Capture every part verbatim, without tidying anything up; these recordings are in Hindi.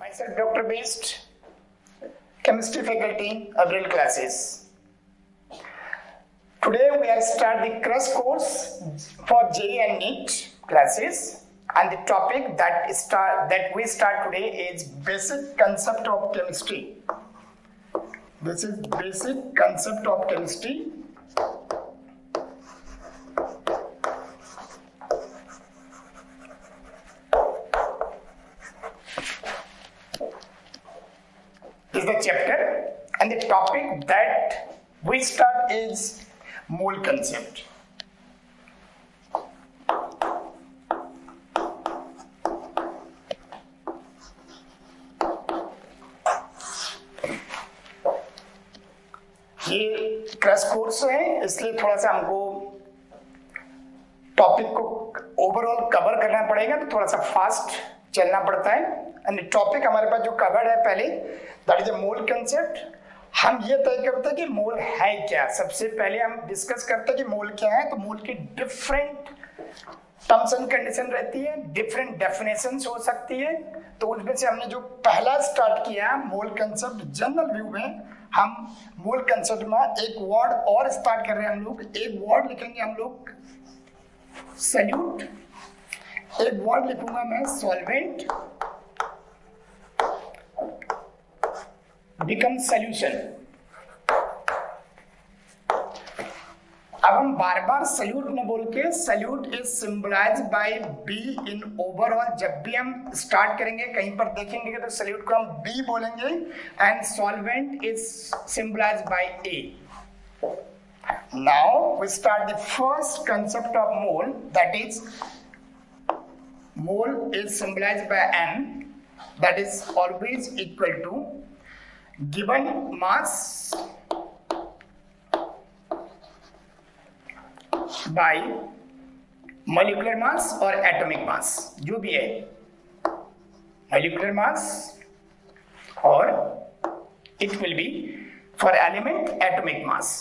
Myself Doctor Beast, Chemistry Faculty, April classes. Today we are start the crash course for J E E I NEET classes, and the topic that start that we start today is basic concept of chemistry. This is basic concept of chemistry. Is the chapter, and the topic that we start is mole concept. ये क्रैश कोर्स है, इसलिए थोड़ा सा हमको टॉपिक को ओवरऑल कवर करना पड़ेगा, तो थोड़ा सा फास्ट चलना पड़ता है। एंड टॉपिक हमारे पास जो कवर है पहले, that is a mole concept. हम ये तय करते हैं कि मोल है क्या। सबसे पहले हम डिस्कस करते हैं कि मोल क्या है। तो मोल की डिफरेंट टर्म्स एंड कंडीशन रहती है, डिफरेंट डेफिनेशंस हो सकती है। तो उसमें से हमने जो पहला स्टार्ट किया मोल कंसेप्ट, जनरल व्यू में हम मोल कंसेप्ट में एक वर्ड और स्टार्ट कर रहे हैं। हम लोग एक वर्ड लिखेंगे, हम लोग सॉल्यूट, एक वर्ड लिखूंगा मैं सॉल्वेंट, बिकम सॉल्यूशन। अब हम बार बार सल्यूट न बोल के, salute is symbolize by B in overall. जब भी हम स्टार्ट करेंगे कहीं पर देखेंगे तो सल्यूट को हम बी बोलेंगे, and solvent is symbolize by A. Now we start the first concept of mole, that is mole is symbolized by m, that is always equal to given mass by molecular mass or atomic mass, जो भी है, molecular mass, or it will be for element atomic mass.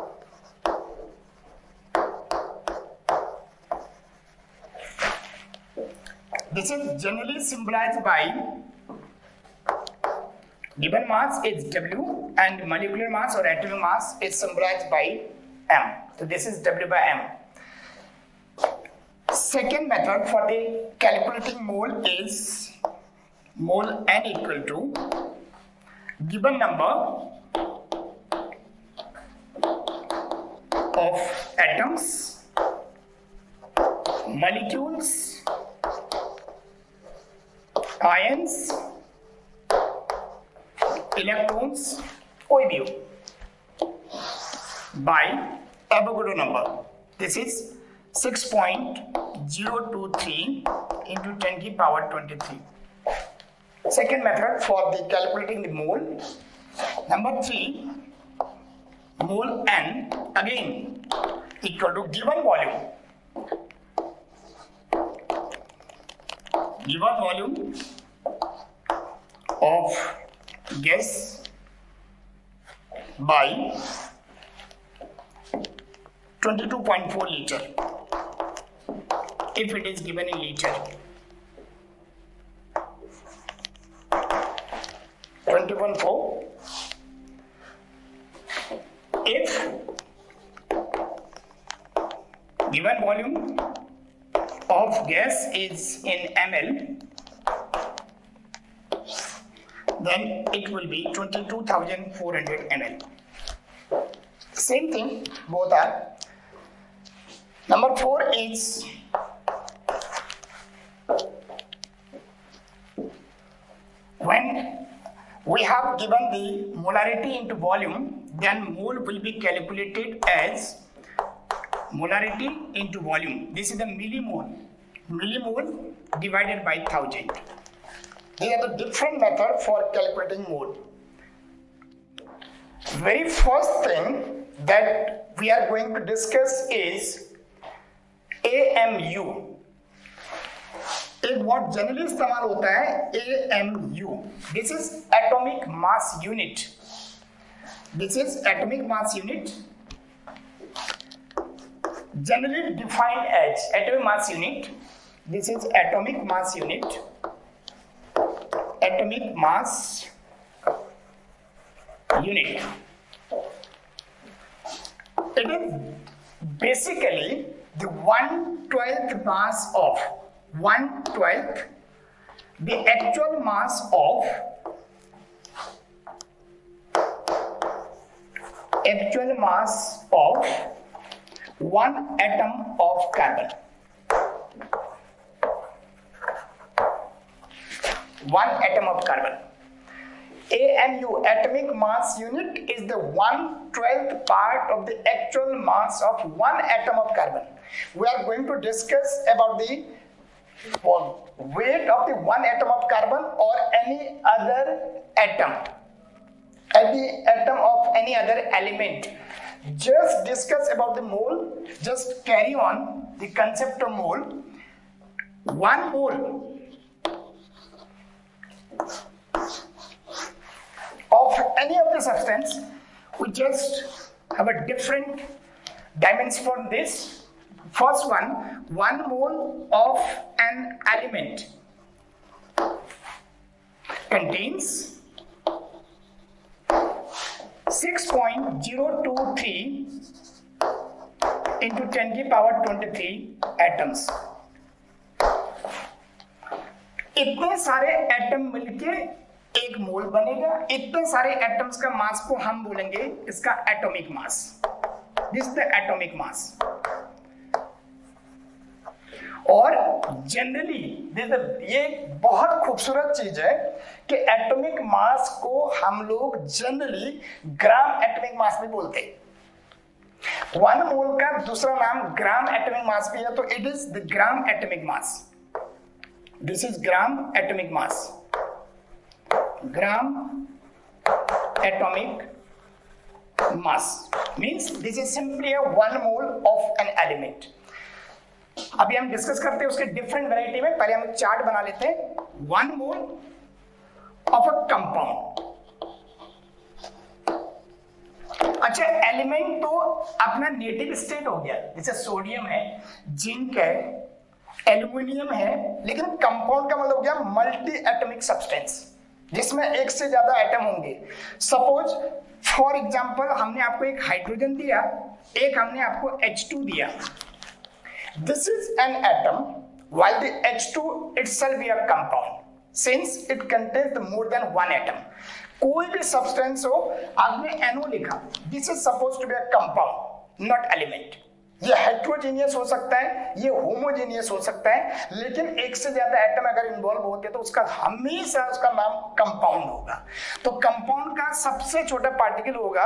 This is generally symbolized by given mass is W and molecular mass or atomic mass is symbolized by M. So this is W by M. Second method for the calculating mole is mole N equal to given number of atoms, molecules, ions, electrons, कोई भी हो, by Avogadro number. This is six point zero two three into ten की power twenty-three. Second method for the calculating the mole. Number three, mole N again equal to given volume. Given volume of gas by twenty-two point four liter, if it is given in liter. twenty-two point four. If given volume of gas is in ml, then it will be twenty-two thousand four hundred milliliters. Same thing, both are. Number four is when we have given the molarity into volume, then mole will be calculated as molarity into volume. This is the millimole. Millimole divided by thousand. These are the different method for calculating mole. Very first thing that we are going to discuss is A M U. एक वर्ड जनरली इस्तेमाल होता है A M U. This is atomic mass unit. This is atomic mass unit. Generally defined as atomic mass unit. This is atomic mass unit. atomic mass unit. It is basically the one twelfth mass of one twelfth the actual mass of actual mass of one atom of carbon. One atom of carbon. A M U, atomic mass unit, is the one twelfth part of the actual mass of one atom of carbon. We are going to discuss about the weight of the one atom of carbon or any other atom, any atom of any other element. Just discuss about the mole, just carry on the concept of mole. One mole of any of the substance, we just have a different dimension for this. First one, one mole of an element contains six point zero two three into ten to the power twenty-three atoms. इतने सारे एटम मिलके एक मोल बनेगा. इतने सारे एटम्स का मास को हम बोलेंगे इसका atomic mass. This the atomic mass. और जनरली ये बहुत खूबसूरत चीज है कि एटॉमिक मास को हम लोग जनरली ग्राम एटॉमिक मास भी बोलते हैं. वन मोल का दूसरा नाम ग्राम एटॉमिक मास भी है, तो it is the gram atomic mass. This is gram atomic mass. Gram atomic mass means this is simply a one mole of an element. अभी हम डिस्कस करते हैं उसके डिफरेंट वैरायटी में. पहले हम एक चार्ट बना लेते हैं. One mole of a compound. अच्छा, एलिमेंट तो अपना नेटिव स्टेट हो गया, जैसे सोडियम है, जिंक है, एल्यूमिनियम है, लेकिन कंपाउंड का मतलब हो गया मल्टी एटॉमिक सब्सटेंस जिसमें एक से ज्यादा एटम होंगे. सपोज फॉर एग्जांपल हमने आपको एक हाइड्रोजन दिया, एक हमने आपको एच टू दिया. This is an atom while the H two itself be a compound since it contains more than one atom. कोई भी सब्सटेंस हो, आपने एनओ लिखा, this is suppose to be a compound not element. ये हेट्रोजीनियस हो सकता है, ये होमोजीनियस हो सकता है, लेकिन एक से ज्यादा एटम अगर इन्वॉल्व होते हैं तो उसका हमेशा उसका नाम कंपाउंड होगा. तो कंपाउंड का सबसे छोटा पार्टिकल होगा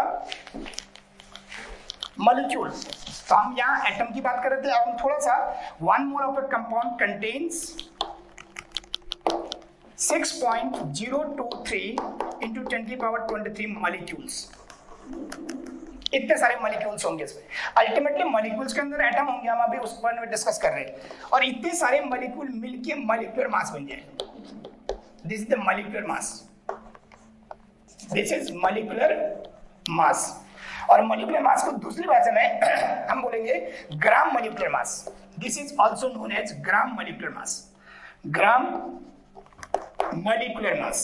मॉलिक्यूल. तो हम यहाँ एटम की बात कर रहे थे, अब हम थोड़ा सा one mole of a compound contains six point zero two three into ten की पावर ट्वेंटी थ्री मॉलिक्यूल्स. इतने सारे मॉलिक्यूल्स होंगे इसमें. अल्टीमेटली मॉलिक्यूल्स के अंदर एटम होंगे, हम अभी उस पर में डिस्कस कर रहे हैं. और इतने सारे मॉलिक्यूल मिलके मॉलिक्यूलर मास बन जाए. This is the molecular mass. This is molecular mass. और मॉलिक्यूलर मास को दूसरी भाषा में हम बोलेंगे gram molecular mass. This is also known as gram molecular mass. Gram molecular mass.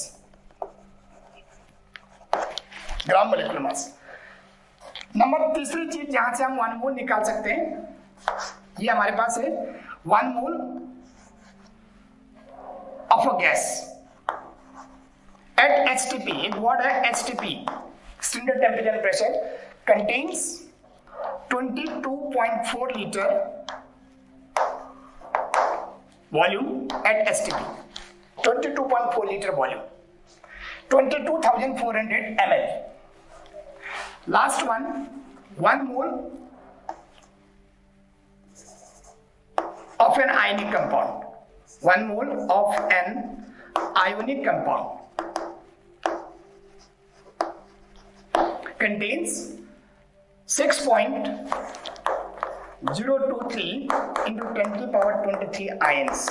Gram molecular mass. Number तीसरी चीज जहां से हम वन मोल निकाल सकते हैं, ये हमारे पास है one mole of a gas at H T P. एक वर्ड है H T P, standard temperature pressure, contains twenty two point four litre volume at H T P. Twenty two point four litre volume, twenty two thousand four hundred M L. Last one, one mole of an ionic compound. One mole of an ionic compound contains six point zero two three into ten to the power twenty-three ions.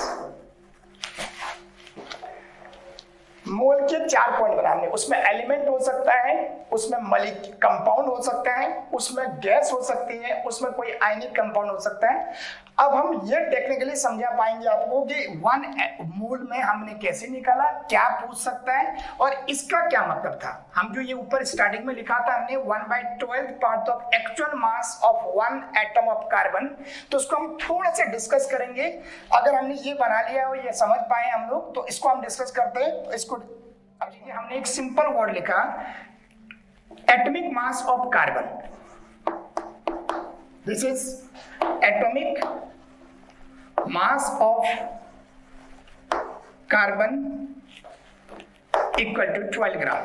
Mole के चार पॉइंट बना हमने. उसमें एलिमेंट हो सकता है, उसमें मॉलिक्यूल कंपाउंड हो सकता है, उसमें गैस हो सकती है, उसमें कोई आयनिक कंपाउंड हो सकता है. अब हम ये टेक्निकली समझा पाएंगे आपको कि वन मोल में हमने कैसे निकाला, क्या पूछ सकता है और इसका क्या मतलब था। हम जो ये ऊपर स्टार्टिंग में लिखा था हमने one by twelfth part of actual mass of one atom of carbon, तो उसको हम थोड़ा सा डिस्कस करेंगे। अगर हमने ये बना लिया और ये समझ पाए हम लोग तो इसको हम डिस्कस करते हैं। इसको अब देखिए हमने एक सिंपल वर्ड लिखा atomic mass of carbon, this is atomic mass of carbon equal to twelve gram.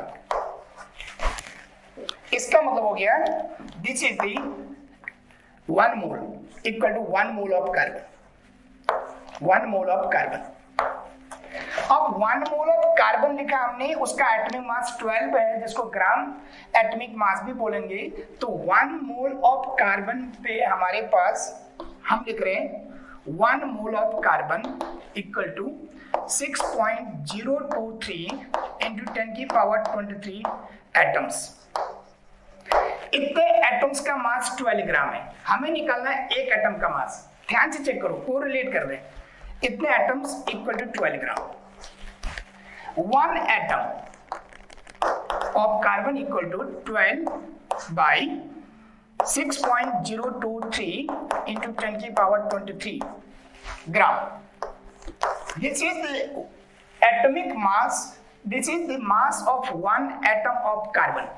इसका मतलब हो गया this is the one mole equal to one mole of carbon, one mole of carbon. अब वन मोल ऑफ कार्बन लिखा हमने, उसका एटॉमिक मास ट्वेल्व है जिसको ग्राम एटॉमिक मास भी बोलेंगे। तो वन मोल ऑफ कार्बन पे हमारे पास हम लिख रहे हैं one mole of carbon equal to six point zero two three into ten की पावर ट्वेंटी थ्री एटम्स। इतने एटम्स का मास ट्वेल्व ग्राम है, हमें निकालना है एक एटम का मास। ध्यान से चेक करो, कोरिलेट कर रहे हैं। इतने atoms equal to twelve gram. One atom of carbon equal to twelve by six point zero two three into ten की power twenty-three gram. This is the atomic mass. This is the mass of one atom of carbon.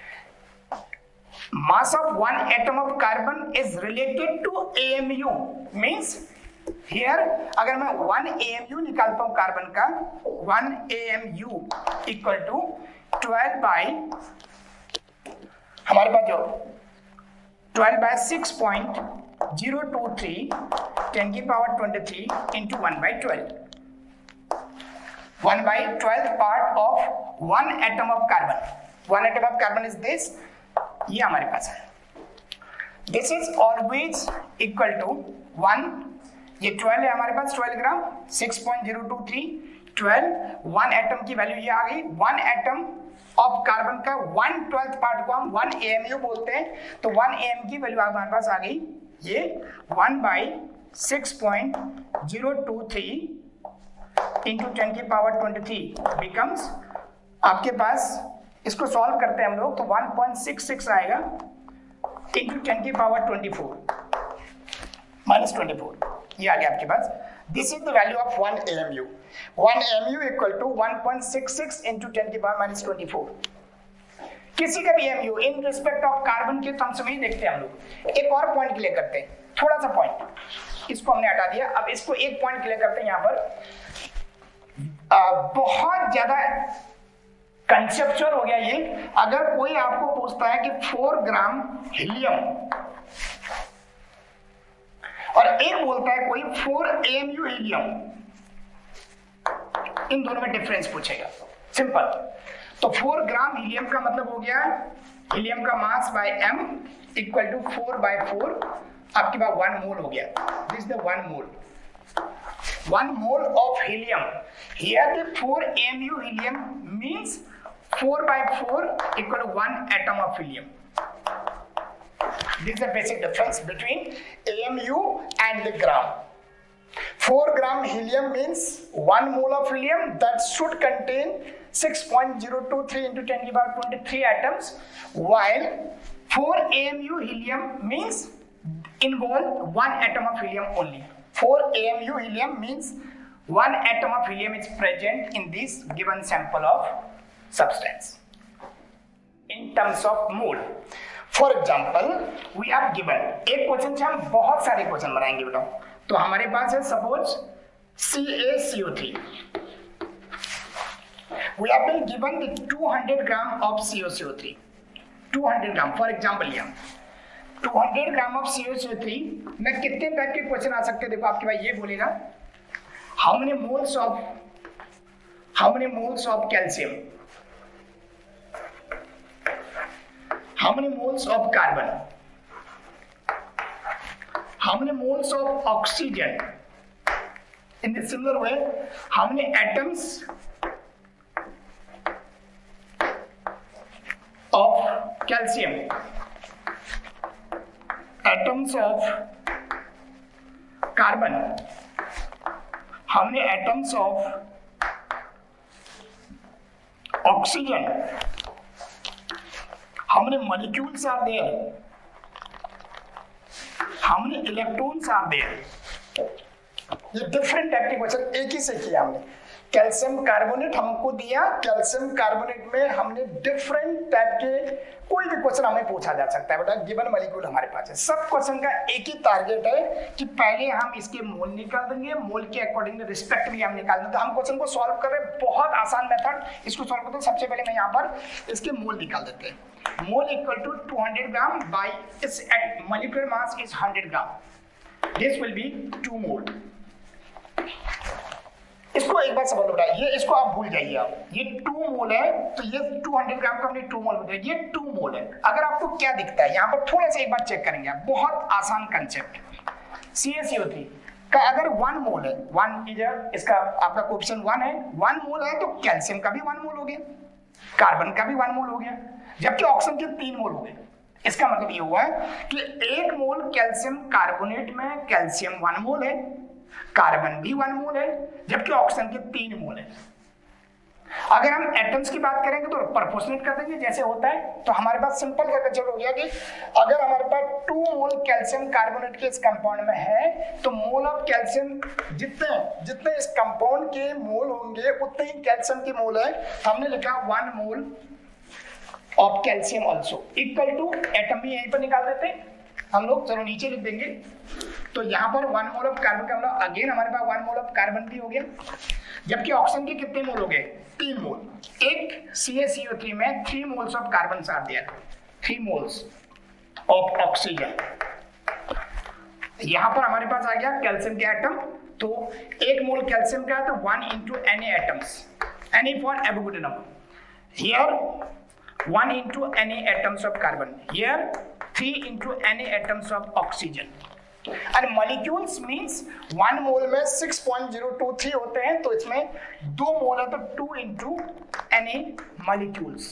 Mass of one atom of carbon is related to A M U. Means here अगर मैं one A M U निकालता हूँ कार्बन का, one A M U equal to twelve by हमारे पास जो twelve by six point zero two three ten की power twenty three into one by twelve. One by twelve part of one atom of carbon. One atom of carbon is this, ये हमारे पास है। This is always equal to one, ये ट्वेल्व है हमारे पास, twelve gram, six point zero two three, twelve, one atom की वैल्यू ये आ गई। वन एटम ऑफ कार्बन का वन ट्वेल्थ पार्ट को हम वन एएमयू बोलते हैं। तो वन एएम की वैल्यू हमारे पास आ गई ये one by six point zero two three into ten की पावर ट्वेंटी थ्री बिकम्स आपके पास, इसको सॉल्व करते हैं हम लोग तो वन पॉइंट सिक्स सिक्स आएगा इंटू टेन की power twenty four minus twenty four, ये आ गया आपके पास। This is the value of one A M U. one A M U equal to one point six six into ten की पावर minus twenty-four. किसी का भी A M U in respect of carbon के टर्म्स में ही देखते हैं हम लोग। एक और पॉइंट क्लियर करते हैं, थोड़ा सा पॉइंट, इसको हमने हटा दिया। अब इसको एक पॉइंट क्लियर करते हैं यहाँ पर। आ, बहुत ज्यादा कंसेप्चुअल हो गया ये। अगर कोई आपको पूछता है कि फोर ग्राम हीलियम और एक बोलता है कोई four A M U helium, इन दोनों में डिफरेंस पूछेगा, सिंपल। तो फोर ग्राम हीलियम का मतलब हो गया हीलियम का mass by m equal to four by four, आपके पास वन मोल हो गया। This the one mole, one mole of helium. Here the four A M U helium means four by four equal to one atom of helium. This is the basic difference between A M U and the gram. four gram helium means one mole of helium that should contain six point zero two three into ten to the power twenty-three atoms, while four A M U helium means involve one atom of helium only. four A M U helium means one atom of helium is present in this given sample of substance in terms of mole. For example we are given, एक क्वेश्चन से हम बहुत सारे क्वेश्चन बनाएंगे बेटा। तो हमारे पास है suppose C A C O three, we have been given the two hundred gram of C O C O three, two hundred gram for example लिया two hundred gram of C O C O three में कितने टाइप के क्वेश्चन आ सकते हैं। देखो आपके पास ये बोलेगा how many moles of how many moles of calcium, how many moles of carbon, how many moles of oxygen, in the similar way how many atoms of calcium, atoms of carbon, हमने एटम्स ऑफ ऑक्सीजन, हमने मॉलिक्यूल्स आर देयर, हमने इलेक्ट्रॉन्स आर देयर। ये डिफरेंट टाइप के क्वेश्चन एक ही से किया हमने। कैल्शियम कार्बोनेट हमको दिया, कैल्शियम कार्बोनेट में हमने डिफरेंट टाइप के कोई भी क्वेश्चन हमें पूछा जा सकता है बेटा, गिवन मॉलिक्यूल हमारे पास है। सब क्वेश्चन का एक ही टारगेट है कि पहले हम इसके मोल निकाल देंगे, मोल के अकॉर्डिंग रिस्पेक्ट भी हम निकाल देंगे। तो हम क्वेश्चन को सॉल्व कर रहे हैं, बहुत आसान मेथड। इसको सॉल्व करते हैं, सबसे पहले मैं यहाँ पर इसके मोल निकाल देते हैं। Mole equal to two hundred gram by इस molecular mass is hundred gram, this will be two mole. इसको एक बार समझ लो बेटा, ये इसको आप भूल जाइए। आप ये टू मोल है तो ये टू हंड्रेड ग्राम का हमने टू मोल बताया, ये टू मोल है। अगर आपको क्या दिखता है यहाँ पर, थोड़ा सा एक बार चेक करेंगे आप, बहुत आसान concept. C A C O three का अगर वन मोल है, वन इज इसका आपका कोएफिशिएंट वन है, वन मोल है तो कैल्शियम का भी वन मोल हो गया, कार्बन का भी वन मोल हो गया, जबकि ऑक्सीजन के तीन मोल हो गए। इसका मतलब ये हुआ है कि एक मोल कैल्शियम कार्बोनेट में कैल्शियम वन मोल है, कार्बन भी वन मोल है, जबकि ऑक्सीजन के तीन मोल है। अगर हम एटम्स की बात करेंगे तो प्रोपोर्शनेट कर देंगे जैसे होता है। तो हमारे पास सिंपल सा कंसेप्ट हो गया कि अगर हमारे पास टू मोल कैल्शियम कार्बोनेट के इस कंपाउंड में है तो मोल ऑफ कैल्शियम जितने जितने इस कंपाउंड के मोल होंगे उतने ही कैल्शियम के मोल है। हमने लिखा one mole of calcium also equal to, atom भी यहीं पर निकाल देते हैं हम लोग, चलो नीचे लिख देंगे। तो यहाँ पर वन मोल ऑफ कार्बन का मतलब अगेन हमारे पास वन मोल ऑफ कार्बन भी हो गया, जबकि ऑक्सीजन के कितने मोल हो गए, तीन मोल। एक C A C O three में three moles of carbon are there, three moles of oxygen. यहाँ पर हमारे पास आ गया कैल्शियम के एटम, तो एक मोल कैल्शियम का है तो one into any atoms, any for Avogadro number. Here one into any atoms of carbon, here three into any atoms of oxygen, and molecules means one mole में six point zero two three होते हैं, तो इसमें दो मोल है तो टू into any molecules,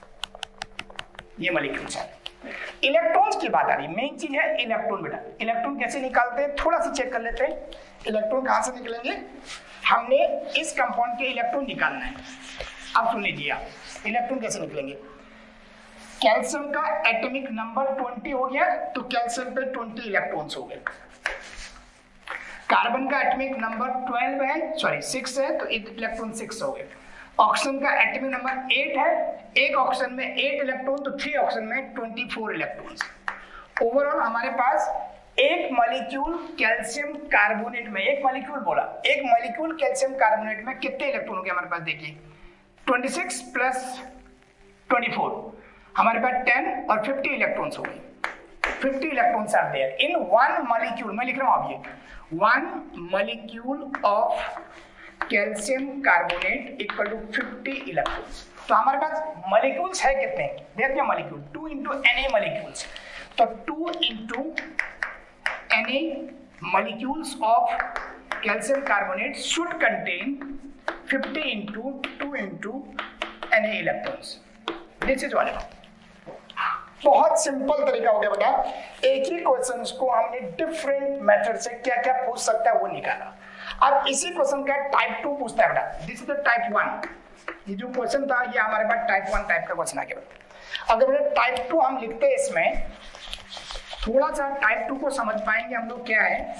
ये molecules है। इलेक्ट्रॉन्स की बात आ रही, मेन चीज है इलेक्ट्रॉन। बेटा इलेक्ट्रॉन कैसे निकालते हैं थोड़ा सा चेक कर लेते हैं। इलेक्ट्रॉन कहां से निकलेंगे, हमने इस कंपाउंड के इलेक्ट्रॉन निकालना है। अब सुन लीजिए आप, इलेक्ट्रॉन कैसे निकलेंगे। कैल्शियम का एटॉमिक नंबर ट्वेंटी हो गया तो कैल्शियम पे ट्वेंटी इलेक्ट्रॉन्स हो गए। कार्बन का एटॉमिक नंबर ट्वेल्व है, सॉरी सिक्स है तो इलेक्ट्रॉन सिक्स हो गए। ऑक्सीजन का एटॉमिक नंबर एट है, एक ऑक्सीजन में एट इलेक्ट्रॉन तो थ्री ऑक्सीजन में ट्वेंटी फोर इलेक्ट्रॉन्स। ओवरऑल हमारे पास एक मॉलिक्यूल कैल्शियम कार्बोनेट में, एक मॉलिक्यूल बोला, एक मॉलिक्यूल कैल्शियम कार्बोनेट में कितने इलेक्ट्रॉन हो गए हमारे पास, देखिए twenty six plus twenty four, हमारे पास टेन और फिफ्टी इलेक्ट्रॉन्स हो गए। Fifty electrons are there in one molecule. मैं लिख रहा हूं आप ये one molecule of calcium carbonate equal to fifty electrons. तो हमारे पास मॉलिक्यूल्स है कितने, देखिए molecule two into N A molecules, तो two into N A molecules of calcium carbonate should contain fifty into two into N A electrons. This is वाले बहुत सिंपल तरीका हो गया बेटा। एक ही क्वेश्चन को हमने डिफरेंट मेथड से क्या क्या पूछ सकता है वो निकाला। अब इसी क्वेश्चन का टाइप टू पूछता है बेटा, this is the type one. ये जो क्वेश्चन था ये हमारे पास टाइप वन टाइप का क्वेश्चन आ गया। अगर बेटा टाइप टू हम लिखते हैं, इसमें थोड़ा सा टाइप टू को समझ पाएंगे हम लोग क्या है।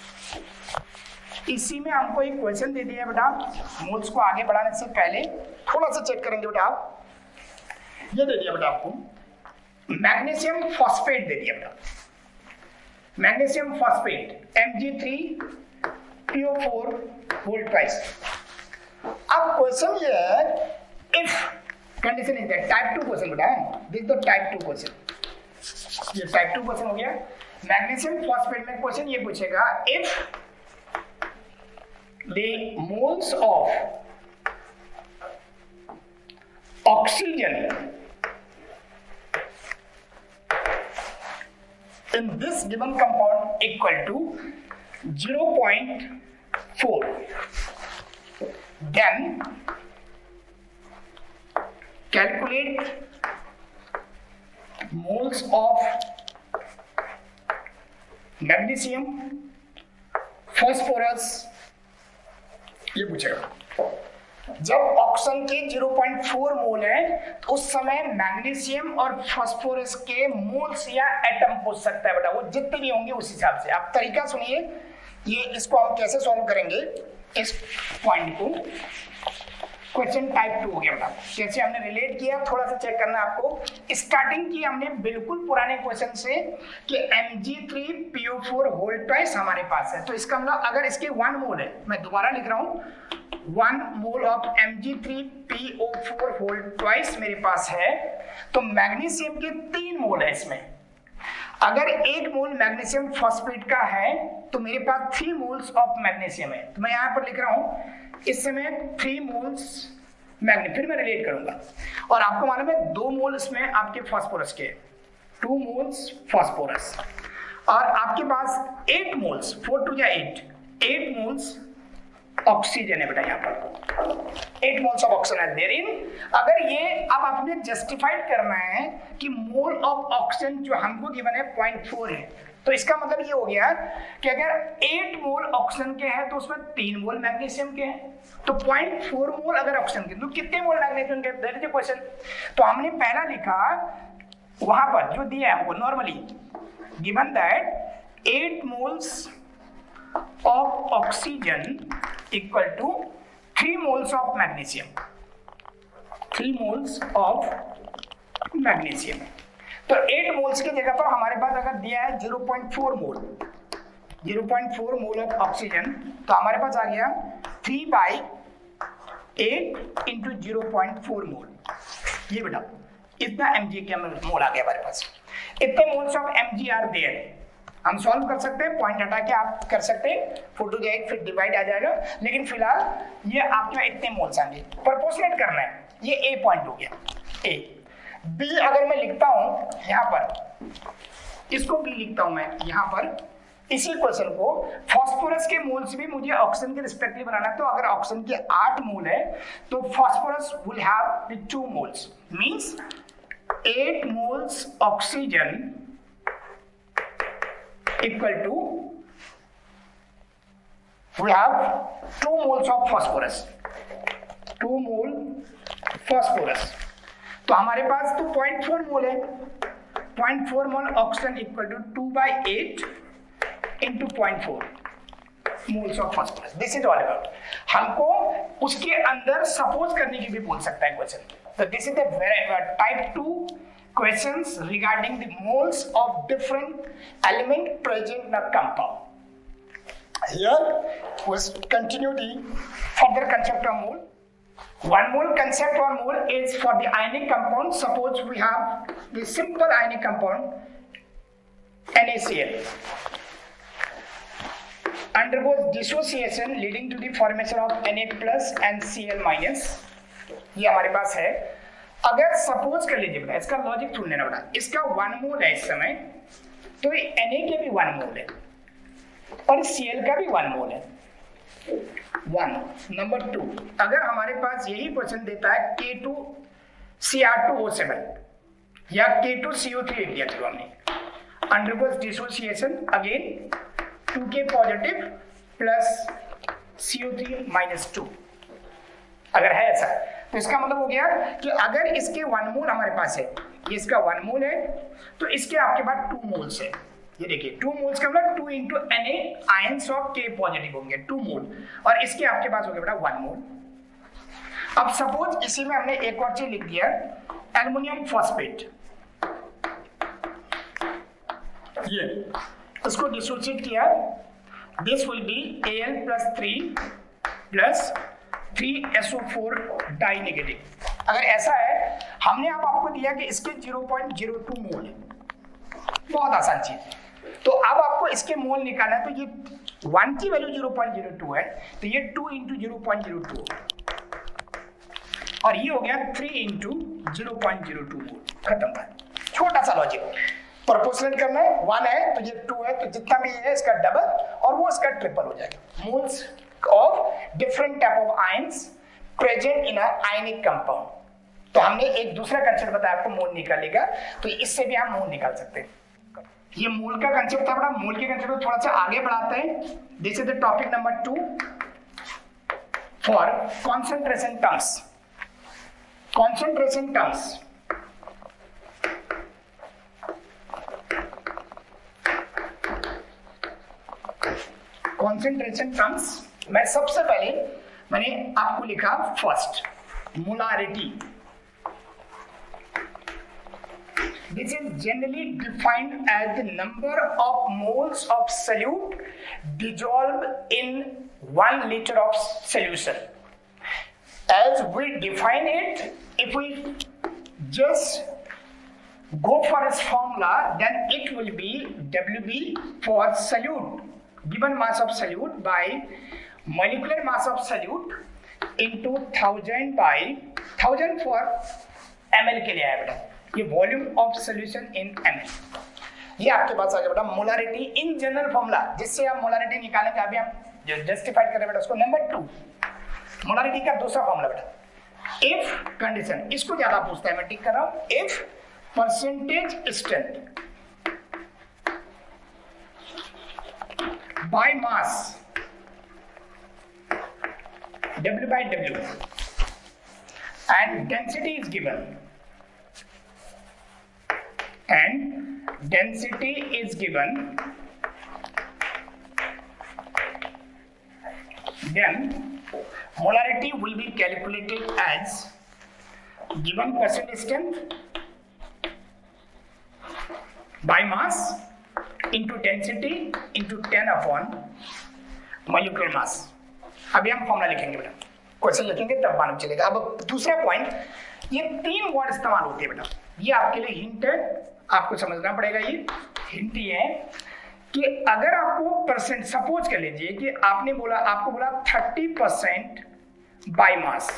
इसी में हमको एक क्वेश्चन दे दिया बेटा, मोल्स को आगे बढ़ाने से पहले थोड़ा सा चेक करेंगे बेटा आप। ये दे दिया बेटा आपको मैग्नीशियम फॉस्फेट दे दिया बेटा, magnesium phosphate M G three P O four whole प्राइस। अब क्वेश्चन ये है, if condition is that, type two question बेटा है, this the type two question. ये टाइप टू क्वेश्चन हो गया। मैग्नीशियम फॉस्फेट में क्वेश्चन ये पूछेगा, if the moles of oxygen in this given compound equal to zero point four, then calculate moles of magnesium phosphorus, ये पूछेगा जब ऑक्सीजन के ज़ीरो पॉइंट फोर मोल है तो उस समय मैग्नीशियम और फास्फोरस के मोल्स या एटम पूछ सकता है बेटा, वो जितने भी होंगे उस हिसाब से। आप तरीका सुनिए, ये इसको हम कैसे सॉल्व करेंगे इस पॉइंट को। क्वेश्चन टाइप टू हो गया बेटा, कैसे हमने रिलेट किया थोड़ा सा चेक करना आपको। स्टार्टिंग की हमने बिल्कुल पुराने क्वेश्चन से कि M G three P O four whole twice हमारे पास है, तो इसका मतलब अगर इसके वन मोल है, मैं दोबारा लिख रहा हूं, one mole of M G three P O four whole twice मेरे पास है, तो मैग्नीशियम के तीन मोल है इसमें। अगर एक मोल मैग्नीशियम फॉस्फेट का है तो मेरे पास थ्री मोल्स ऑफ मैग्नीशियम है, तो मैं यहां पर लिख रहा हूं इस समय थ्री मोल्स मैग्नी, फिर मैं रिलेट करूंगा। और आपको मालूम है दो मोल इसमें आपके फास्फोरस के, टू मोल्स फास्फोरस, और आपके पास एट मोल्स, फोर टू या एट, एट मोल्स ऑक्सीजन है बेटा। यहाँ पर एट मोल्स ऑफ ऑक्सीजन है देयर इन। अगर ये अब आपने जस्टिफाइड करना है कि मोल ऑफ ऑक्सीजन जो हमको गिवन है पॉइंट फोर है, तो इसका मतलब ये हो गया कि अगर एट मोल ऑक्सीजन के हैं तो उसमें तीन मोल मैग्नीशियम के हैं, तो पॉइंट फोर मोल अगर ऑक्सीजन के, तो कितने मोल मैग्नीशियम के, दैट इज द क्वेश्चन। तो हमने पहला लिखा वहां पर जो दिया है हमको, normally given that eight moles of oxygen equal to three moles of magnesium, three moles of magnesium। तो एट मोल्स की जगह पर हमारे पास अगर दिया है zero point four mole, zero point four mole of oxygen, तो हमारे पास आ गया three by eight into zero point four mole, ये बेटा इतना एम जी के मोल आ गया हमारे पास। इतने moles of M G are there, हम सॉल्व कर सकते हैं, पॉइंट हटा के आप कर सकते हैं, फोर टू एट फिर डिवाइड आ जाएगा, लेकिन फिलहाल ये आपके इतने मोल्स आएंगे। प्रोपोर्शनेट करना है, ये ए पॉइंट हो गया ए। बी अगर मैं लिखता हूं यहां पर, इसको बी लिखता हूं मैं यहां पर, इसी क्वेश्चन को फास्फोरस के मोल्स भी मुझे ऑक्सीजन के रिस्पेक्टिव बनाना है, तो अगर ऑक्सीजन के आठ मोल है तो phosphorus will have the two moles, means eight moles oxygen equal to we have two moles of phosphorus, two mole phosphorus, तो हमारे पास तो पॉइंट फोर मोल है, point four mole oxygen equal to two by eight into point four moles of phosphorus. This is all about, हमको उसके अंदर सपोज करने की भी बोल सकता है क्वेश्चन। तो this is the type two questions regarding the moles of different element present in a compound. Here we continue the further concept of mole. One mole concept or mole is for the ionic compound. Suppose we have the simple ionic compound NaCl undergoes dissociation leading to the formation of Na plus and Cl minus, ये हमारे पास है। अगर सपोज कर लीजिए बेटा, इसका लॉजिक सुन लेना बेटा, इसका वन मोल है इस समय, तो Na के भी वन मोल है और Cl का भी वन मोल है, वन। नंबर टू, अगर हमारे पास यही क्वेश्चन देता है K two C R two O seven या K two C O three लिया था हमने, undergoes dissociation again two K positive plus C O three minus two, अगर है ऐसा, तो इसका मतलब हो गया कि अगर इसके वन मोल हमारे पास है, ये इसका वन मोल है, तो इसके आपके पास टू मोल्स है। ये देखिए टू मोल्स का मतलब two into N A ions of K positive होंगे, टू मोल, और इसके आपके पास हो गया बेटा वन मोल। अब सपोज इसी में हमने एक और चीज लिख दिया, एल्युमिनियम फॉस्फेट, ये इसको डिसोसिएट किया, this will be A L plus three plus three S O four di negative. अगर ऐसा है, हमने अब आपको दिया कि इसके zero point zero two mole है, बहुत आसान चीज। तो अब आपको इसके मोल निकालना है, तो ये वन की value zero point zero two है, तो ये two into zero point zero two और ये हो गया three into zero point zero two mole, खत्म बात। छोटा सा लॉजिक, प्रोपोर्शनल करना है, वन है तो ये टू है, तो जितना भी है इसका डबल और वो इसका ट्रिपल हो जाएगा। Moles of different type of ions present in a ionic compound। तो हमने एक दूसरा कंसेप्ट बताया आपको, मोल निकालेगा, तो इससे भी हम मोल निकाल सकते हैं। ये मोल का कंसेप्ट था बेटा, मोल के कंसेप्ट को थोड़ा सा आगे बढ़ाते हैं। This is the topic number two for concentration terms. Concentration terms, concentration terms मैं सबसे पहले मैंने आपको लिखा first molarity. This is generally defined as the number of moles of solute dissolved in one liter of solution. As we define it, if we just go for its formula, then it will be W B for solute, given mass of solute by molecular mass of solute into thousand by thousand for ml के लिए आया बेटा, ये volume of solution in M L. ये आपके पास आ गया बेटा मोलारिटी इन जनरल फॉर्मूला, जिससे आप मोलारिटी निकालेंगे। अभी हम जो जस्टिफाइड करें बेटा उसको। नंबर टू मोलारिटी का दूसरा फॉर्मूला बेटा, इफ कंडीशन, इसको ज्यादा पूछता है, मैं टिक कर रहा हूं। If percentage strength by mass W by W and density is given and density is given, then molarity will be calculated as given percent strength by mass into density into ten upon molecular mass। अभी हम फॉर्मूला लिखेंगे बेटा, क्वेश्चन लिखेंगे तब मालूम चलेगा। अब दूसरा पॉइंट, ये तीन वर्ड इस्तेमाल होते हैं बेटा, ये आपके लिए हिंट है, आपको समझना पड़ेगा। ये हिंट ये है कि अगर आपको परसेंट, सपोज कर लीजिए कि आपने बोला, आपको बोला थर्टी परसेंट बाय मास,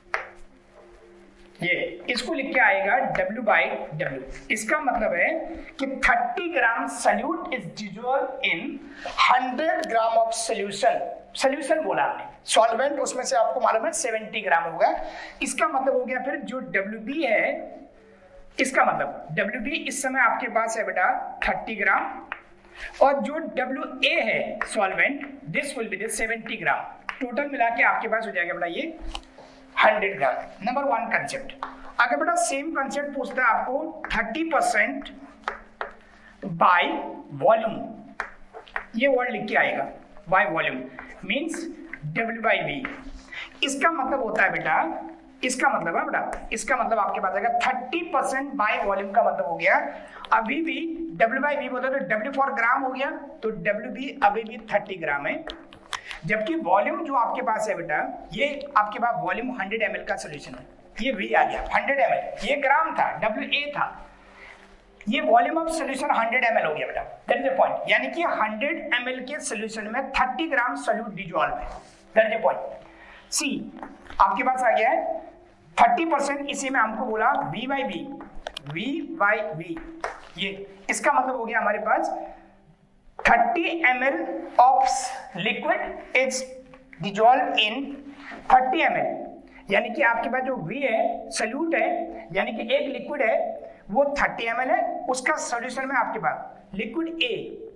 ये इसको लिख के आएगा W बाई W। इसका मतलब है कि thirty gram solute is dissolved in hundred gram of solution. Solution बोला आपने, सॉल्वेंट उसमें से आपको मालूम है सेवेंटी ग्राम होगा। इसका मतलब हो गया फिर जो W B है, इसका मतलब W B इस समय आपके पास है बेटा थर्टी ग्राम, और जो W A है solvent, this will be the seventy gram. Total मिला के आपके पास हो जाएगा बेटा ये hundred gram. Number one concept. अगर बेटा सेम कंसेप्ट पूछता है आपको थर्टी परसेंट बाय वॉल्यूम, ये वर्ड लिख के आएगा by volume means W by V। इसका मतलब होता है बेटा, इसका मतलब है बेटा, इसका मतलब आपके पास आएगा थर्टी परसेंट बाय वॉल्यूम का मतलब हो गया, अभी भी W बाई V बोलते तो W फॉर ग्राम हो गया, तो W भी अभी भी थर्टी ग्राम है। जबकि वॉल्यूम जो आपके पास है बेटा, ये आपके पास वॉल्यूम हंड्रेड एम एल का सोल्यूशन है, ये V आ गया हंड्रेड एम एल, ये ग्राम था, W A था, ये volume of solution hundred M L हो गया बेटा। दैट इज द पॉइंट, यानी कि हंड्रेड एम एल के सोल्यूशन में थर्टी ग्राम सोल्यूट डिसॉल्व है। That is the point. See आपके पास आ गया है थर्टी परसेंट, इसी में हमको बोला V by V, V by V, ये इसका मतलब हो गया हमारे पास thirty M L of liquid is dissolve in thirty M L, यानी कि आपके पास जो V है सल्यूट है, यानी कि एक लिक्विड है वो थर्टी एम एल है, उसका सॉल्यूशन में आपके पास liquid A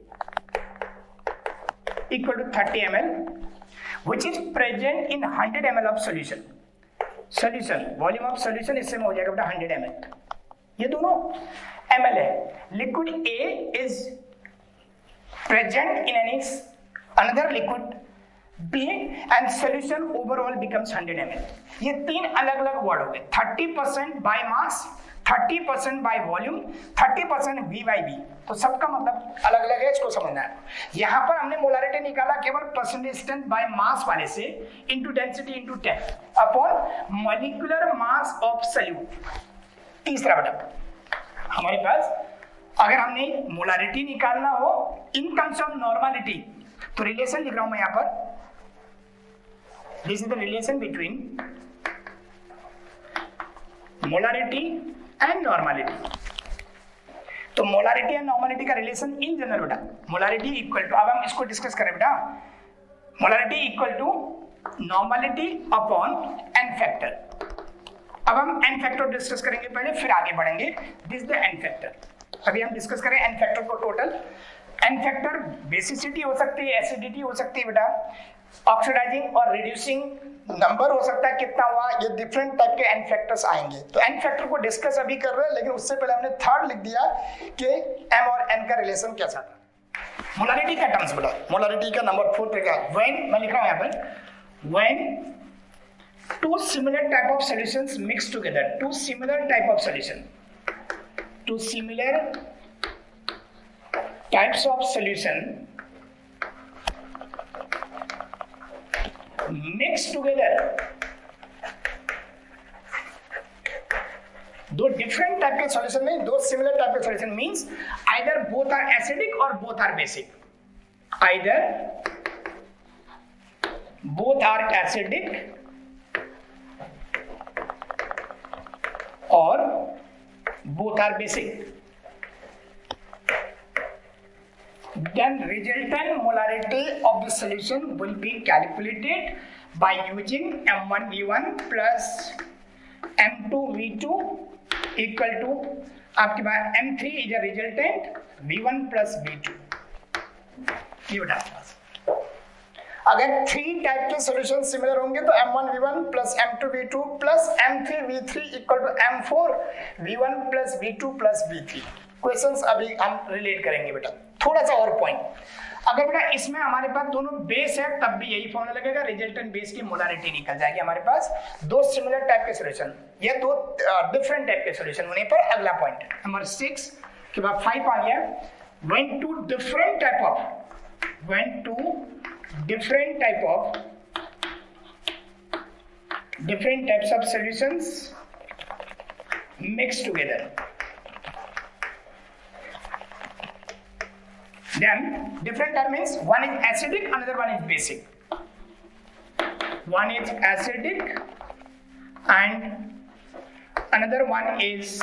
equal to thirty M L which is present in hundred M L of solution. Solution volume of solution इससे में हो जाएगा बेटा हंड्रेड एम एल, ये दोनों एम एल है। Liquid A is present in any another liquid B and solution overall becomes hundred M L. ये तीन अलग अलग वर्ड हो गए, thirty percent by mass, thirty percent by volume, thirty percent V by V, तो सबका मतलब अलग अलग है, इसको समझना है। यहाँ पर हमने मोलारिटी निकाला केवल परसेंटेज स्ट्रेंथ बाय मास वाले से into density into ten upon molecular mass of solute. तीसरा बेटा हमारे पास अगर हमने मोलारिटी निकालना हो इन टर्म्स ऑफ नॉर्मलिटी, तो रिलेशन लिख रहा हूं मैं यहां पर, this is the relation between molarity and normality. तो मोलारिटी एंड नॉर्मलिटी का रिलेशन इन जनरल बेटा, मोलारिटी इक्वल टू, अब हम इसको डिस्कस करें बेटा, molarity equal to normality upon N factor. अब हम एन फैक्टर डिस्कस करेंगे पहले, फिर आगे बढ़ेंगे। दिस द एन फैक्टर, अभी हम डिस्कस करें एन फैक्टर को टोटल। एन फैक्टर बेसिसिटी हो सकती है, एसिडिटी हो सकती है बेटा, ऑक्सीडाइजिंग और रिड्यूसिंग नंबर हो सकता है कितना हुआ, ये डिफरेंट टाइप के एन फैक्टर्स आएंगे। तो एन फैक्टर को डिस्कस अभी कर रहे हैं, लेकिन उससे पहले हमने थर्ड लिख दिया कि एम और एन का रिलेशन कैसा था। मोलारिटी का टर्म्स बेटा, मोलारिटी का नंबर फोर पे क्या, व्हेन मैं लिख रहा हूं यहां पर, when two similar type of solutions mixed together, two similar type of solution, two similar types of solution mixed together, दो different type के solution में दो similar type के solution means either both are acidic or both are basic, either both are acidic or both are basic, then resultant molarity of the solution will be calculated by using M one V one plus M two V two equal to आपके पास M three is a resultant, V one plus V two। ये बता, अगर थ्री टाइप के सॉल्यूशन सिमिलर होंगे तो M one V one plus M two V two plus M three V three equal to M four V one plus V two plus V three. Questions अभी हम रिलेट करेंगे बेटा। थोड़ा सा और पॉइंट, अगर बेटा इसमें हमारे पास दोनों बेस है तब भी यही फॉर्मूला लगेगा, रिजल्टेंट बेस की मोलारिटी निकल जाएगी हमारे पास। दो सिमिलर टाइप के सॉल्यूशन या दो डिफरेंट टाइप के सॉल्यूशन होने पर अगला पॉइंट नंबर सिक्स के बाद फाइव आ गया, when two different type of when two different type of different types of solutions mixed together, then different term means one is acidic, another one is basic, one is acidic and another one is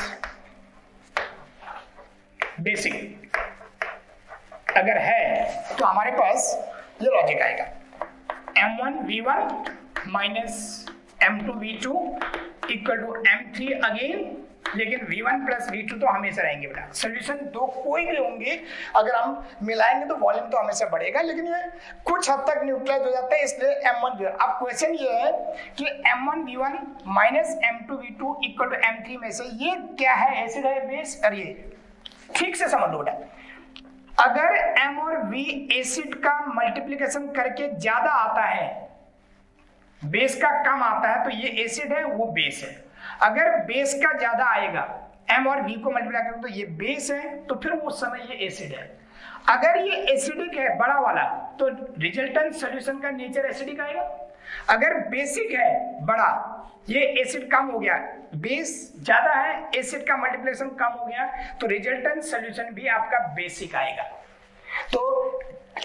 basic। अगर है तो हमारे पास ये लॉजिक आएगा, M one V one minus M two V two equal to M three again, लेकिन V one plus V two तो हमेशा रहेंगे बेटा। सोल्यूशन दो कोई भी होंगे, अगर हम मिलाएंगे तो वॉल्यूम तो हमेशा बढ़ेगा, लेकिन ये कुछ हद तक न्यूट्रलाइज हो जाता है, इसलिए एम वन वी वन। अब क्वेश्चन ये है कि M one V one minus M two V two equal to M three में से ये क्या है, एसिड है बेस, और ये ठीक से समझ लो बेटा। अगर M और V एसिड का मल्टीप्लिकेशन करके ज्यादा आता है, बेस का कम आता है, तो ये एसिड है वो बेस है। अगर बेस का ज्यादा आएगा, M और V को मल्टीप्लाई करें तो ये बेस है, तो फिर उस समय ये एसिड है। अगर ये एसिडिक है बड़ा वाला, तो रिजल्टेंट सॉल्यूशन का नेचर एसिडिक आएगा। अगर बेसिक है बड़ा, ये एसिड कम हो गया, बेस ज्यादा है, एसिड का मल्टीप्लिकेशन कम हो गया, तो रिजल्टेंट सॉल्यूशन भी आपका बेसिक आएगा। तो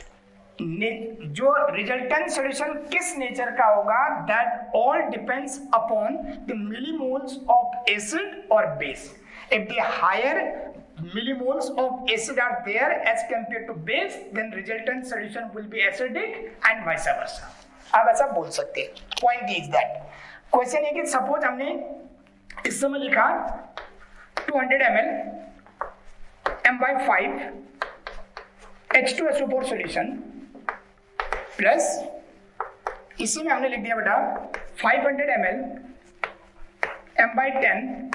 जो रिजल्टेंट सॉल्यूशन किस नेचर का होगा, that all depends upon the millimoles of acid और base. If the higher millimoles of acid are there as compared to base, then resultant solution will be acidic and vice versa। आप ऐसा बोल सकते हैं। पॉइंट इज दैट, क्वेश्चन है कि सपोज हमने इस समय लिखा two hundred M L M by five H two S O four solution plus इसी में हमने लिख दिया बेटा five hundred M L M by ten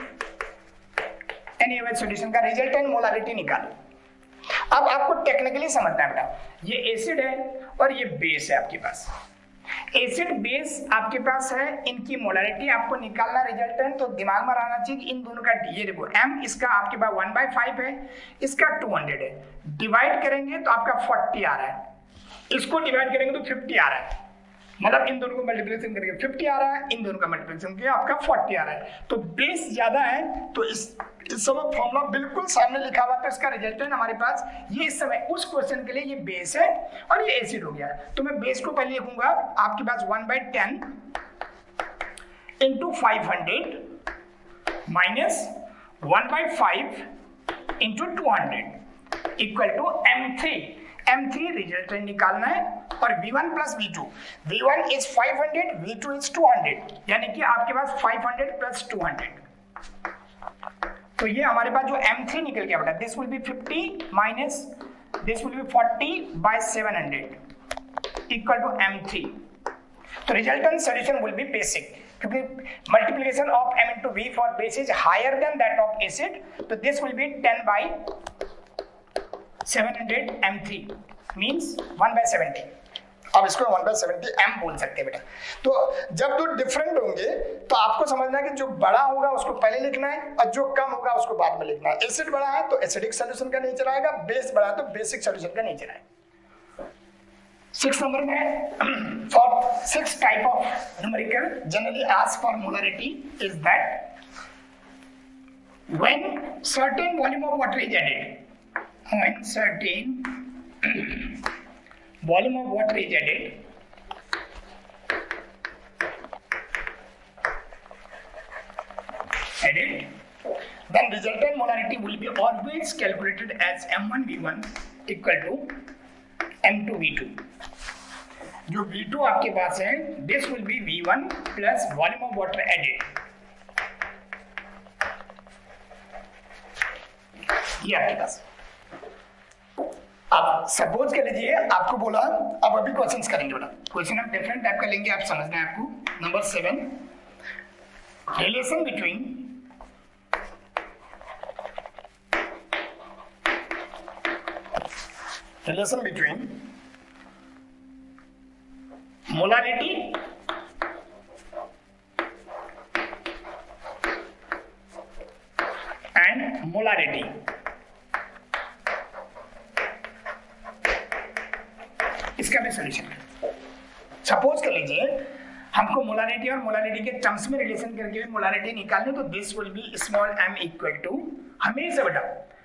N solution का रिजल्टेंट मोलारिटी निकालो। अब आपको टेक्निकली समझना है बेटा, ये एसिड है और ये बेस है आपके पास। एसिड बेस आपके पास है, इनकी मोलारिटी आपको निकालना रिजल्टेंट, तो दिमाग में रहना चाहिए इन दोनों का ये देखो m इसका आपके पास वन बाई फाइव है, इसका टू हंड्रेड है, डिवाइड करेंगे तो आपका फोर्टी आ रहा है, इसको डिवाइड करेंगे तो फिफ्टी आ रहा है, मतलब इन दोनों को मल्टीप्लिकेशन करेंगे फिफ्टी आ रहा है, इन दोनों का मल्टीप्लिकेशन किया आपका फोर्टी आ रहा है। तो बेस ज्यादा है, तो इस इस समय फॉर्मूला बिल्कुल सामने लिखा हुआ था, इसका रिजल्टेंट हमारे पास ये इस समय उस क्वेश्चन के लिए ये बेस है और ये एसिड हो गया। तो मैं बेस को पहले लिखूंगा आपके पास one by ten into five hundred minus one by five into two hundred equal to M three. M three resultant निकालना है और V one plus V two, V one is five hundred, V two is two hundred, यानी कि आपके पास five hundred plus two hundred तो ये हमारे पास जो एम थ्री निकल गया बेटा, this will be fifty minus this will be forty by seven hundred equal to M three. तो resultant solution will be basic, क्योंकि multiplication of m into v for base is higher than that of acid, तो this will be ten by seven hundred m three means one by seventy। अब इसको one by seventy m बोल सकते हैं बेटा। तो जब दो डिफरेंट होंगे तो आपको समझना है कि जो बड़ा होगा उसको पहले लिखना है और जो कम होगा उसको बाद में लिखना है। एसिड बड़ा है तो एसिडिक सॉल्यूशन का नेचर आएगा, बेस बड़ा है तो बेसिक सॉल्यूशन का नेचर आएगा। सिक्स नंबर में for six type of numerical generally ask for molarity is that when certain volume of water is added, when certain volume of water is added, added, then resultant molarity will be always calculated as m one v one equal to m two v two। जो v two आपके पास है, this will be v one plus volume of water added। ये आपके पास। अब सपोज कर लीजिए आपको बोला, अब अभी क्वेश्चंस करेंगे बेटा, क्वेश्चन आप डिफरेंट टाइप का लेंगे, आप समझना है आपको। Number seven, relation between relation between molarity and molarity. इसका भी सॉल्यूशन है। सपोज कर लीजिए हमको मोलारिटी और मोलारिटी के टर्म्स में रिलेशन करके मोलारिटी निकालनी, तो this will be small m equal to, हमेशा बेटा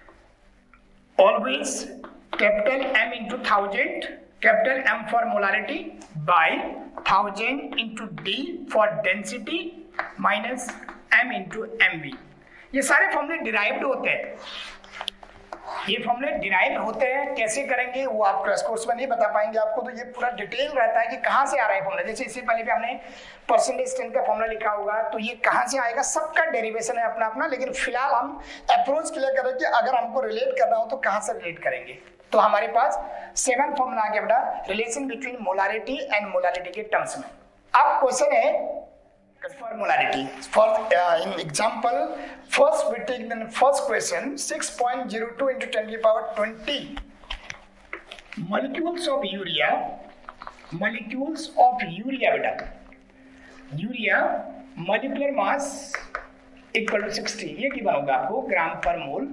always capital M into thousand, capital M for molarity by thousand into D for density minus M into M V. ये सारे फॉर्मूले डिराइव्ड होते हैं, ये फॉर्मूले डिराइव होते हैं। कैसे करेंगे वो आप क्रैश कोर्स में नहीं बता पाएंगे आपको, तो ये पूरा डिटेल रहता है कि कहाँ से आ रहा है फॉर्मूला। जैसे इससे पहले भी हमने परसेंटेज स्ट्रेंथ का फॉर्मूला लिखा होगा, तो ये कहाँ से आएगा, सबका डेरिवेशन है अपना अपना। लेकिन फिलहाल हम अप्रोच क्लियर करें कि अगर हमको रिलेट करना हो तो कहाँ से रिलेट करेंगे। तो हमारे पास सेवन फॉर्मूला आ गया बेटा, relation between molarity and molarity के टर्म्स में। अब क्वेश्चन है for molarity. For uh, in example, first we take the first question, six point zero two into ten to the power twenty molecules of urea, molecules of urea beta, urea molecular mass equal to sixty, ये गिवन होगा आपको gram per mole,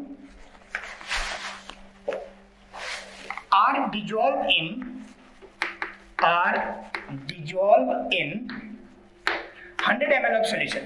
are dissolved in are dissolved in one hundred milliliters of solution,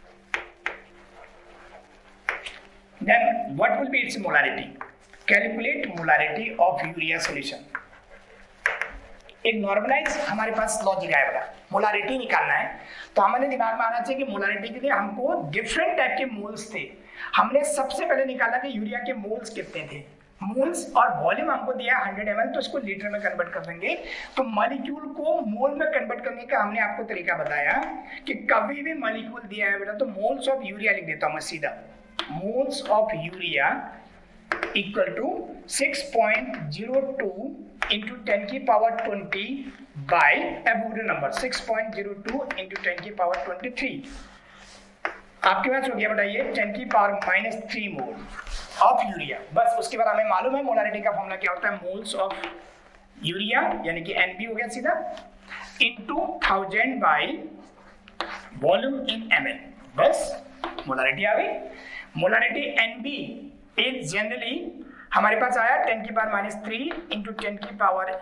then what will be its molarity? Calculate molarity of urea solution। एक नॉर्मलाइज हमारे पास लॉजिक आया बता, मोलारिटी निकालना है तो हमारे दिमाग में आना चाहिए कि मोलारिटी के लिए हमको डिफरेंट टाइप के मोल्स थे। हमने सबसे पहले निकाला कि यूरिया के मोल्स कितने थे, मोल्स और वॉल्यूम हमको दिया हंड्रेड एम एल, तो इसको लीटर में कन्वर्ट कर देंगे। तो मॉलिक्यूल को मोल में कन्वर्ट करने का हमने आपको तरीका बताया कि कभी भी मॉलिक्यूल दिया है बेटा तो मोल्स ऑफ यूरिया लिख देता हूं मैं सीधा, moles of urea equal to six point zero two into ten की power twenty by Avogadro number six point zero two into ten की पावर ट्वेंटी थ्री। आपके पास हो गया बेटा ये टेन की power minus three mole of urea. बस उसके बाद हमें मालूम है मोलारिटी का फॉर्मूला क्या होता है, मोल्स ऑफ यूरिया यानी कि एन बी हो गया सीधा into thousand by volume in M L, बस मोलारिटी आ गई। Molarity N B is generally हमारे पास आया टेन की power minus three into ten की power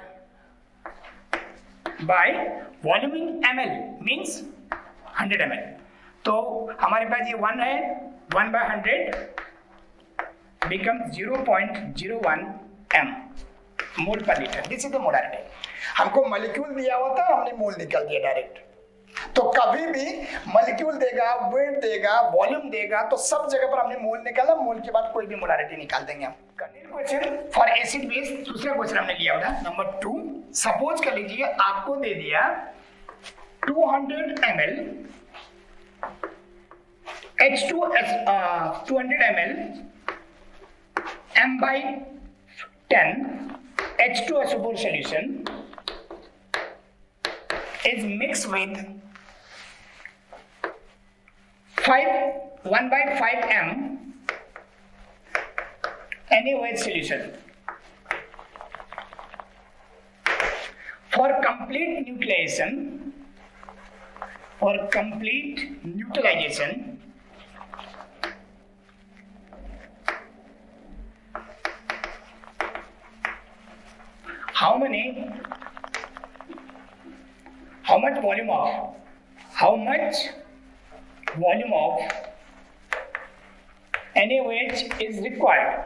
by volume in M L means hundred M L. तो हमारे पास ये वन है, one by hundred become zero point zero one M mole per litre. This is the molarity. हमको मॉलिक्यूल दिया हुआ था, हमने मोल निकाल दिया डायरेक्ट। तो कभी भी मॉलिक्यूल देगा, वेट देगा, वॉल्यूम देगा, तो सब जगह पर हमने मोल निकाला, मोल के बाद कोई भी मोलारिटी निकाल देंगे हम। क्वेश्चन फॉर एसिड बेस, दूसरा क्वेश्चन हमने लिया होगा नंबर टू। सपोज कर लीजिए आपको दे दिया two hundred M L H two uh, two hundred milliliters m by ten H two S O four solution is mixed with five one by five m N A O H solution. For complete neutralization, for complete neutralization, how many, how much volume of, how much volume of N A O H is required?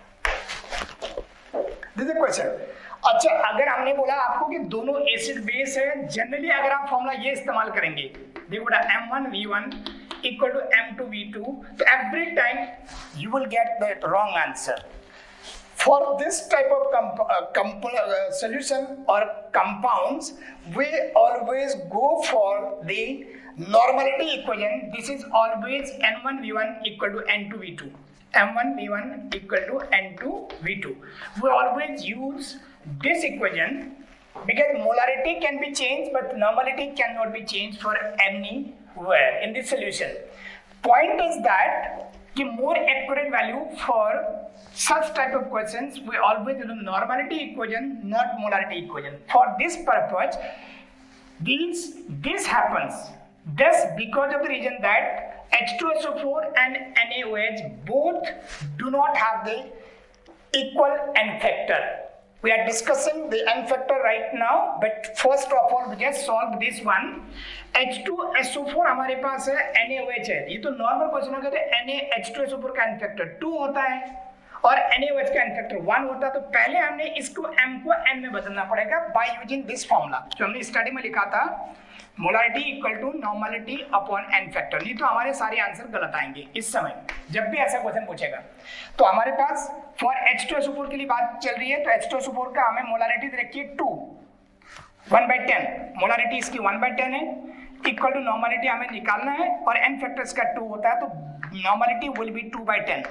This is the question. अच्छा, अगर हमने बोला आपको कि दोनों एसिड बेस है, जनरली अगर आप फॉर्मूला ये इस्तेमाल करेंगे, देखो बेटा M one V one equal to M two V two, तो every time you will get the wrong answer. For this type of comp uh, comp uh, solution or compounds, we always go for the normality equation. This is always N one V one equal to N two V two. M one V one equal to N two V two. We always use this equation because molarity can be changed but normality cannot be changed for anywhere in this solution. Point is that the more accurate value for such type of questions, we always use normality equation, not molarity equation. For this purpose, these, this happens. Thus, because of the reason that H two S O four and N A O H both do not have the equal N factor. We are discussing the N factor right now, but first of all, we just solve this one. H two S O four हमारे पास है, N A O H है. ये तो normal क्वेश्चन होगा, N A H two S O four का N factor two होता है और N A O H का N factor one होता है. तो पहले हमने इसको M को N में बदलना पड़ेगा by using this formula. जो हमने स्टडी में लिखा था, molarity equal to normality upon N factor. नहीं तो हमारे सारे आंसर गलत आएंगे इस समय जब भी ऐसा क्वेश्चन पूछेगा. तो हमारे पास फॉर H two S O four के लिए बात चल रही है, तो H two S O four का हमें मोलारिटी रखिए two, one by ten. Molarity इसकी वन बाई टेन है, इक्वल टू नॉर्मलिटी हमें निकालना है और एन फैक्टर इसका टू होता है, तो normality will be two by ten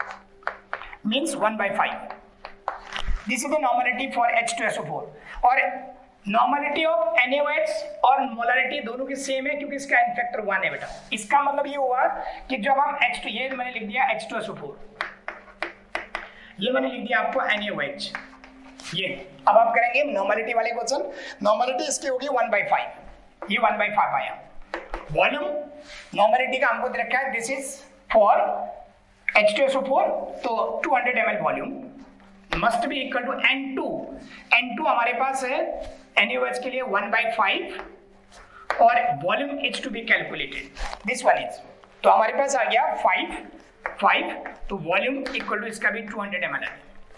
means one by five. This is the normality for H two S O four. और normality of N A O H और मोलारिटी दोनों की सेम है क्योंकि इसका एन फैक्टर वन है बेटा. इसका मतलब ये हुआ कि जब हम H two, ये मैंने लिख दिया H two S O four, ये मैंने लिख दिया आपको N A O H. ये अब आप करेंगे नॉर्मलिटी वाले क्वेश्चन. नॉर्मलिटी इसकी होगी वन बाई फाइव, ये वन बाई फाइव आया. वॉल्यूम नॉर्मलिटी का हमको दे रखा है, this is for H two S O four, तो two hundred M l volume must be equal to N two. N two हमारे पास है N A O H के लिए वन बाई फाइव और volume is to be calculated, this one is. तो हमारे पास आ गया फाइव फाइव, तो वॉल्यूम इक्वल टू इसका भी टू हंड्रेड एम एल है.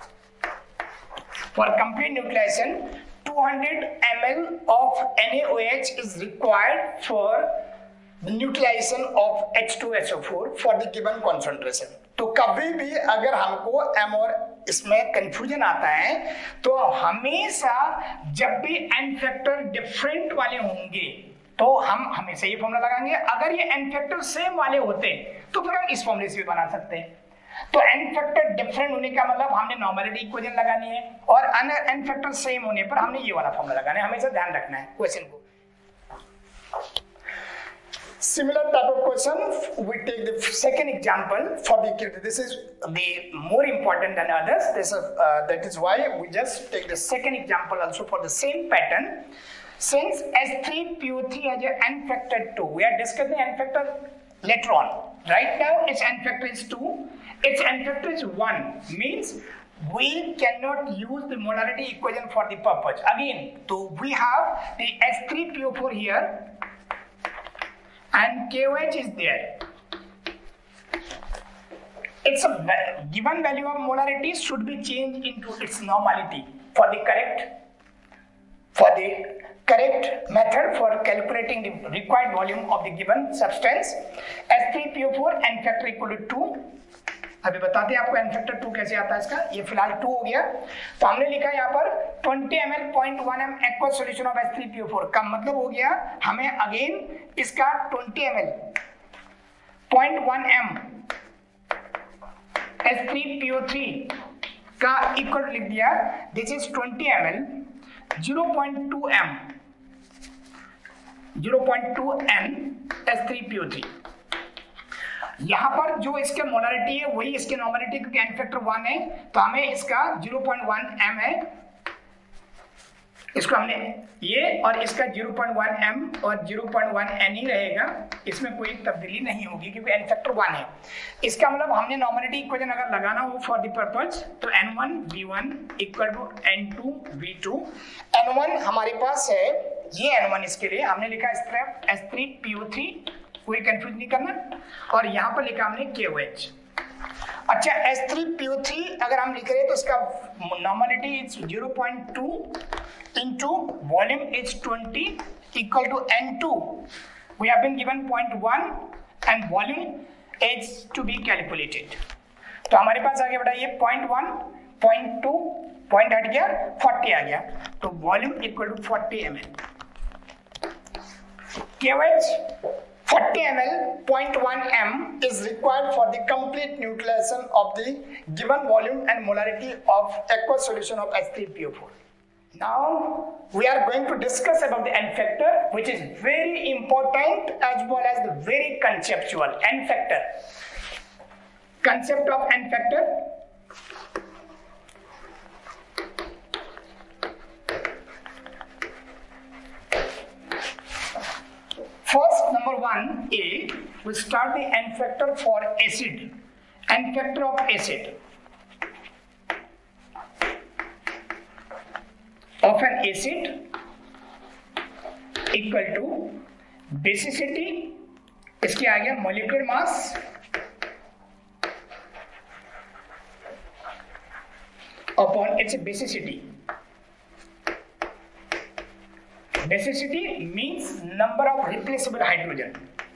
For complete nucleation two hundred M L of N A O H is required for the neutralization of H two S O four for the given concentration. तो कभी भी अगर हमको M और इसमें कंफ्यूजन आता है तो हमेशा जब भी एन फैक्टर डिफरेंट वाले होंगे तो हम हमेशा ये फॉर्मूला लगाएंगे. अगर ये एन फैक्टर सेम वाले होते तो फिर हम इस फॉर्मूले से भी बना सकते हैं. तो एन फैक्टर डिफरेंट होने का मतलब हमने नॉर्मलिटी इक्वेशन लगानी है और एन फैक्टर सेम होने पर हमने ये वाला फॉर्मूला लगाना है. हमेशा ध्यान रखना है क्वेश्चन को. Similar type of question, we take the second example for the, this is the more important than others. This is, uh, that is why we just take the second example also for the same pattern. Since S three P O three has an N factor two, we are discussing N factor later on. Right now its N factor is two, its N factor is one, means we cannot use the molarity equation for the purpose. Again, so we have the S three P O four here and K O H is there. Its a given value of molarity should be changed into its normality for the correct for the correct method for calculating the required volume of the given substance. S three P O four N factor equal to two. अभी बताते हैं आपको N factor टू कैसे आता है इसका. ये फिलहाल टू हो गया, तो हमने लिखा यहाँ पर twenty M l point one M aqueous solution of S three P O four का मतलब हो गया हमें अगेन इसका twenty M l point one M H three P O three का इक्वल लिख दिया, this is twenty M l, zero point two M, zero point two N H three P O three. यहां पर जो इसके मोलारिटी है वही इसके नॉर्मलिटी, क्योंकि एन फैक्टर वन है तो हमें इसका जीरो पॉइंट वन एम है, इसको हमने ये और इसका जीरो पॉइंट वन एम और जीरो पॉइंट वन एन ही रहेगा, इसमें कोई तब्दीली नहीं होगी क्योंकि एन फैक्टर वन है। इसका मतलब हमने नॉर्मलिटी इक्वेशन अगर लगाना हो फॉर द पर्पस तो N one V one equal to N two V two. N one हमारे पास है, ये एन वन इसके लिए हमने लिखा स्ट्रेप H three P O three, कोई कंफ्यूज नहीं करना, और यहाँ पर लिखा हमने के ओ एच। अच्छा H three P O three अगर हम लिख रहे हैं तो इसका normality is zero point two into volume is twenty equal to N two. We have been given zero point one and volume is to be calculated. तो हमारे पास आगे बढ़ाइए zero point one, zero point two, point हट गया, forty आ गया, तो volume equal to forty m l. K O H forty m l, zero point one m is required for the complete neutralization of the given volume and molarity of aqueous solution of H three P O four. Now we are going to discuss about the N factor, which is very important as well as the very conceptual. N factor, concept of N factor. First, number one A, we start the N factor for acid. N factor of acid of an acid equal to basicity, इसके आ गया molecular mass upon its basicity. Basicity means number of replaceable hydrogen.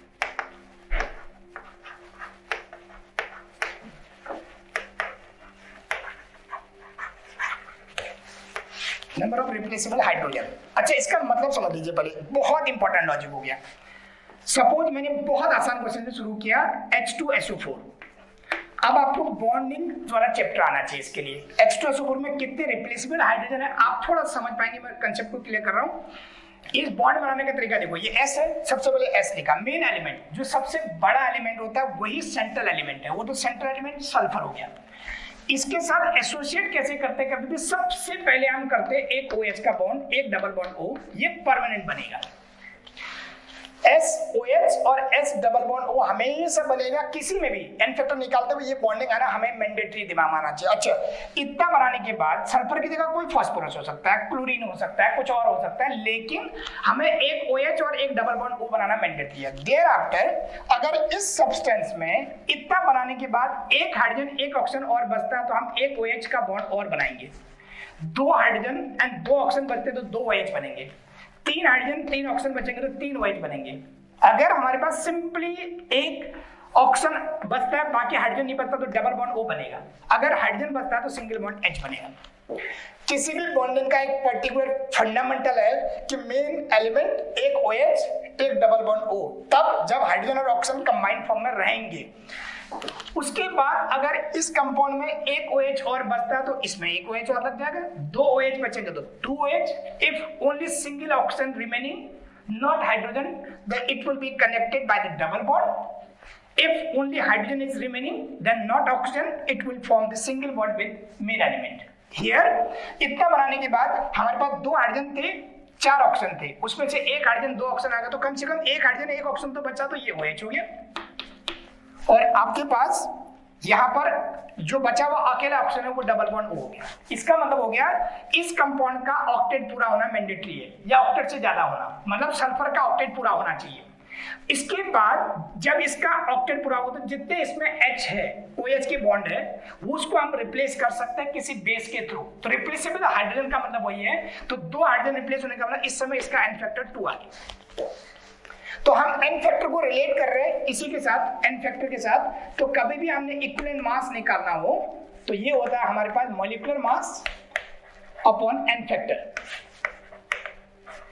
Number of replaceable hydrogen. अच्छा इसका मतलब समझ लीजिए पहले, बहुत इंपॉर्टेंट लॉजिक हो गया। सपोज मैंने बहुत आसान क्वेश्चन से शुरू किया H two S O four, अब आपको बॉन्डिंग वाला चैप्टर आना चाहिए। इसके लिए H two S O four में कितने रिप्लेसेबल हाइड्रोजन है आप थोड़ा समझ पाएंगे, मैं कंसेप्ट को क्लियर कर रहा हूँ। इस बॉन्ड बनाने का तरीका देखो, ये एस है, सबसे पहले एस लिखा, मेन एलिमेंट जो सबसे बड़ा एलिमेंट होता है वही सेंट्रल एलिमेंट है, वो तो सेंट्रल एलिमेंट सल्फर हो गया। इसके साथ एसोसिएट कैसे करते हैं, कभी भी सबसे पहले हम करते हैं एक OH का बॉन्ड, एक डबल बॉन्ड O, ये परमानेंट बनेगा। S O H और S डबल बॉन्ड O हमेशा बनेगा, किसी में भी एन फैक्टर निकालते हुए ये बॉन्डिंग आना हमें मैंडेटरी दिमाग में आना चाहिए। अच्छा इतना बनाने के बाद सल्फर की जगह कोई फास्फोरस हो सकता है, क्लोरीन हो सकता है, कुछ और हो सकता है, लेकिन हमें एक OH और एक डबल बॉन्ड O बनाना मैंडेटरी है। देयर आफ्टर अगर इस सब्सटेंस में इतना बनाने के बाद एक हाइड्रोजन एक ऑक्सीजन और बचता है तो हम एक OH का बॉन्ड और बनाएंगे, दो हाइड्रोजन एंड दो ऑक्सीजन बचते तो दो OH बनेंगे, तीन हाइड्रोजन तीन ऑक्सीजन बचेंगे तो तीन OH बनेंगे। अगर हमारे पास सिंपली एक ऑक्सीजन बचता है बाकी हाइड्रोजन नहीं बचता तो डबल बॉन्ड O बनेगा, अगर हाइड्रोजन बचता है तो सिंगल बॉन्ड H बनेगा। किसी भी बॉन्डिंग का एक पर्टिकुलर फंडामेंटल है कि मेन एलिमेंट एक OH एक डबल बॉन्ड O, तब जब हाइड्रोजन और ऑक्सीजन कंबाइंड फॉर्म में रहेंगे। उसके बाद अगर इस कंपाउंड में एक OH और बचता है तो इसमें एक OH और लग जाएगा, दो OH बचेंगे तो two OH। If only single oxygen remaining not hydrogen then it will be connected by the double bond। if only hydrogen is remaining then not oxygen, it will form the single bond with main element। here इतना बनाने के बाद हमारे पास दो हाइड्रोजन थे चार ऑक्सीजन थे, उसमें से एक हाइड्रोजन दो ऑक्सीजन आ गया तो कम से कम एक हाइड्रोजन एक ऑक्सीजन तो बचा, तो ये OH हो गया। और आपके पास यहाँ पर जो बचा हुआ अकेला ऑक्सीजन है वो डबल बॉन्ड O हो गया। इसका मतलब हो गया इस कंपाउंड का ऑक्टेट पूरा होना मैंडेटरी है, या ऑक्टेट से ज्यादा होना, मतलब सल्फर का ऑक्टेट पूरा होना चाहिए। इसके बाद जब इसका ऑक्टेट पूरा हो तो जितने इसमें H है, OH के बॉन्ड है, वो उसको हम रिप्लेस कर सकते हैं किसी बेस के थ्रू। तो रिप्लेसेबल हाइड्रोजन का मतलब वही है, तो दो हाइड्रोजन रिप्लेस होने का मतलब इस समय इसका एन फैक्टर टू आ गया। तो हम एन फैक्टर को रिलेट कर रहे हैं इसी के साथ, एन फैक्टर के साथ। तो कभी भी हमने इक्विवेलेंट मास निकालना हो तो ये होता है हमारे पास molecular mass upon N factor.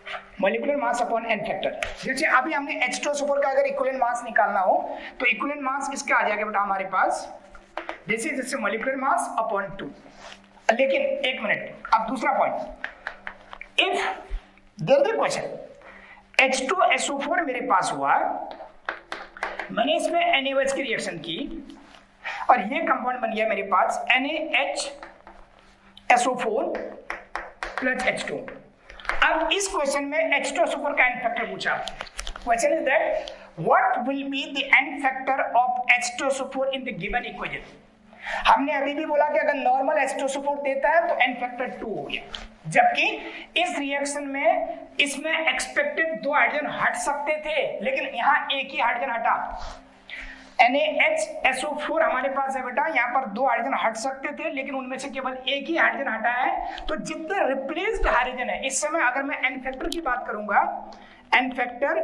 Molecular mass upon N factor. जैसे अभी हमने H two S O four का अगर इक्विवेलेंट मास निकालना हो तो इक्विवेलेंट मास इसका आ जाएगा बेटा हमारे पास, दिस इज जैसे मॉलिक्यूलर मास अपॉन टू। लेकिन एक मिनट, अब दूसरा point, if there is a question H two S O four मेरे पास हुआ, मैंने इसमें एन ए ओ एच की रिएक्शन की और ये कंपाउंड बन गया मेरे पास N A H S O four plus H two. अब इस क्वेश्चन में H two S O four का एन फैक्टर पूछा। Question is that what will be the N factor of H two S O four in the given equation. हमने अभी भी बोला कि अगर normal H two S O four देता है तो एन फैक्टर टू हो गया, जबकि इस रिएक्शन में इसमें एक्सपेक्टेड दो हाइड्रोजन हट सकते थे, लेकिन यहाँ एक ही हाइड्रोजन हटा। N A H S O four हमारे पास है बेटा, यहाँ पर दो हाइड्रोजन हट सकते थे लेकिन उनमें से केवल एक ही हाइड्रोजन हटा है। तो जितने रिप्लेस्ड हाइड्रोजन है इस समय, अगर मैं एन फैक्टर की बात करूंगा, N factor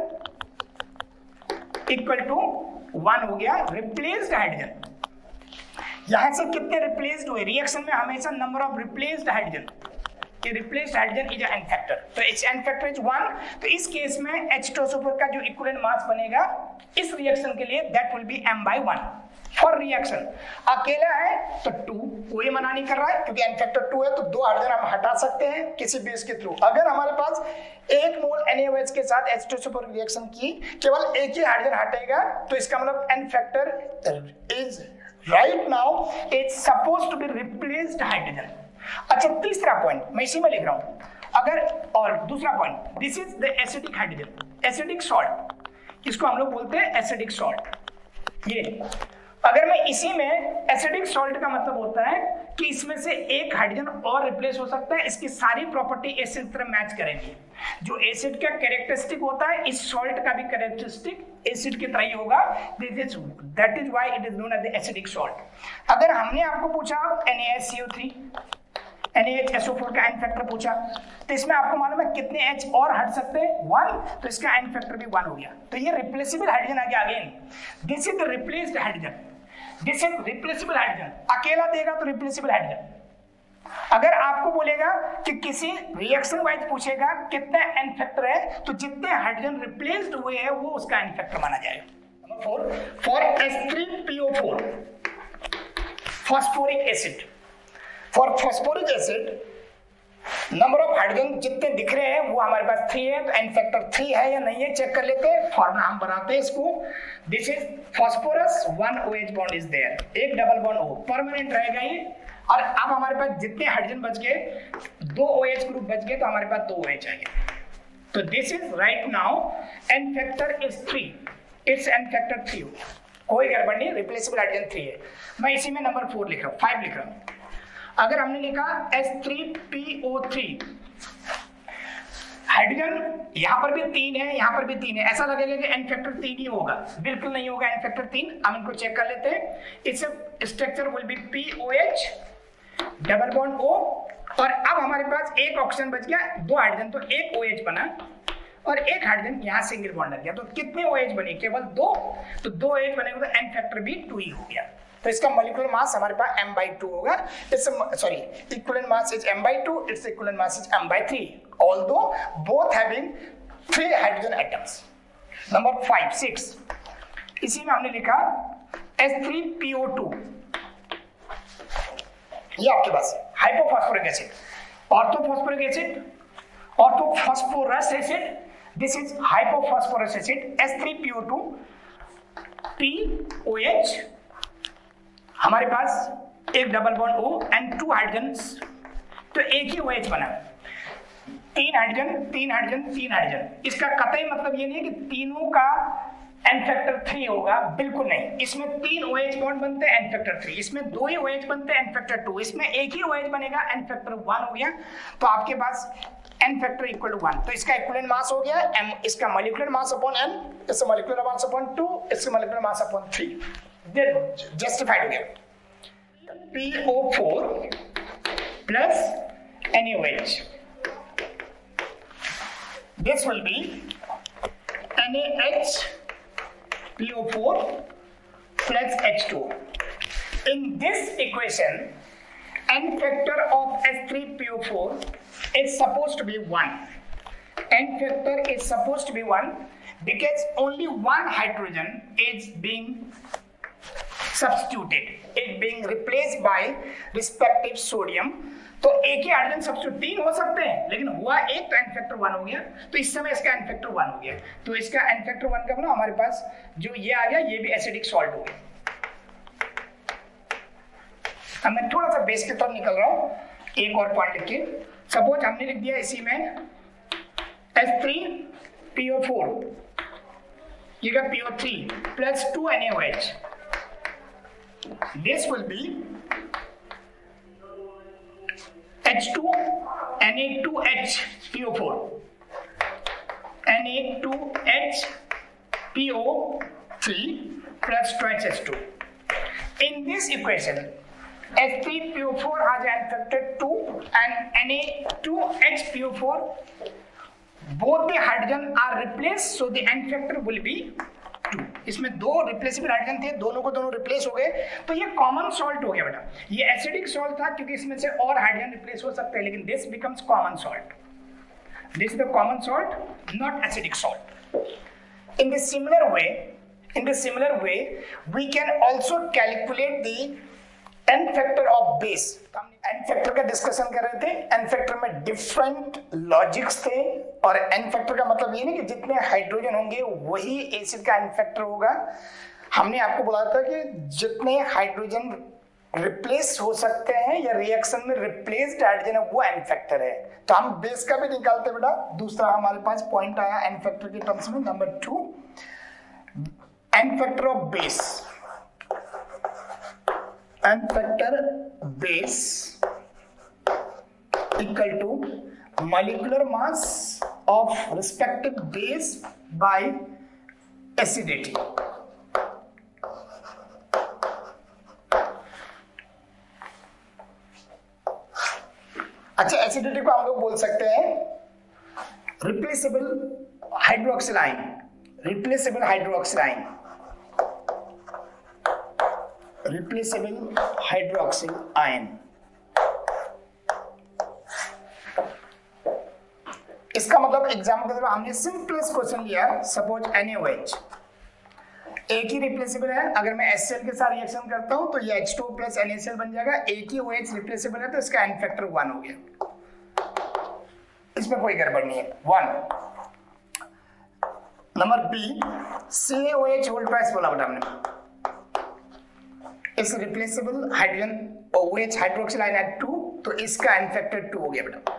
equal to one हो गया रिप्लेस्ड हाइड्रोजन। यहां से कितने रिप्लेस्ड हुए, रिएक्शन में हमेशा नंबर ऑफ रिप्लेस्ड हाइड्रोजन, कि replaced hydrogen is N factor, तो it's N factor is one. तो इस केस में H two S O four का जो इक्विवेलेंट मास बनेगा इस रिएक्शन के लिए that will be m by one. For reaction अकेला है तो टू, कोई मना नहीं कर रहा है क्योंकि एन फैक्टर टू है, तो दो हाइड्रोजन हम हटा सकते हैं किसी बेस के थ्रू। अगर हमारे पास एक मोल एन ए ओ एच के साथ H two S O four reaction की, केवल एक ही हाइड्रोजन हटेगा, तो इसका मतलब N factor is right now it's supposed to be replaced hydrogen. अच्छा, तीसरा पॉइंट मैं इसी में लिख रहा हूं, अगर, और दूसरा point, this is the acidic hydrogen, acidic salt, इसको हम लोग बोलते हैं एसिडिक सॉल्ट। ये अगर मैं इसी में, एसिडिक सॉल्ट का मतलब होता है कि इसमें से एक हाइड्रोजन और रिप्लेस हो सकता है, इसकी सारी प्रॉपर्टी एसिड की तरह मैच करेंगी। जो एसिड का कैरेक्टरिस्टिक होता है इस सॉल्ट का भी कैरेक्टरिस्टिक एसिड की तरह ही होगा, this is that is why it is known as the acidic salt. अगर हमने आपको पूछा N A H C O three, N A H S O four का एन फैक्टर पूछा, तो इसमें आपको मालूम है कितने H और हट सकते हैं, वन, तो इसका एन फैक्टर भी वन हो गया। तो ये रिप्लेसेबल हाइड्रोजन आ गया again, this is the replaced hydrogen, this is replaceable hydrogen. अकेला देगा तो रिप्लेसेबल हाइड्रोजन। अगर आपको बोलेगा कि किसी रिएक्शन वाइज पूछेगा कितना एन फैक्टर है, तो जितने हाइड्रोजन रिप्लेस्ड हुए हैं वो उसका एन फैक्टर माना जाएगा। Number four, for H three P O four phosphoric acid, for phosphoric acid number of hydrogen जितने दिख रहे हैं वो हमारे पास थ्री है, तो एन फैक्टर थ्री है या नहीं है चेक कर लेते हैं। फॉर्मूला हम बनाते हैं इसको, this is phosphorus, one OH bond is there, एक डबल बॉन्ड O परमानेंट रहेगा ये। और अब हमारे पास जितने हाइड्रोजन बच गए, दो OH ग्रुप बच गए, तो हमारे पास दो OH आ गए। तो this is right now N factor is three, it's N factor three हो गया, कोई गड़बड़ नहीं, रिप्लेसेबल हाइड्रोजन थ्री है। मैं इसी में नंबर फोर लिख रहा हूँ, फाइव लिख रहा हूँ। अगर हमने लिखा H three P O three, hydrogen यहां पर भी तीन है, यहां पर भी तीन है, ऐसा लगेगा कि एन फैक्टर तीन ही होगा, बिल्कुल नहीं होगा एन फैक्टर तीन। हम इनको चेक कर लेते हैं। It's structure will be P O H double bond O, और अब हमारे पास एक ऑक्सीजन बच गया, दो हाइड्रोजन, तो एक OH बना और एक हाइड्रोजन यहाँ सिंगल बॉन्ड लग गया, तो कितने OH बने, केवल दो, तो दो OH बनेगा तो एन फैक्टर भी टू ही हो गया। तो इसका मॉलिक्यूलर मास हमारे पास m by टू होगा, it's sorry equivalent mass is m by two, it's equivalent mass is m by three, although both having three hydrogen atoms. Number five, six, इसी में हमने लिखा H three P O two, ये आपके पास hypophosphoric acid, orthophosphoric acid, orthophosphorous acid, this is hypophosphorous acid, H three P O two P O H, हमारे पास एक double bond O and two hydrogen, तो एक ही OH बना, तीन हाइड्रोजन तीन हाइड्रोजन तीन हाइड्रोजन। इसका कतई मतलब ये नहीं है कि तीनों का एन फैक्टर थ्री होगा, बिल्कुल नहीं। इसमें तीन OH बॉन्ड बनते हैं, एन फैक्टर थ्री, इसमें दो ही OH बनते हैं, एन फैक्टर टू, इसमें एक ही OH बनेगा, एन फैक्टर वन हो गया। तो आपके पास N factor equal to one, तो इसका इक्विवेलेंट मास हो गया m, इसका मॉलिक्यूलर मास अपॉन n, इसका मॉलिक्यूलर मास अपॉन टू, इसका molecular mass upon three, justified हो गया। P O four plus N A O H, this will be N A H P O four plus H two. In this equation, n factor of H three P O four is supposed to be one. n factor is supposed to be one because only one hydrogen is being substituted, it being replaced by respective sodium. तो एक ही हाइड्रोजन सब्स्टिट्यूट तीन हो सकते हैं, लेकिन हुआ एक, तो n फैक्टर वन हो गया, तो इस समय इसका n फैक्टर वन हो गया, तो इसका n फैक्टर वन का ना हमारे पास जो ये आ गया, ये भी एसिडिक सॉल्ट हो गया। अब मैं थोड़ा सा बेस की तरफ निकल रहा हूं, एक और पॉइंट लिख के। सपोज हमने लिख दिया इसी में H three P O four, ये का P O three plus two N A O H, this will be H two N A two H P O four, N A two H P O three plus two H H two. In this equation, H three P O four has n factor two and N A two H P O four. Both the hydrogen are replaced, so the n factor will be two. इसमें दो रिप्लेसेबल हाइड्रोजन थे, दोनों को दोनों रिप्लेस हो गए, तो ये कॉमन सॉल्ट हो गया बेटा। ये एसिडिक सॉल्ट था क्योंकि इसमें से और हाइड्रोजन रिप्लेस हो सकते हैं, लेकिन this becomes common salt. This is the common salt, not acidic salt. In the similar way, in the similar way, we can also calculate the n factor of base. n factor का डिस्कशन कर रहे थे, n factor में डिफरेंट लॉजिक्स थे, और n factor का मतलब ये नहीं कि जितने हाइड्रोजन होंगे वही एसिड का n factor होगा। हमने आपको बोला था कि जितने हाइड्रोजन रिप्लेस हो सकते हैं या रिएक्शन में रिप्लेस्ड हाइड्रोजन है वो n फैक्टर है, तो हम बेस का भी निकालते बेटा। दूसरा हमारे पास पॉइंट आया n फैक्टर के टर्म्स में, number two, n factor of base, n factor base equal to molecular mass of respective base by acidity. अच्छा, एसिडिटी को हम लोग बोल सकते हैं replaceable hydroxyl ion, replaceable hydroxyl ion, replaceable hydroxyl ion. इसका मतलब एग्जाम्पल के तौर हमने सिंपलेस्ट क्वेश्चन लिया, suppose N A O H एक ही रिप्लेसेबल है, अगर मैं एच सी एल के साथ रिएक्शन करता हूं तो ये H two plus N A C L बन जाएगा, एक ही ओ एच रिप्लेसेबल है तो इसका n फैक्टर वन हो गया, इसमें कोई गड़बड़ नहीं है, one. Number B, C A O H whole twice बोला बेटा हमने, इस replaceable hydrogen O H hydroxyl ion है टू, तो इसका n फैक्टर टू हो गया बेटा।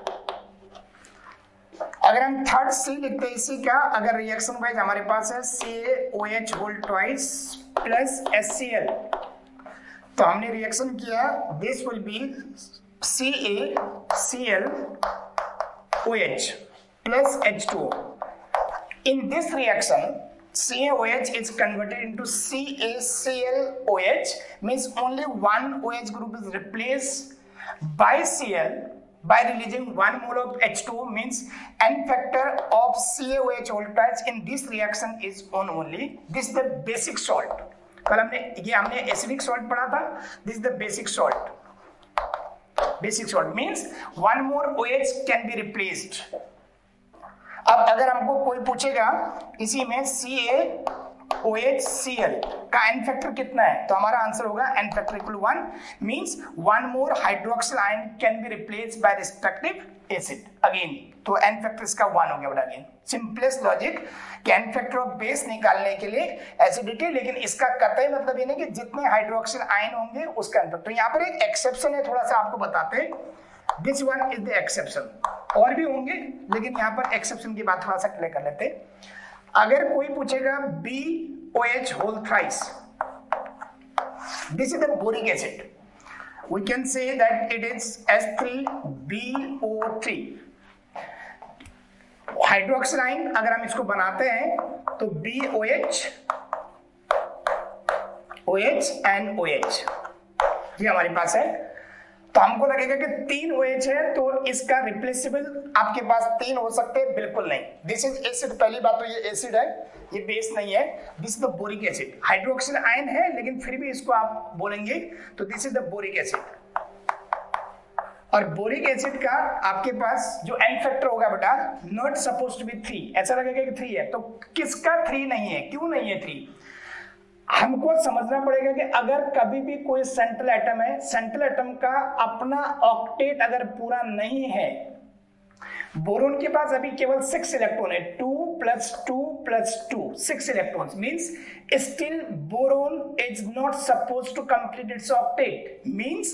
अगर हम थर्ड सी लिखते हैं इसी का, अगर रिएक्शन वाइज हमारे पास है C A O H whole twice plus S C L, तो हमने रिएक्शन किया, this will be C A C L O H plus H two O. In this reaction C A O H is converted into C A C L O H, means only one O H group is replaced by C L by releasing one mole of H two, means n factor of C A O H whole twice in this reaction is on only. This is the basic salt. कल हमने ये हमने acidic salt पढ़ा था, this is the basic salt. Basic salt means one more O H can be replaced. अब अगर हमको कोई पूछेगा इसी में C A O H C L का n फैक्टर कितना है, तो हमारा आंसर होगा n factor equal one, means one more hydroxyl ion can be replaced by respective acid again, तो n फैक्टर इसका वन हो गया बेटा। अगेन सिंपलेस्ट लॉजिक कि n फैक्टर ऑफ बेस निकालने के लिए एसिडिटी, लेकिन इसका कतई मतलब ये नहीं कि जितने हाइड्रोक्सिल आयन होंगे उसका n फैक्टर। यहाँ पर एक एक्सेप्शन है, थोड़ा सा आपको बताते हैं, this one is the exception, और भी होंगे लेकिन यहाँ पर एक्सेप्शन की बात थोड़ा सा क्लियर कर लेते हैं। अगर कोई पूछेगा B O H whole thrice, this is the boric acid, we can say that it is H three B O three। Hydroxyl ion अगर हम इसको बनाते हैं तो B O H O H and O H ये हमारे पास है, तो हमको लगेगा कि तीन O H है तो इसका रिप्लेसेबल आपके पास तीन हो सकते हैं, बिल्कुल नहीं। दिस इज एसिड, पहली बात तो ये एसिड है, ये बेस नहीं है, this is the boric acid. Hydroxyl ion है लेकिन फिर भी इसको आप बोलेंगे तो this is the boric acid. और बोरिक एसिड का आपके पास जो एन फैक्टर होगा बेटा not suppose to be three, ऐसा लगेगा कि थ्री है, तो किसका थ्री नहीं है, क्यों नहीं है थ्री? हमको समझना पड़ेगा कि अगर कभी भी कोई सेंट्रल एटम है, सेंट्रल एटम का अपना ऑक्टेट अगर पूरा नहीं है, बोरोन के पास अभी केवल सिक्स इलेक्ट्रॉन है, two plus two plus two, six electrons, means still boron is not suppose to complete its octet. Means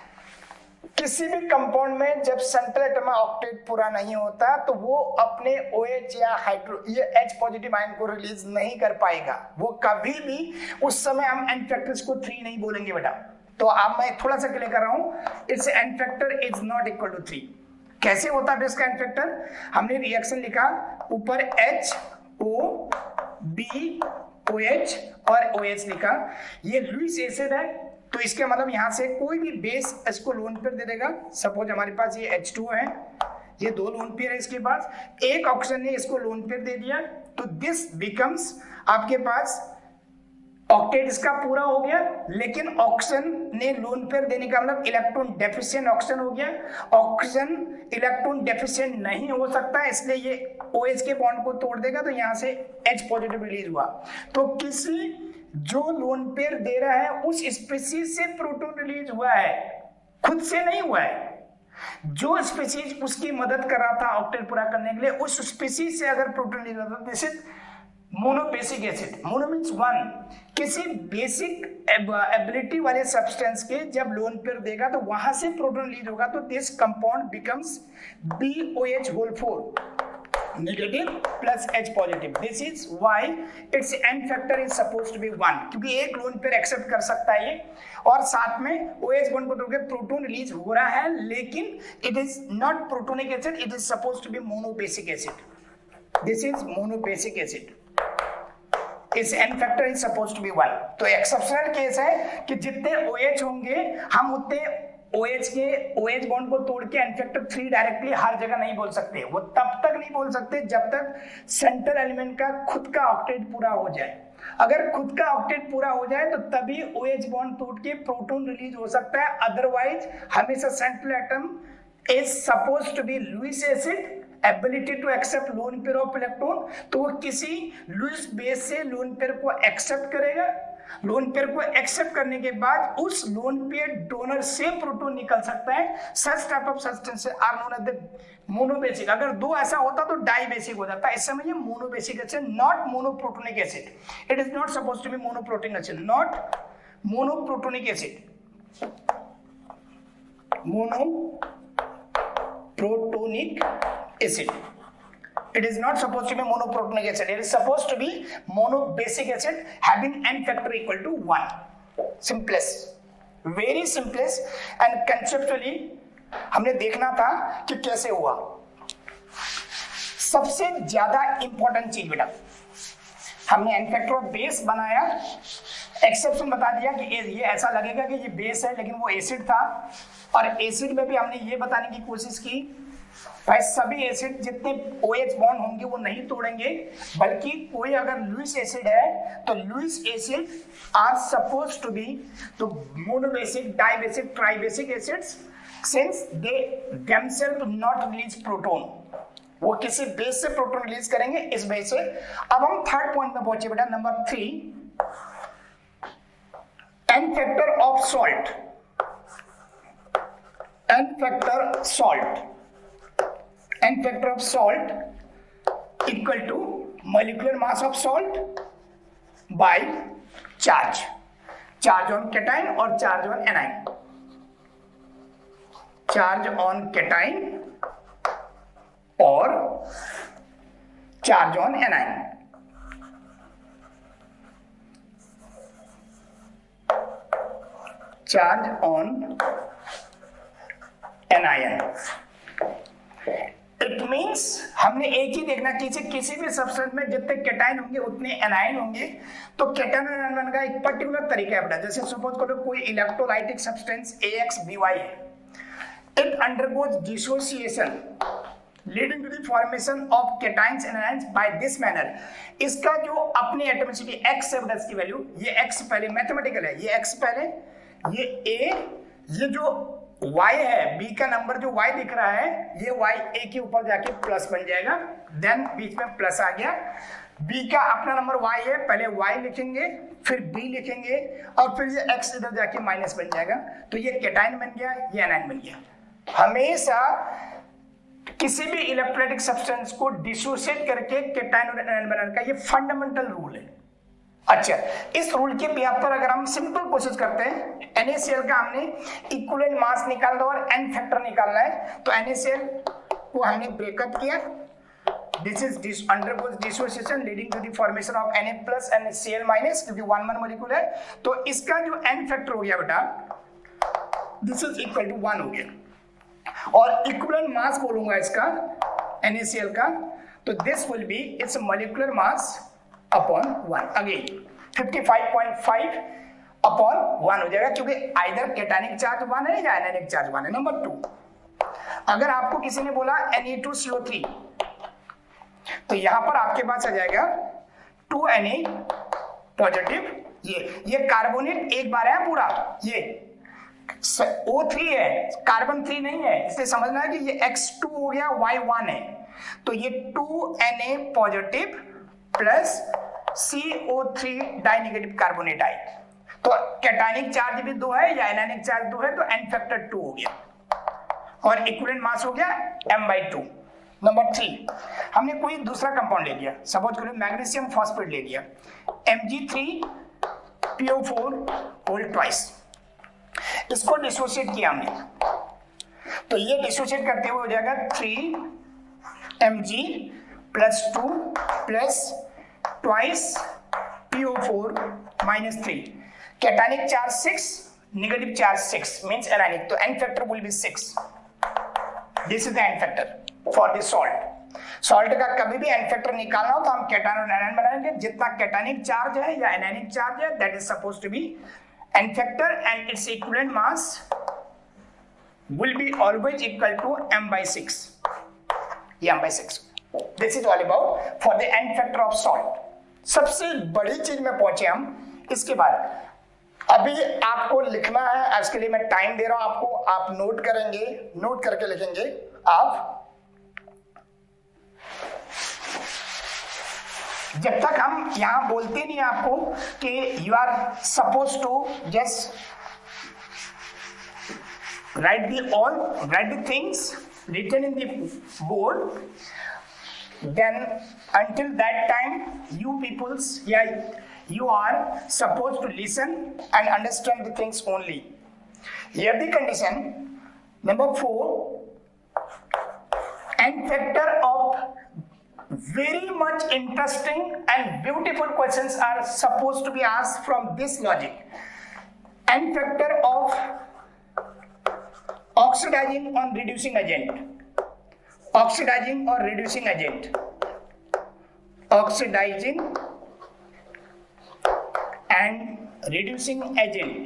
किसी भी कंपाउंड में जब सेंट्रल एटम ऑक्टेट पूरा नहीं होता तो वो अपने OH या हाइड्रो ये H पॉजिटिव आयन को रिलीज नहीं कर पाएगा, वो कभी भी उस समय हम एन फैक्टर्स को थ्री नहीं बोलेंगे बेटा। तो अब मैं थोड़ा सा क्लियर कर रहा हूं, its N factor is not equal to three. कैसे होता है इसका एन फैक्टर? हमने रिएक्शन लिखा, ऊपर H O B OH और OH लिखा, ये लुईस एसिड है तो इसके मतलब यहां से कोई भी बेस इसको लोन पेयर दे देगा। सपोज हमारे पास ये एच टू है, ये दो लोन पेयर है इसके पास, एक ऑक्सीजन ने इसको लोन पेयर दे दिया, तो दिस बिकम्स आपके पास ऑक्टेट इसका पूरा हो गया, लेकिन ऑक्सीजन ने लोन पेयर देने का मतलब इलेक्ट्रॉन डेफिशिएंट ऑक्सीजन हो गया। ऑक्सीजन इलेक्ट्रॉन डेफिशिएंट नहीं हो सकता, इसलिए ये OH के बॉन्ड को तोड़ देगा, तो यहां से H पॉजिटिव रिलीज हुआ। तो किसी जो लोन पेयर दे रहा है उस स्पीसीज से प्रोटॉन रिलीज हुआ है, खुद से नहीं हुआ है। जो स्पीसीज उसकी मदद कर रहा था ऑक्टेट पूरा करने के लिए, उस स्पीसीज से अगर प्रोटॉन रिलीज होता, this is monobasic acid. Mono means one, किसी बेसिक एबिलिटी वाले सब्सटेंस के जब लोन पेयर देगा तो वहां से प्रोटॉन रिलीज होगा, तो this compound becomes B O H whole four negative plus H positive. This is why its n factor is supposed to be one, क्योंकि एक लोन पेयर एक्सेप्ट कर सकता है ये, और साथ में OH बॉन्ड को तोड़ के प्रोटॉन रिलीज हो रहा है, लेकिन it is not protonic acid, it is supposed to be monobasic acid. This is monobasic acid. इस n factor is supposed to be one. तो एक्सेप्शनल केस है कि जितने OH होंगे हम उतने OH के OH बॉन्ड को तोड़ के एन फैक्टर थ्री डायरेक्टली हर जगह नहीं बोल सकते। वो तब तक नहीं बोल सकते जब तक सेंटर एलिमेंट का खुद का ऑक्टेट पूरा हो जाए। अगर खुद का ऑक्टेट पूरा हो जाए तो तभी OH बॉन्ड टूट के प्रोटॉन रिलीज हो सकता है, अदरवाइज हमेशा central atom is suppose to be Lewis acid, ability to accept lone pair of electron, तो वो किसी लुईस बेस से लोन पेयर को एक्सेप्ट करेगा। लोन पेयर को एक्सेप्ट करने के बाद उस लोन पेयर डोनर से प्रोटॉन निकल सकता है। Such type of substance are known as the monobasic. अगर दो ऐसा होता तो डाइबेसिक हो जाता है। इस समय ये monobasic acid, not monoprotonic acid. It is not suppose to be monoprotonic acid, not monoprotonic acid, monoprotonic acid. It is not supposed to be monoprotonic acid. It is supposed to be monobasic acid having n factor equal to one. Simplest, very simplest, and conceptually हमने देखना था कि कैसे हुआ। सबसे ज्यादा इंपॉर्टेंट चीज बेटा, हमने n factor ऑफ बेस बनाया, एक्सेप्शन बता दिया कि ये ऐसा लगेगा कि ये बेस है लेकिन वो एसिड था, और एसिड में भी हमने ये बताने की कोशिश की भाई सभी एसिड जितने OH बॉन्ड होंगे वो नहीं तोड़ेंगे, बल्कि कोई अगर लुईस एसिड है तो Lewis acid are suppose to be तो monobasic, dibasic, tribasic acids, since they themselves not release proton, वो किसी बेस से प्रोटॉन रिलीज करेंगे इस बेस से। अब हम थर्ड पॉइंट में पहुंचे बेटा, number three, n factor of salt. N factor salt n factor of salt equal to molecular mass of salt by charge, charge on cation और charge on anion, charge on cation और charge on anion। charge on anion it means हमने एक ही देखना कि किसी भी सब्सटेंस में जितने कैटायन होंगे उतने एनायन होंगे। तो कैटायन और एनायन का एक पर्टिकुलर तरीका है बेटा, जैसे सपोज करो कोई electrolytic substance A X B Y है, it undergoes dissociation leading to the formation of cations and anions by this manner. इसका जो अपनी एटॉमिसिटी X है बेटा, इसकी वैल्यू, ये X पहले मैथमेटिकल है, ये X पहले, ये A, ये जो y है, b का नंबर जो y दिख रहा है ये y a के ऊपर जाके प्लस बन जाएगा, देन बीच में प्लस आ गया। b का अपना नंबर y है, पहले y लिखेंगे फिर b लिखेंगे और फिर ये x इधर जाके माइनस बन जाएगा, तो ये कैटायन बन गया, ये एनायन बन गया। हमेशा किसी भी इलेक्ट्रोलाइटिक सब्सटेंस को डिसोसिएट करके कैटायन और एनायन बनाने का ये फंडामेंटल रूल है। अच्छा, इस रूल के बिहाफ पर अगर हम सिंपल कोशिश करते हैं, एन ए सी एल का हमने इक्विवेलेंट मास निकालना और एन फैक्टर निकालना है, तो एन ए सी एल को हमने ब्रेकअप किया, this is this undergoes dissociation leading to the formation of Na plus and C L minus, क्योंकि वन वन मॉलिक्यूल है, तो इसका जो एन फैक्टर हो गया बेटा this is equal to one हो गया, और इक्विवेलेंट मास बोलूंगा इसका एन ए सी एल का, तो this will be its molecular mass upon one, again fifty five point five upon one हो जाएगा, क्योंकि आइदर कैटायनिक चार्ज वन है या एनायनिक चार्ज वन है। नंबर टू, अगर आपको किसी ने बोला N A two C O three, तो यहां पर आपके पास आ जाएगा टू एन ए पॉजिटिव, ये ये कार्बोनेट एक बार है पूरा, ये ओ थ्री है, कार्बन थ्री नहीं है, इसलिए समझना है कि ये एक्स टू हो गया, वाई वन है, तो ये two N A positive plus C O three di negative carbonate आई, तो कैटायनिक चार्ज भी दो है या एनायनिक चार्ज दो है, तो एन फैक्टर टू हो गया और इक्विवेलेंट मास हो गया m by two. Number three, हमने कोई दूसरा कंपाउंड ले लिया, सपोज करो मैग्नीशियम फॉस्फेट ले लिया, M G three P O four whole twice, इसको डिसोसिएट किया हमने, तो ये डिसोसिएट करते हुए हो जाएगा three M G plus two plus twice P O four minus three, cationic charge six, negative charge six means anionic, तो N factor will be six, this is the N factor for the salt. Salt का कभी भी एन फैक्टर निकालना हो तो हम कैटायन और एनायन बनाएंगे, जितना कैटायनिक चार्ज है या एनायनिक चार्ज है that is supposed to be n factor and its equivalent mass will be always equal to m by six, ये m by six। This is all about for the n factor of salt। सबसे बड़ी चीज में पहुंचे हम, इसके बाद अभी आपको लिखना है, इसके लिए मैं टाइम दे रहा हूं आपको, आप नोट करेंगे, नोट करके लिखेंगे आप, जब तक हम यहां बोलते नहीं आपको कि you are suppose to just write the all write the things written in the board, then until that time you peoples, yeah, you are supposed to listen and understand the things only. Here the condition number four, n factor of very much interesting and beautiful questions are supposed to be asked from this logic. N factor of oxidizing or reducing agent, oxidizing or reducing agent, oxidizing and reducing agent,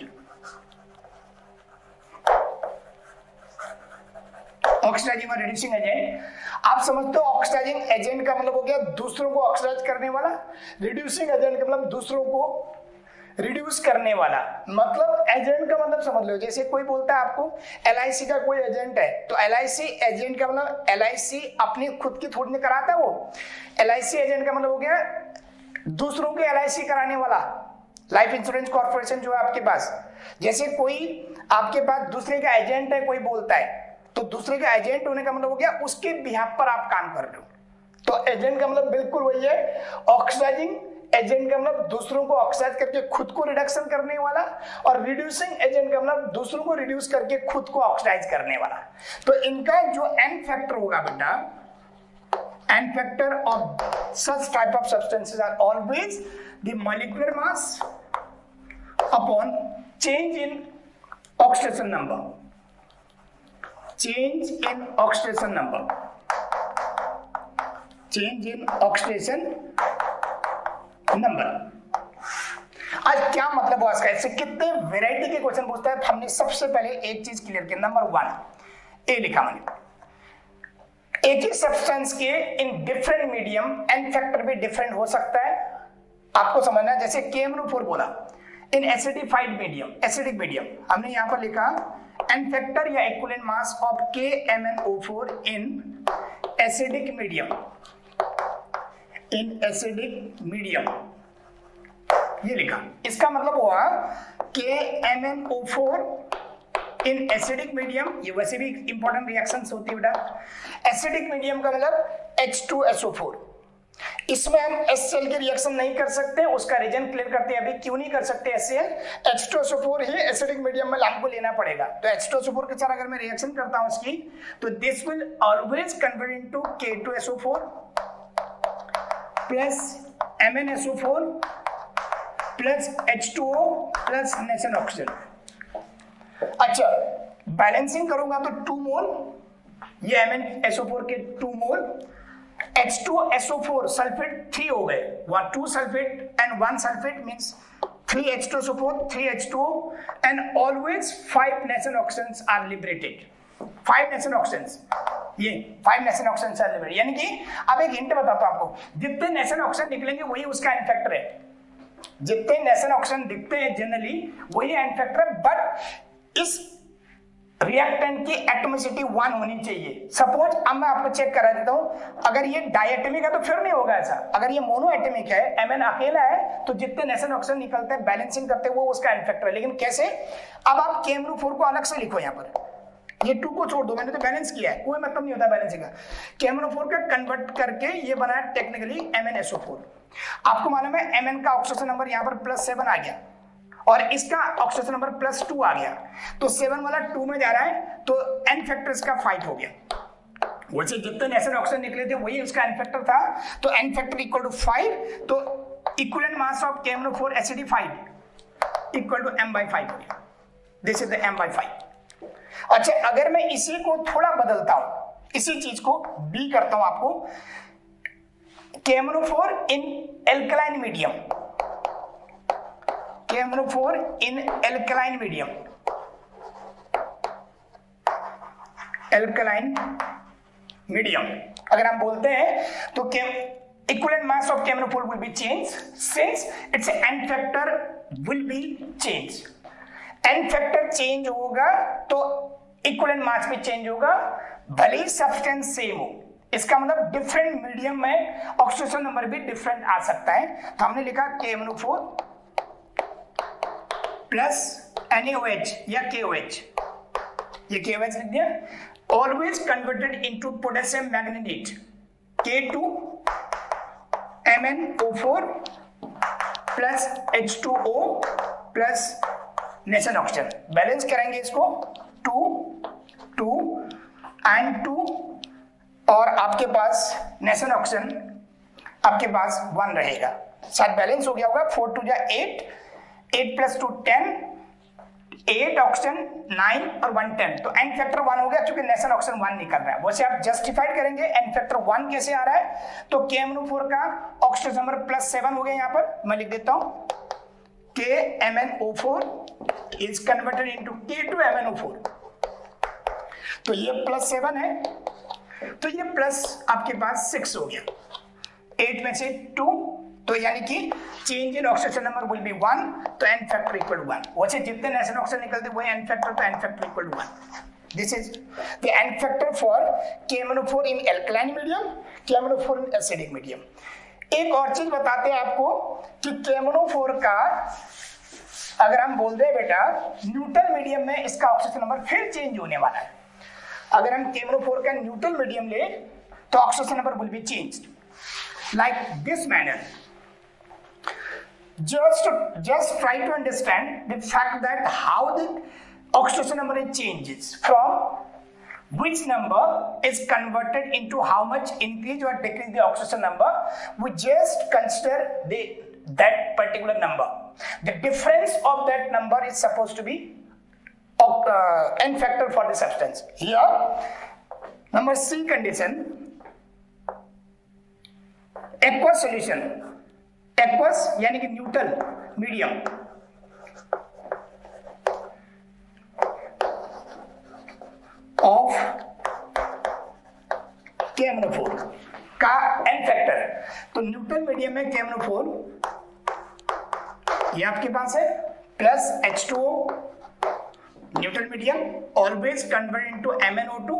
oxidizing और रिड्यूसिंग एजेंट। आप समझते हो ऑक्सीडाइजिंग एजेंट का मतलब हो गया दूसरों को ऑक्सीडाइज करने वाला, रिड्यूसिंग एजेंट का मतलब दूसरों को रिड्यूस करने वाला। मतलब एजेंट का मतलब समझ लो, जैसे कोई बोलता है आपको एल आई सी का कोई एजेंट है, तो एल आई सी एजेंट का मतलब एल आई सी अपनी खुद की थोड़ी नहीं कराता है, वो एल आई सी एजेंट का मतलब हो गया दूसरों के एल आई सी कराने वाला, लाइफ इंश्योरेंस कॉर्पोरेशन जो है आपके पास। जैसे कोई आपके पास दूसरे का एजेंट है, कोई बोलता है, तो दूसरे का एजेंट होने का मतलब हो गया उसके बिहाफ पर आप काम कर रहे हो। तो एजेंट का मतलब बिल्कुल वही है, ऑक्सीडाइजिंग एजेंट का मतलब दूसरों को ऑक्सीडाइज करके खुद को रिडक्शन करने वाला, और रिड्यूसिंग एजेंट का मतलब दूसरों को रिड्यूस करके खुद को ऑक्सीडाइज करने वाला। तो इनका जो एन फैक्टर होगा बेटा, n factor of such type of substances are always the molecular mass upon change in oxidation number, change in oxidation number, change in oxidation number। आज क्या मतलब हुआ इसका, इससे कितने वैरायटी के क्वेश्चन पूछता है। हमने सबसे पहले एक चीज क्लियर की, नंबर वन ए लिखा मैंने, एक ही सब्सटेंस के in different medium n factor भी डिफरेंट हो सकता है, आपको समझना है। जैसे के एम एन ओ फोर बोला in acidified medium, acidic medium, हमने यहां पर लिखा एन फैक्टर या equivalent mass of K M N O four in acidic medium, in acidic medium, ये लिखा। इसका मतलब हुआ K M N O four in acidic medium, ये वैसे भी इंपॉर्टेंट रिएक्शंस होती है बेटा। एसिडिक मीडियम का मतलब H two S O four, इसमें हम एस सेल की रिएक्शन नहीं कर सकते, उसका रीजन क्लियर करते हैं अभी क्यों नहीं कर सकते। S L H two S O four ही एसिडिक मीडियम में हमको लेना पड़ेगा। तो H two S O four के साथ अगर मैं रिएक्शन करता हूं इसकी, तो this will always convert into K two S O four plus M N S O four plus H two O plus nascent oxygen. अच्छा, बैलेंसिंग करूंगा तो टू मोल, ये M N S O four के to mole, H two S O four sulphate three हो गए, one two sulphate and one sulphate means three H two S O four, three H two O and always five nascent oxygen are liberated. Five nascent oxygen, ये five nascent oxygen are liberated, यानी कि अब एक हिंट बताता हूं आपको, जितने नेशन ऑक्सीजन निकलेंगे वही उसका एंड है। जितने नेशन ऑक्सीजन दिखते हैं जनरली वही एंड है, बट इस रिएक्टेंट की एटॉमिसिटी वन होनी चाहिए। सपोज अब मैं आपको चेक करा देता हूं, अगर ये डायएटॉमिक है तो फिर नहीं होगा ऐसा। अगर ये मोनोएटॉमिक है, एमएन अकेला है, तो जितने नेशन ऑक्सीजन निकलते हैं बैलेंसिंग करते हैं वो उसका एंड फैक्टर है। लेकिन कैसे? अब आप के एम एन ओ फोर को अलग से लिखो, यहां पर ये टू को छोड़ दो, मैंने तो बैलेंस किया है, कोई मतलब नहीं होता बैलेंसिंग का। K M N O four का कन्वर्ट करके ये बना technically M N S O four. आपको मालूम है एम एन का ऑक्सीजन नंबर यहां पर प्लस सेवन आ गया और इसका ऑक्सीजन नंबर प्लस टू आ गया, तो सेवन वाला टू में जा रहा है, तो एन फैक्टर इसका फाइव हो गया। वैसे जितने नेशन ऑक्सीजन निकले थे वही उसका एन फैक्टर था, तो N factor equal to five, तो equivalent mass of K M N O four acidic five equal to M by five हो गया। This is the M by five. अच्छा, अगर मैं इसी को थोड़ा बदलता हूं, इसी चीज को बी करता हूं आपको, K M N O four in alkaline medium, K M N O four in alkaline medium, alkaline medium अगर हम बोलते हैं तो equivalent mass of K M N O four will be change since its N factor will be change. N factor change होगा तो इक्विवेलेंट मास भी चेंज होगा, भले ही सब्सटेंस सेम हो। इसका मतलब डिफरेंट मीडियम में ऑक्सीजन नंबर भी डिफरेंट आ सकता है। तो हमने लिखा K M N O four plus N A O H या के ओ एच, ये के ओ एच लिख दिया, always converted into potassium manganate K two M N O four plus H two O plus nascent oxygen. Balance करेंगे इसको, टू टू एंड टू, और आपके पास नेशन ऑक्सीजन आपके पास वन रहेगा, शायद बैलेंस हो गया होगा। फोर टू जा eight, eight plus two ten, eight oxygen nine और वन टेन, तो एन फैक्टर वन हो गया क्योंकि नेशन ऑक्सीजन वन निकल रहा है। वैसे आप जस्टिफाइड करेंगे एन फैक्टर वन कैसे आ रहा है, तो K M N O four का ऑक्सीजन नंबर प्लस सेवन हो गया, यहां पर मैं लिख देता हूं K M N O four is converted into K two M N O four, तो ये प्लस सेवन है, तो ये प्लस आपके पास सिक्स हो गया, एट में से टू, तो यानी कि change in oxygen number will be one, तो N factor equal to one. वैसे जितने नेशन ऑक्सीजन निकलते वही एन फैक्टर, तो N factor equal to one. This is the N factor for K M N O four in alkaline medium, K M N O four in acidic medium. एक और चीज बताते हैं आपको कि के एम एन ओ फोर का अगर हम बोल दे बेटा न्यूट्रल मीडियम में इसका ऑक्सीजन नंबर फिर चेंज होने वाला है। अगर हम K M N O four का न्यूट्रल मीडियम ले तो oxygen number will be changed like this manner. Just just try to understand the fact that how the oxidation number changes from which number is converted into how much increase or decrease the oxidation number. We just consider the that particular number. The difference of that number is supposed to be uh, n factor for the substance. Here, number C condition, aqueous solution. Aqueous यानी कि neutral medium of K M N O four का एन फैक्टर, तो न्यूट्रल मीडियम में K M N O four ये आपके पास है plus H two O neutral medium always convert into M N O two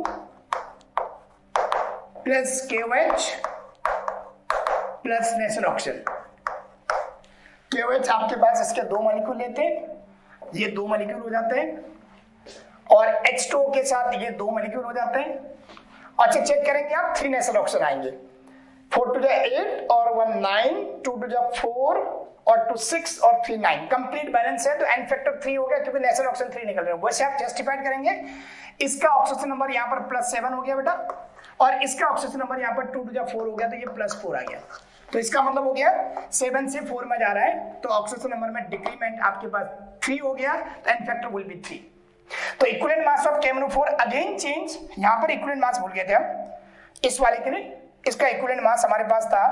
plus K O H plus natural oxygen. K O H आपके पास इसके दो मॉलिक्यूल लेते हैं, ये दो मॉलिक्यूल हो जाते हैं और एच टू ओ के साथ ये दो मॉलिक्यूल हो जाते हैं। अच्छा चेक करेंगे आप, थ्री नेचुरल ऑक्सीजन आएंगे, फोर टू जा एट और वन नाइन, टू टू जा फोर और टू सिक्स और थ्री नाइन, कंप्लीट बैलेंस है तो एन फैक्टर थ्री हो गया क्योंकि नेचुरल ऑक्सीजन थ्री निकल रहे हैं। वैसे आप जस्टिफाइड करेंगे, इसका ऑक्सीजन नंबर यहाँ पर प्लस सेवन हो गया बेटा और इसका ऑक्सीजन नंबर यहाँ पर टू टू जा फोर हो गया तो ये प्लस फोर आ गया। तो इसका मतलब हो गया सेवन से फोर में जा रहा है तो ऑक्सीजन नंबर में डिक्रीमेंट आपके पास थ्री हो गया तो N factor will be three. तो equivalent mass of K M N O four again change, यहाँ पर इक्विवेलेंट मास भूल गए थे हम इस वाले के लिए, इसका इक्विवेलेंट मास हमारे पास था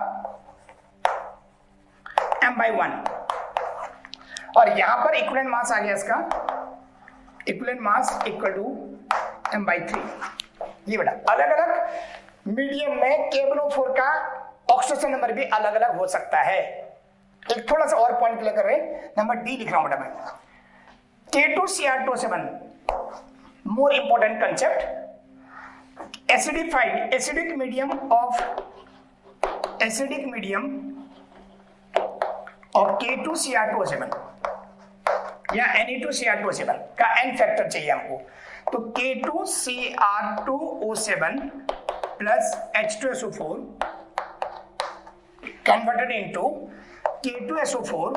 m by वन और यहां पर इक्विवेलेंट मास आ गया इसका, equivalent mass equal to m by three. ये बेटा अलग अलग मीडियम में K M N O four का ऑक्सीजन नंबर भी अलग अलग हो सकता है। एक थोड़ा सा और पॉइंट क्लियर कर रहे हैं, नंबर डी लिख रहा हूं बेटा मैं, K two C R two seven more important concept, acidified acidic medium of acidic medium और K two C R two O seven या N E two C R two O seven का एन फैक्टर चाहिए हमको, तो K two C R two O seven plus H two S O four converted into K two S O four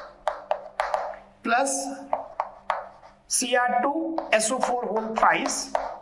plus C R two S O four whole thrice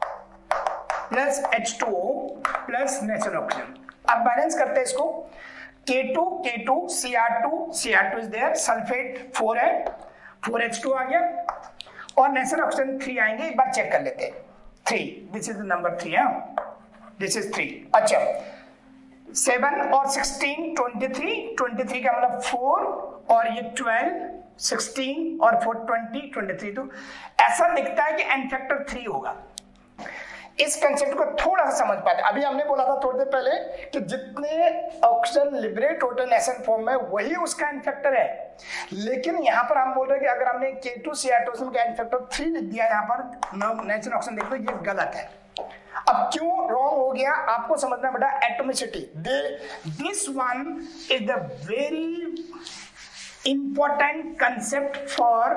plus H two O plus natural oxygen. अब बैलेंस करते हैं इसको, के टू के two C R two C R two is there, sulphate four है, फोर एच टू आ गया और नेचुरल ऑक्सीजन थ्री आएंगे। एक बार चेक कर लेते हैं, three, this is the number three है, दिस इज थ्री। अच्छा सेवन और sixteen twenty three, twenty three का मतलब फोर और ये ट्वेल्व, सिक्सटीन और फोर ट्वेंटी, ट्वेंटी थ्री, तो ऐसा दिखता है कि एन फैक्टर थ्री होगा। इस कंसेप्ट को थोड़ा सा समझ पाते, अभी हमने बोला था थोड़ी देर पहले कि जितने ऑक्सीजन लिबरेट होते हैं नेशन फॉर्म में वही उसका एन फैक्टर है, लेकिन यहाँ पर हम बोल रहे हैं कि अगर हमने K two C R two का एन फैक्टर थ्री लिख दिया यहाँ पर नेचुरल ऑक्सीजन देखो ये गलत है। अब क्यों रॉन्ग हो गया आपको समझना बेटा, atomicity, this one is the very important concept for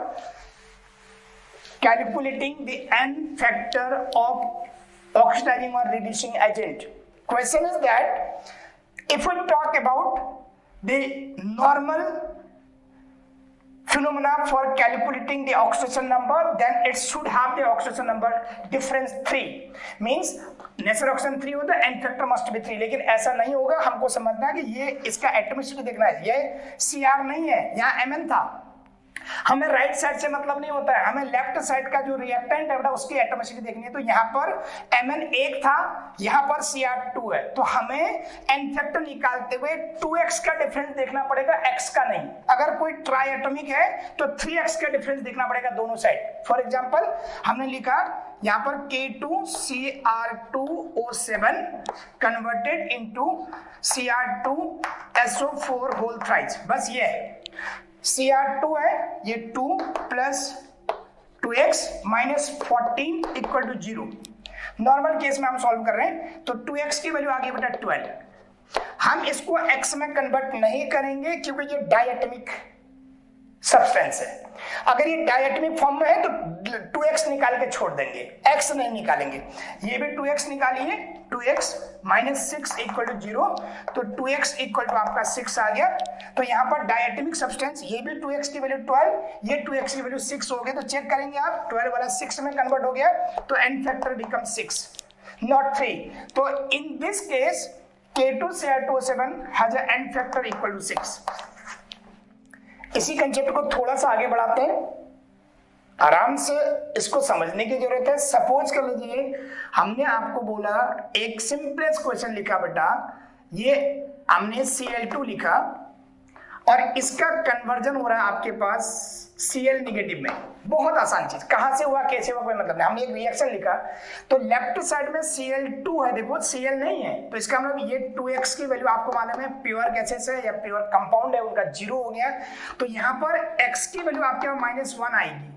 calculating the n factor of oxidizing or reducing agent. Question is that if we talk about the normal phenomena for calculating the oxidation number, then it should have the oxidation number difference three, means natural oxygen three होता है, n factor must be three, लेकिन ऐसा नहीं होगा। हमको समझना है कि ये इसका एटॉमिसिटी देखना है, ये सी आर नहीं है, यहाँ एम एन था। हमें राइट साइड से मतलब नहीं होता है, हमें लेफ्ट साइड का जो रिएक्टेंट है उसकी एटॉमिसिटी देखनी है। तो यहाँ पर Mn एक था, यहाँ पर सी आर टू है, तो हमें एन फैक्टर निकालते हुए टू एक्स का डिफरेंस देखना पड़ेगा, x का नहीं। अगर कोई ट्राई एटॉमिक है तो थ्री एक्स का डिफरेंस देखना पड़ेगा दोनों साइड। फॉर एग्जांपल हमने लिखा यहाँ पर K two C R two O seven converted into C R two S O four whole thrice, बस ये है। सी आर टू है, ये two plus two X minus fourteen equal to zero. Normal case में हम सॉल्व कर रहे हैं तो टू एक्स की वैल्यू आ गई बेटा ट्वेल्व। हम इसको x में कन्वर्ट नहीं करेंगे क्योंकि ये डायटोमिक सब्सटेंस है। अगर ये डायटोमिक फॉर्म में है तो टू एक्स निकाल के छोड़ देंगे, x नहीं निकालेंगे। ये भी टू एक्स निकालिए, two X minus six equal to zero, तो टू एक्स इक्वल टू आपका सिक्स आ गया। तो यहाँ पर डायटोमिक सब्सटेंस, ये भी टू एक्स की वैल्यू ट्वेल्व, ये टू एक्स की वैल्यू सिक्स हो गई। तो चेक करेंगे आप, ट्वेल्व वाला सिक्स में कन्वर्ट हो गया तो N factor become six not three. तो in this case K two C R two O seven has a n factor equal to six. इसी कंसेप्ट को थोड़ा सा आगे बढ़ाते हैं, आराम से इसको समझने की जरूरत है। सपोज कर लीजिए हमने आपको बोला एक सिंपलेस्ट क्वेश्चन लिखा बेटा, ये हमने सी एल टू लिखा और इसका कन्वर्जन हो रहा है आपके पास Cl निगेटिव में। बहुत आसान चीज, कहां से हुआ कैसे हुआ कोई मतलब नहीं। हमने एक रिएक्शन लिखा तो लेफ्ट साइड में सी एल टू है, देखो Cl नहीं है, तो इसका मतलब ये टू एक्स की वैल्यू आपको मालूम है प्योर गैसेस है या प्योर कंपाउंड है, उनका जीरो हो गया। तो यहाँ पर x की वैल्यू आपके पास माइनस वन आएगी।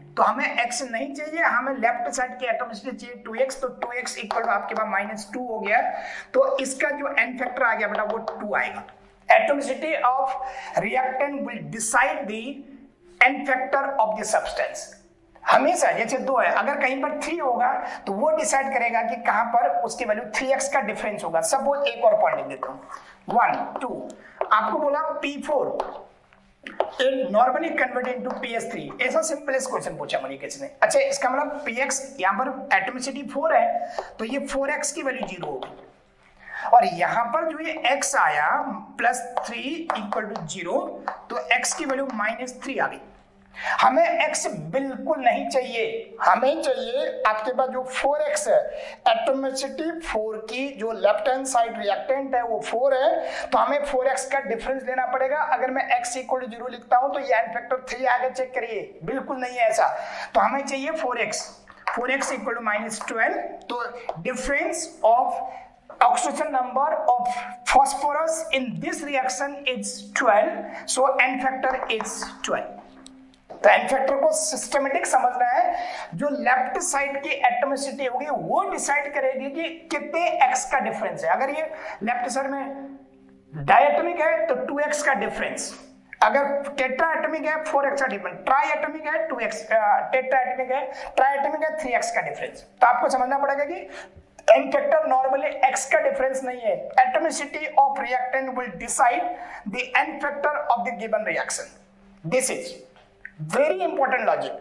तो हमें x नहीं चाहिए, हमें लेफ्ट साइड की एटॉमिसिटी चाहिए टू एक्स, तो टू एक्स इक्वल टू आपके पास माइनस टू हो गया, तो इसका जो n फैक्टर आ गया बेटा वो टू आएगा। Atomicity of reactant will decide the n factor of the substance. हमेशा जैसे दो है, अगर कहीं पर थ्री होगा तो वो डिसाइड करेगा कि कहां पर उसकी वैल्यू थ्री एक्स का डिफरेंस होगा। सपोज एक और पॉइंट लिख देता हूं, वन टू, आपको बोला P four normally convert into P S three, ऐसा सिंपलेस्ट क्वेश्चन पूछा मुझे किसी ने। अच्छा, इसका मतलब पी एक्स यहां पर एटॉमिसिटी फोर है तो ये फोर एक्स की वैल्यू जीरो होगी, और यहां पर जो ये x आया plus three equal to zero, तो x की वैल्यू माइनस थ्री आ गई। हमें x बिल्कुल नहीं चाहिए, हमें चाहिए आपके पास जो फोर एक्स है, एटॉमिसिटी फोर की जो लेफ्ट हैंड साइड रिएक्टेंट है वो फोर है, तो हमें फोर एक्स का डिफरेंस लेना पड़ेगा। अगर मैं x इक्वल टू जीरो लिखता हूं तो ये n फैक्टर थ्री आगे, चेक करिए, बिल्कुल नहीं है ऐसा, तो हमें चाहिए four X, four x equal to minus twelve, तो difference of oxidation number of phosphorus in this reaction is twelve, so n factor is twelve। तो n फैक्टर को सिस्टमेटिक समझना है, जो लेफ्ट साइड की एटॉमिसिटी होगी वो डिसाइड करेगी कि कितने x का डिफरेंस है। अगर ये लेफ्ट साइड में डायटोमिक है तो टू एक्स का डिफरेंस, अगर टेट्रा एटॉमिक है फोर एक्स का डिफरेंस, ट्राई एटॉमिक है टू एक्स, टेट्रा एटॉमिक है, ट्राई एटॉमिक है थ्री एक्स का डिफरेंस। तो आपको समझना पड़ेगा कि n फैक्टर नॉर्मली x का डिफरेंस नहीं है, atomicity of reactant will decide the n factor of the given reaction. This is very important logic.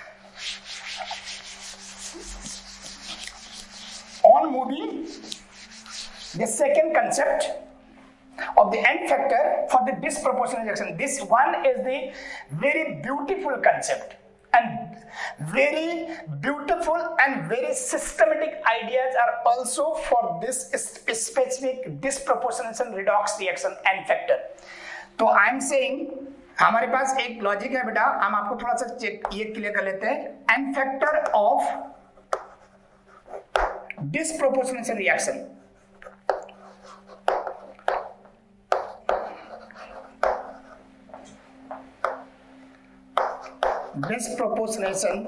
On moving the second concept of the n factor for the disproportional reaction, this one is the very beautiful concept and very beautiful and very systematic ideas are also for this specific disproportional redox reaction n factor। तो I am saying हमारे पास एक लॉजिक है बेटा, हम आपको थोड़ा सा चेक ये क्लियर कर लेते हैं। n factor of disproportional reaction, disproportional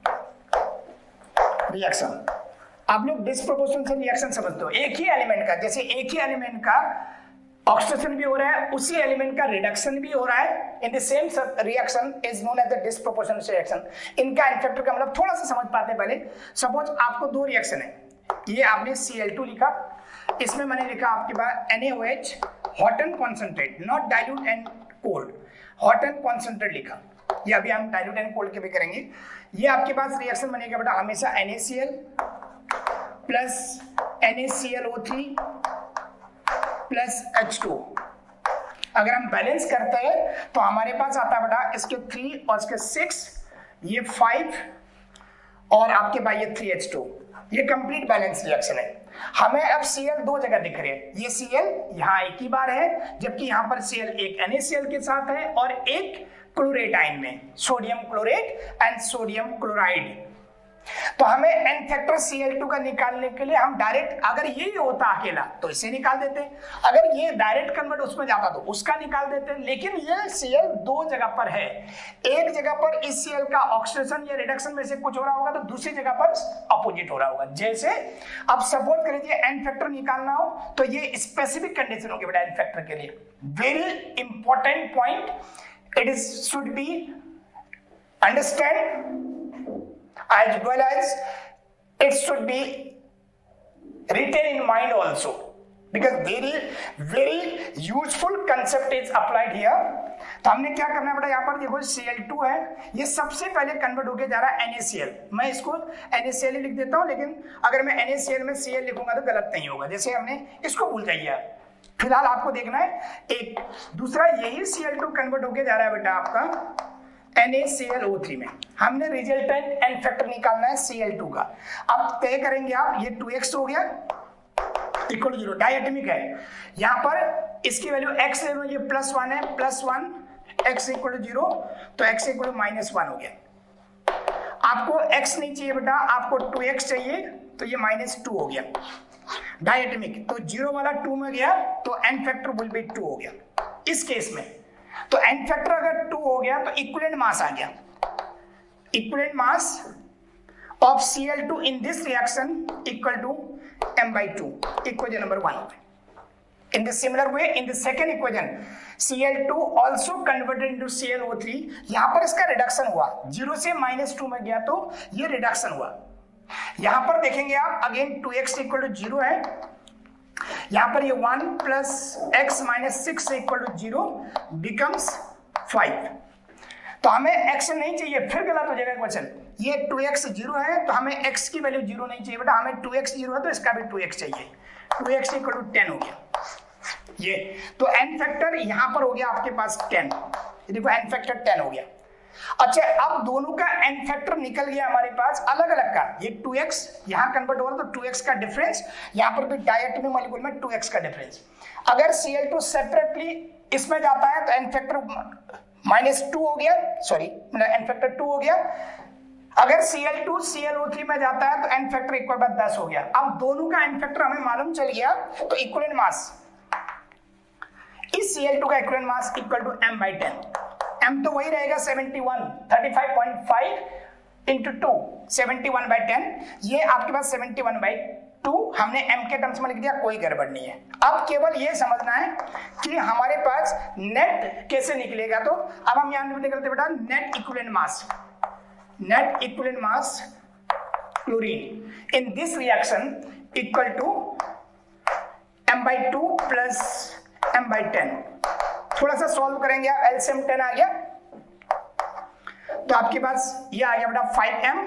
reaction. आप लोग डिस्प्रोपोर्शनल रिएक्शन समझते हो, एक ही एलिमेंट का, जैसे एक ही एलिमेंट का ऑक्सीडेशन भी हो रहा है, उसी एलिमेंट का रिडक्शन भी हो रहा है, in the same reaction is known as the disproportional reaction. इनका n फैक्टर का मतलब थोड़ा सा समझ पाते हैं पहले। सपोज आपको दो रिएक्शन है, ये आपने सी एल टू लिखा, इसमें मैंने लिखा आपके पास N A O H hot and concentrate, not dilute and cold, hot and concentrate लिखा, ये अभी हम डाइल्यूट एंड कोल्ड के भी करेंगे। ये आपके पास रिएक्शन बनेगा बेटा हमेशा NaCl plus NaClO3 plus H two. अगर हम बैलेंस करते हैं तो हमारे पास आता है बेटा इसके थ्री और इसके सिक्स, ये फाइव और आपके पास ये थ्री एच टू, ये कंप्लीट बैलेंस रिएक्शन है। हमें अब Cl दो जगह दिख रहे हैं, ये Cl यहाँ एक ही बार है, जबकि यहाँ पर Cl एक NaCl के साथ है और एक क्लोरेट आयन में, sodium chlorate and sodium chloride. तो हमें n factor C L two का निकालने के लिए हम डायरेक्ट, अगर ये होता अकेला तो इसे निकाल देते, अगर ये डायरेक्ट कन्वर्ट उसमें जाता तो उसका निकाल देते, लेकिन ये Cl दो जगह पर है। एक जगह पर इस Cl का ऑक्सीडेशन या रिडक्शन में से कुछ हो रहा होगा तो दूसरी जगह पर अपोजिट हो रहा होगा। जैसे अब सपोज कर लीजिए n फैक्टर निकालना हो तो ये स्पेसिफिक कंडीशन होगी बेटा n फैक्टर के लिए। Very important point, it is should be understand as well as it should be written in mind also, because very very useful concept is applied here। तो हमने क्या करना है बेटा, यहाँ पर देखो सी एल टू है, ये सबसे पहले कन्वर्ट होके जा रहा है NaCl, मैं इसको NaCl ही लिख देता हूँ, लेकिन अगर मैं NaCl में Cl लिखूंगा तो गलत नहीं होगा, जैसे हमने इसको भूल जाइए। फिलहाल आपको देखना है एक दूसरा, यही सी एल टू कन्वर्ट होके जा रहा है बेटा आपका NaClO3 में। हमने रिजल्टेंट n फैक्टर निकालना है सी एल टू का। अब तय करेंगे आप, ये टू एक्स हो गया इक्वल टू जीरो, डायटोमिक है, यहाँ पर इसकी वैल्यू x ले लो, ये प्लस वन है, plus one x equal to zero, तो x equal to minus one हो गया। आपको x नहीं चाहिए बेटा, आपको टू एक्स चाहिए, तो ये माइनस टू हो गया डायटोमिक, तो जीरो वाला टू में गया तो n factor will be two हो गया इस केस में। तो n फैक्टर अगर टू हो गया तो इक्विवेलेंट मास आ गया, equivalent mass of C L two in this reaction equal to m by two, equation number one. In the similar way, in the second equation, C L two also converted into C L O three. यहाँ पर इसका रिडक्शन हुआ, जीरो से माइनस टू में गया तो ये रिडक्शन हुआ. यहाँ पर देखेंगे आप again two X equal to zero है, यहाँ पर ये one plus x minus six equal to zero becomes five. तो हमें x नहीं चाहिए, फिर गलत हो जाएगा क्वेश्चन. ये टू एक्स जीरो है तो हमें x की वैल्यू जीरो नहीं चाहिए बेटा, हमें टू एक्स जीरो है तो इसका भी टू एक्स चाहिए. Two X equal to ten हो गया ये. तो n फैक्टर यहां पर हो गया आपके पास टेन. देखो n फैक्टर टेन हो गया. अच्छा, अब दोनों का n फैक्टर निकल गया हमारे पास अलग अलग का. ये टू एक्स यहां कन्वर्ट हो रहा तो टू एक्स का डिफरेंस, यहां पर भी डायरेक्ट मॉलिक्यूल में टू एक्स का डिफरेंस. अगर सी एल टू सेपरेटली इसमें जाता है तो n फैक्टर माइनस टू हो गया, सॉरी n फैक्टर टू हो गया. अगर C L two C L O three में जाता है तो n फैक्टर एक बार बाद दस हो गया. अब दोनों का n फैक्टर हमें मालूम चल गया तो इक्विवेलेंट मास इस सी एल टू का equivalent mass equal to m by ten. m तो वही रहेगा seventy one, thirty five point five into two, seventy one by ten. ये आपके पास सेवेंटी वन by टू हमने m के टर्म्स में लिख दिया, कोई गड़बड़ नहीं है. अब केवल ये समझना है कि हमारे पास नेट कैसे निकलेगा. तो अब हम यहां निकलते बेटा net equivalent mass, net equivalent mass chlorine in this reaction equal to m by two plus m by ten. थोड़ा सा सॉल्व करेंगे आप, एलसीएम टेन आ गया तो आपके पास ये आ गया बेटा five M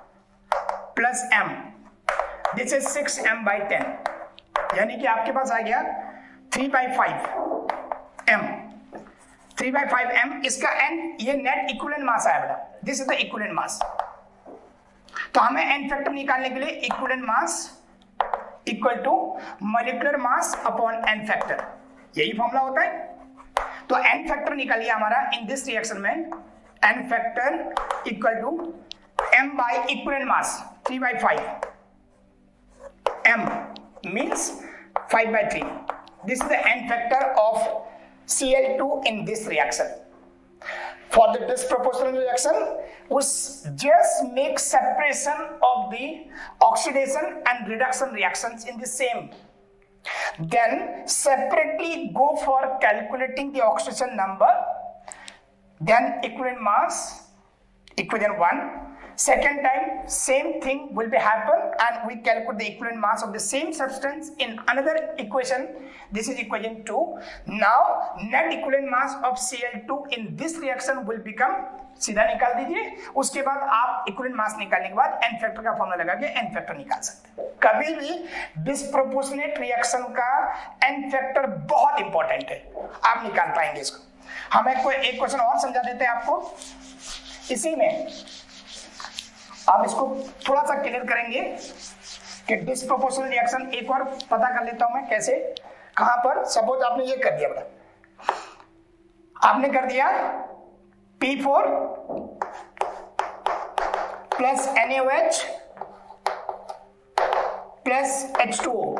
plus m, this is six M by ten, यानी कि आपके पास आ गया three by five M. Three by five M इसका n, ये नेट इक्विवेलेंट मास आया बेटा, this is the equivalent mass. तो हमें n फैक्टर निकालने के लिए equivalent mass equal to molecular mass upon n factor, यही फॉर्मूला होता है. तो n फैक्टर निकल गया हमारा इन दिस रिएक्शन में, n factor equal to m by equivalent mass three by five. m means five by three. This is the n factor of C L two in this reaction. For the disproportional reaction, we just make separation of the oxidation and reduction reactions in the same. Then separately go for calculating the oxidation number, then equivalent mass, equation one. Second time same thing will be happen and we calculate the equivalent mass of the same substance in another equation. This is equation two. Now net equivalent mass of C L two in this reaction will become, सीधा निकाल दीजिए. उसके बाद आप इक्विवेलेंट मास निकालने के बाद n फैक्टर का फॉर्मूला लगा के n फैक्टर निकाल सकते हैं. कभी भी डिस्प्रोपोर्शनेट रिएक्शन का n फैक्टर बहुत इंपॉर्टेंट है, आप निकाल पाएंगे इसको. हमें कोई एक क्वेश्चन और समझा देते हैं आपको, इसी में आप इसको थोड़ा सा क्लियर करेंगे कि डिस्प्रोपोर्शनल रिएक्शन. एक और पता कर लेता हूं मैं कैसे, कहां पर. सपोज आपने ये कर दिया बेटा, आपने कर दिया P four plus N A O H plus H two O.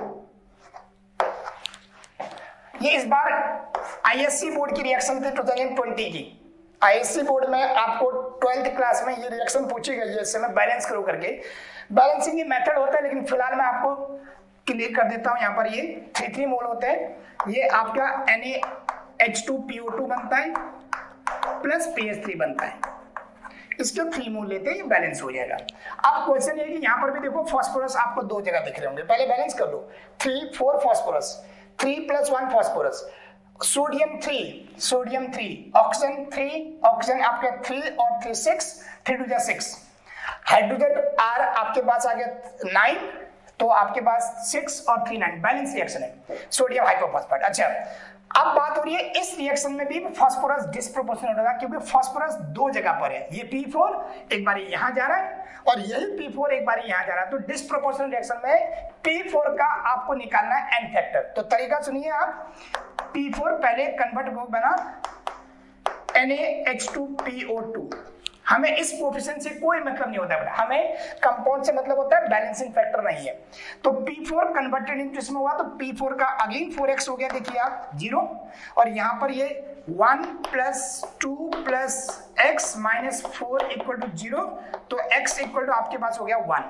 ये इस बार आई एस सी बोर्ड की रिएक्शन थी टू थाउजेंड ट्वेंटी की. आई एस सी बोर्ड में आपको ट्वेल्थ क्लास में ये रिएक्शन पूछी गई है, इससे मैं बैलेंस करो करके. बैलेंसिंग ये मेथड होता है, लेकिन फिलहाल मैं आपको क्लियर कर देता हूं. यहाँ पर ये थ्री थ्री मोल होते हैं. ये आपका N A H two P O two बनता है प्लस पी एच थ्री बनता है, इसके थ्री मोल लेते हैं, ये बैलेंस हो जाएगा. अब क्वेश्चन ये कि यहाँ पर भी देखो फॉस्फोरस आपको दो जगह दिख रहे होंगे, पहले बैलेंस कर लो. Three four phosphorus, three plus one phosphorus, sodium three, sodium three, oxygen three, oxygen आपके थ्री और थ्री सिक्स, थ्री टू जा सिक्स. हाइड्रोजन आर आपके पास आ गया नाइन, तो आपके पास सिक्स और थ्री नाइन, बैलेंस रिएक्शन है, सोडियम हाइपोफॉस्फेट. अच्छा, अब बात हो रही है इस रिएक्शन में भी फास्फोरस डिस्प्रोपोर्शनल होगा, क्योंकि फास्फोरस दो जगह पर है. ये पी फोर एक बार यहां जा रहा है और यही पी फोर एक बार यहां जा रहा है. तो डिस्प्रोपोर्शनल रिएक्शन में पी फोर का आपको निकालना है n फैक्टर. तो तरीका सुनिए आप, पी फोर पहले कन्वर्ट बना N A H two P O two, हमें इस कोफिशिएंट से कोई मतलब नहीं होता बेटा, हमें कंपाउंड से मतलब होता है, बैलेंसिंग फैक्टर नहीं है। तो पी फोर कन्वर्टेड इनटू इसमें हुआ तो पी फोर का अगेन फोर एक्स हो गया, देखिए आप जीरो, और यहाँ पर ये one plus two plus x minus four equal to zero, तो एक्स इक्वल टू आपके पास हो गया वन,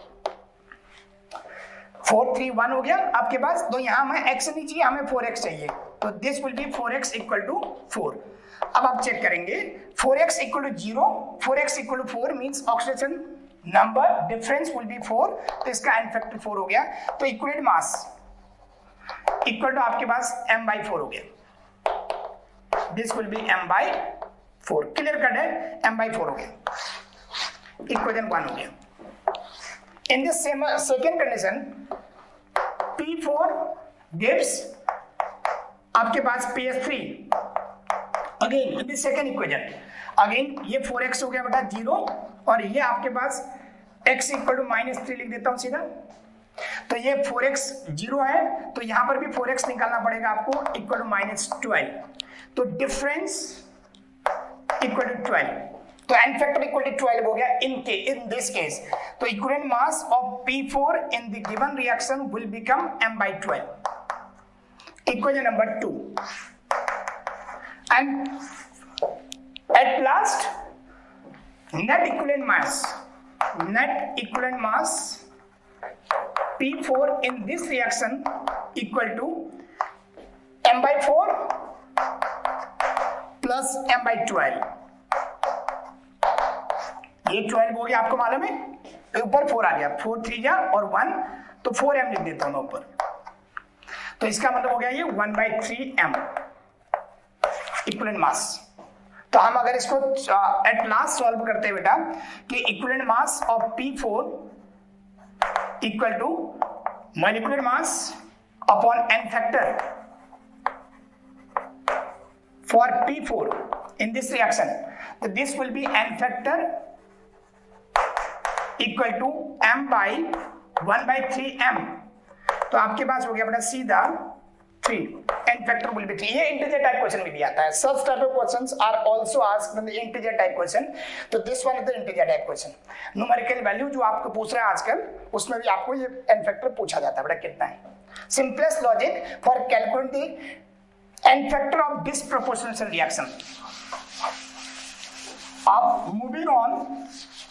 फोर थ्री वन हो गया आपके पास। तो यहाँ हमें एक्स नहीं चाहिए, हमें फोर एक्स चाहिए, तो this will be four x equal to four. अब आप चेक करेंगे four x equal to zero, four x equal to four means oxidation number difference will be four, तो इसका एन फैक्टर फोर हो गया। तो इक्विवेलेंट मास इक्वल टू आपके पास m बाई फोर हो गया, this will be m by four, clear cut है, m बाई फोर हो गया, इक्वेशन वन हो गया। In this same second condition P four gives आपके पास P S three, again in this second equation, again ये फोर एक्स हो गया बेटा जीरो, और ये आपके पास x equal to minus three लिख देता हूं सीधा, तो ये फोर एक्स जीरो है, तो यहां पर भी फोर एक्स निकालना पड़ेगा आपको, इक्वल टू माइनस ट्वेल्व, तो डिफरेंस इक्वल टू ट्वेल्व, तो N factor equal to twelve हो गया इन के इन दिस केस। तो equivalent mass of P four in the given reaction will become m by twelve, equation number two. And at last net equivalent mass, net equivalent mass P four in this reaction equal to m by four plus m by twelve, ये ट्वेल्व हो गया आपको मालूम है, ऊपर फोर आ गया, फोर थ्री जा और वन, तो फोर एम लिख देता हूं मैं ऊपर, तो इसका मतलब हो गया ये one by three m equivalent mass. तो हम अगर इसको एट लास्ट सॉल्व करते हैं बेटा कि equivalent mass of P four equal to molecular mass upon N factor for P four in this reaction, तो this will be n factor equal to m by one by three m, तो आपके पास हो गया बेटा सीधा three, n factor will be three. ये इंटीजर टाइप क्वेश्चन में भी आता है, such type of questions are also asked in the integer type question, तो this one is the integer type question. Numerical value जो आपको पूछ रहा है आजकल, उसमें भी आपको ये एन फैक्टर पूछा जाता है बेटा कितना है। Simplest logic for calculating the N factor of disproportional reaction. अब moving on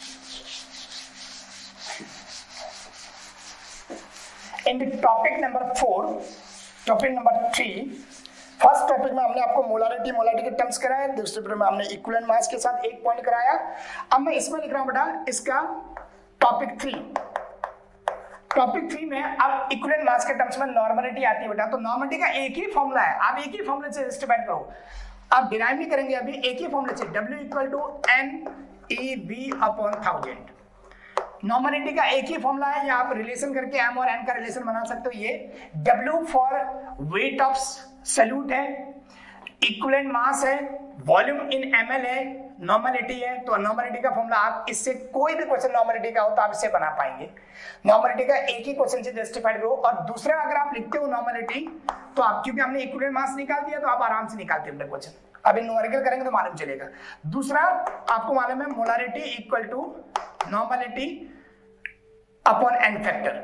in the topic number four, topic number three, first topic में हमने आपको मोलारिटी मोलारिटी के टर्म्स कराया, दूसरे टॉपिक में हमने इक्विवेलेंट मास के साथ एक पॉइंट कराया। अब मैं इसमें लिख रहा हूं बेटा इसका टॉपिक थ्री, टॉपिक थ्री में अब इक्विवेलेंट मास के टर्म्स में नॉर्मलिटी आती है बेटा, तो नॉर्मलिटी का एक ही फॉर्मूला है, आप एक ही फॉर्मूले से जस्टिफाइड करो, आप डिराइव नहीं करेंगे अभी, एक ही फॉर्मूले से W equal to n E V upon thousand. Normality का एक ही फॉर्मूला है, या आप रिलेशन करके m और n का रिलेशन बना सकते हो। ये W for weight of solute है, इक्विवेलेंट मास है, वॉल्यूम इन ml है, नॉर्मलिटी है, तो नॉर्मलिटी का फॉर्मूला आप इससे कोई भी क्वेश्चन नॉर्मलिटी का हो तो आप इससे बना पाएंगे। नॉर्मलिटी का एक ही क्वेश्चन से जस्टिफाइड करो, और दूसरा अगर आप लिखते हो नॉर्मलिटी तो आप, क्योंकि हमने इक्विवेलेंट मास निकाल दिया तो आप आराम से निकालते हो क्वेश्चन, अभी न्यूमेरिकल करेंगे तो मालूम चलेगा। दूसरा आपको मालूम है molarity equal to normality upon N factor,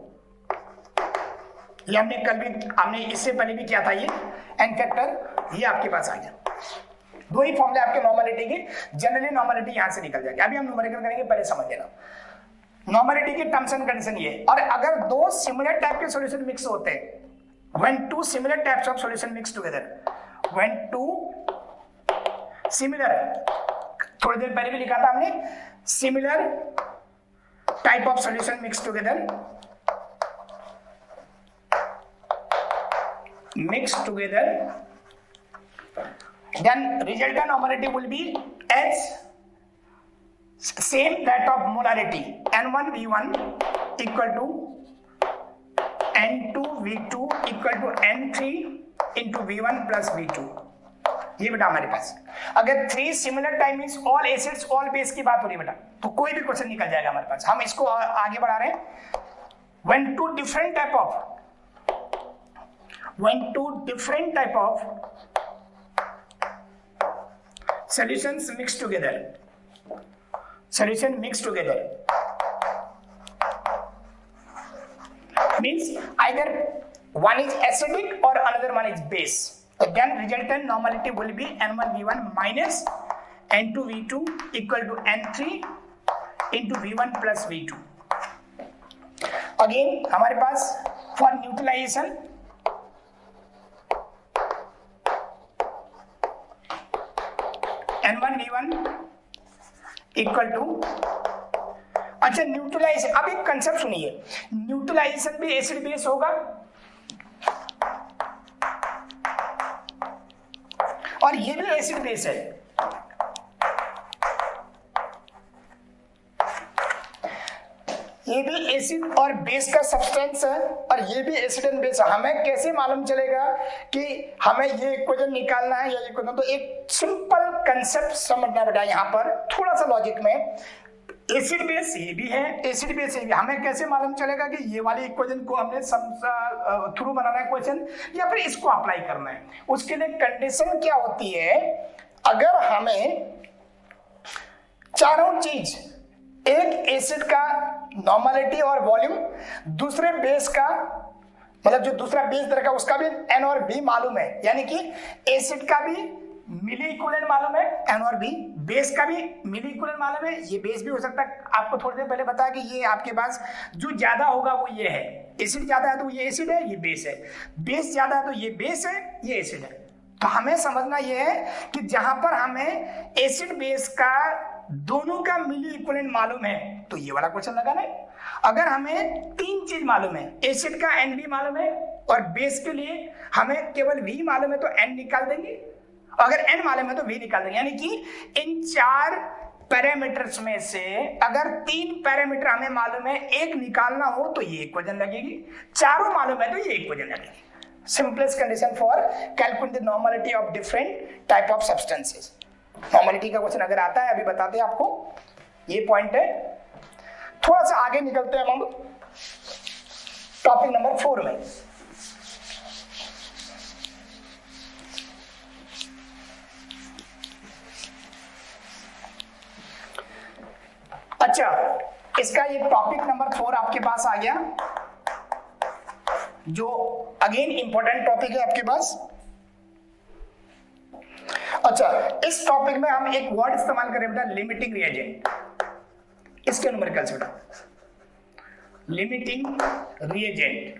ये हमने कल भी, हमने इससे पहले भी किया था, ये एन फैक्टर ये आपके पास आ गया। दो ही फॉर्मूले आपके नॉर्मलिटी के, जनरली नॉर्मलिटी यहां से निकल जाएगी, अभी हम न्यूमेरिकल करेंगे, पहले समझ लेना नॉर्मलिटी के टर्म्स एंड कंडीशन ये। और अगर दो सिमिलर टाइप के सॉल्यूशन मिक्स होते हैं, when two similar types of solution mix together, when two similar, थोड़ी देर पहले भी लिखा था हमने, similar type of solution mix together, mix together, then resultant normality will be as same that of molarity, N one V one equal to N two V two equal to N three into V one plus V two। ये बेटा हमारे पास अगर three similar time means all acids all base की बात हो रही है बेटा, तो कोई भी क्वेश्चन निकल जाएगा हमारे पास। हम इसको आगे बढ़ा रहे हैं। when two different type of when two different type of solutions mix together, solution mixed together means either one is acidic or another one is base. Then resultant normality will be N one V one minus N two V two equal to N three into V one plus V two. Again हमारे पास for neutralization N one V one equal to, अच्छा न्यूट्रलाइजेशन, अब एक कंसेप्ट सुनिए, न्यूट्रलाइजेशन भी एसिड बेस होगा और ये भी एसिड बेस है। ये भी एसिड और बेस का सब्सटेंस है और ये भी एसिड एंड बेस है। हमें कैसे मालूम चलेगा कि हमें ये इक्वेशन निकालना है या ये इक्वेशन? तो एक सिंपल कंसेप्ट समझना बेटा, यहाँ पर थोड़ा सा लॉजिक में, एसिड बेस ये भी है, एसिड बेस ये भी, हमें कैसे मालूम चलेगा कि ये वाली इक्वेशन को हमने थ्रू बनाना है क्वेश्चन या फिर इसको अप्लाई करना है? उसके लिए कंडीशन क्या होती है, अगर हमें चारों चीज, एक एसिड का नॉर्मलिटी और वॉल्यूम, दूसरे बेस का मतलब जो दूसरा बेस दर का उसका भी एन और बी मालूम है, यानी कि एसिड का भी मिली इक्विवेलेंट मालूम है एन और बी, बेस का भी मिली इक्विवेलेंट मालूम है, ये बेस भी हो सकता है। आपको थोड़ी देर पहले बताया कि ये आपके पास जो ज्यादा होगा वो ये है, एसिड ज्यादा है तो ये एसिड है, ये बेस है, बेस ज्यादा है तो ये बेस है, ये एसिड है। तो हमें समझना ये है कि जहां पर हमें एसिड बेस का दोनों का मिली इक्विवेलेंट मालूम है तो ये वाला क्वेश्चन लगाना है। अगर हमें तीन चीज मालूम है, एसिड का एन भी मालूम है और बेस के लिए हमें केवल वी मालूम है तो एन निकाल देंगे, अगर एन मालूम है तो वी निकाल देंगे। यानी कि इन चार पैरामीटर्स में से अगर तीन पैरामीटर हमें मालूम है, एक निकालना हो तो ये इक्वेशन लगेगी, चारों मालूम है तो ये इक्वेशन लगेगी। Simplest condition for calculate the normality of different type of substances. Normality का क्वेश्चन अगर आता है, अभी बताते हैं आपको, ये पॉइंट है। थोड़ा सा आगे निकलते हैं हम टॉपिक नंबर फोर में। अच्छा, इसका ये टॉपिक नंबर फोर आपके पास आ गया, जो अगेन इंपॉर्टेंट टॉपिक है आपके पास। अच्छा, इस टॉपिक में हम एक वर्ड इस्तेमाल करें बेटा, लिमिटिंग रिएजेंट। इसके न्यूमेरिकल्स बेटा, लिमिटिंग रिएजेंट,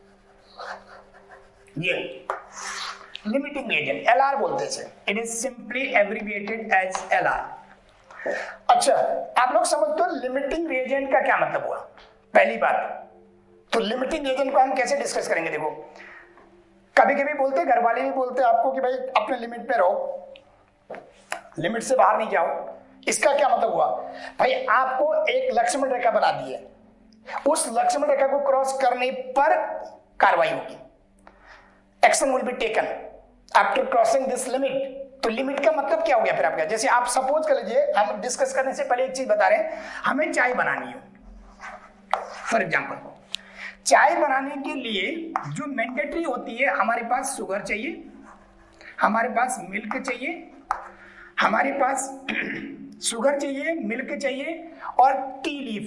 ये लिमिटिंग रिएजेंट एल आर बोलते हैं, it is simply abbreviated as L R. अच्छा, आप लोग समझते हो लिमिटिंग रिएजेंट का क्या मतलब हुआ? पहली बात तो लिमिटिंग रिएजेंट को हम कैसे डिस्कस करेंगे? देखो, कभी कभी बोलते हैं, घर वाले भी बोलते हैं आपको कि भाई अपने लिमिट पे रहो, लिमिट से बाहर नहीं जाओ। इसका क्या मतलब हुआ? भाई आपको एक लक्ष्मण रेखा बना दी है, उस लक्ष्मण रेखा को क्रॉस करने पर कार्रवाई होगी, action will be taken after crossing this limit. तो लिमिट का मतलब क्या हो गया फिर आपका? जैसे आप सपोज कर लीजिए, हम डिस्कस करने से पहले एक चीज बता रहे हैं, हमें चाय बनानी है फॉर एग्जाम्पल। चाय बनाने के लिए जो मैंडेटरी होती है, हमारे पास शुगर चाहिए, हमारे पास मिल्क चाहिए, हमारे पास शुगर चाहिए, मिल्क चाहिए और टी लीफ,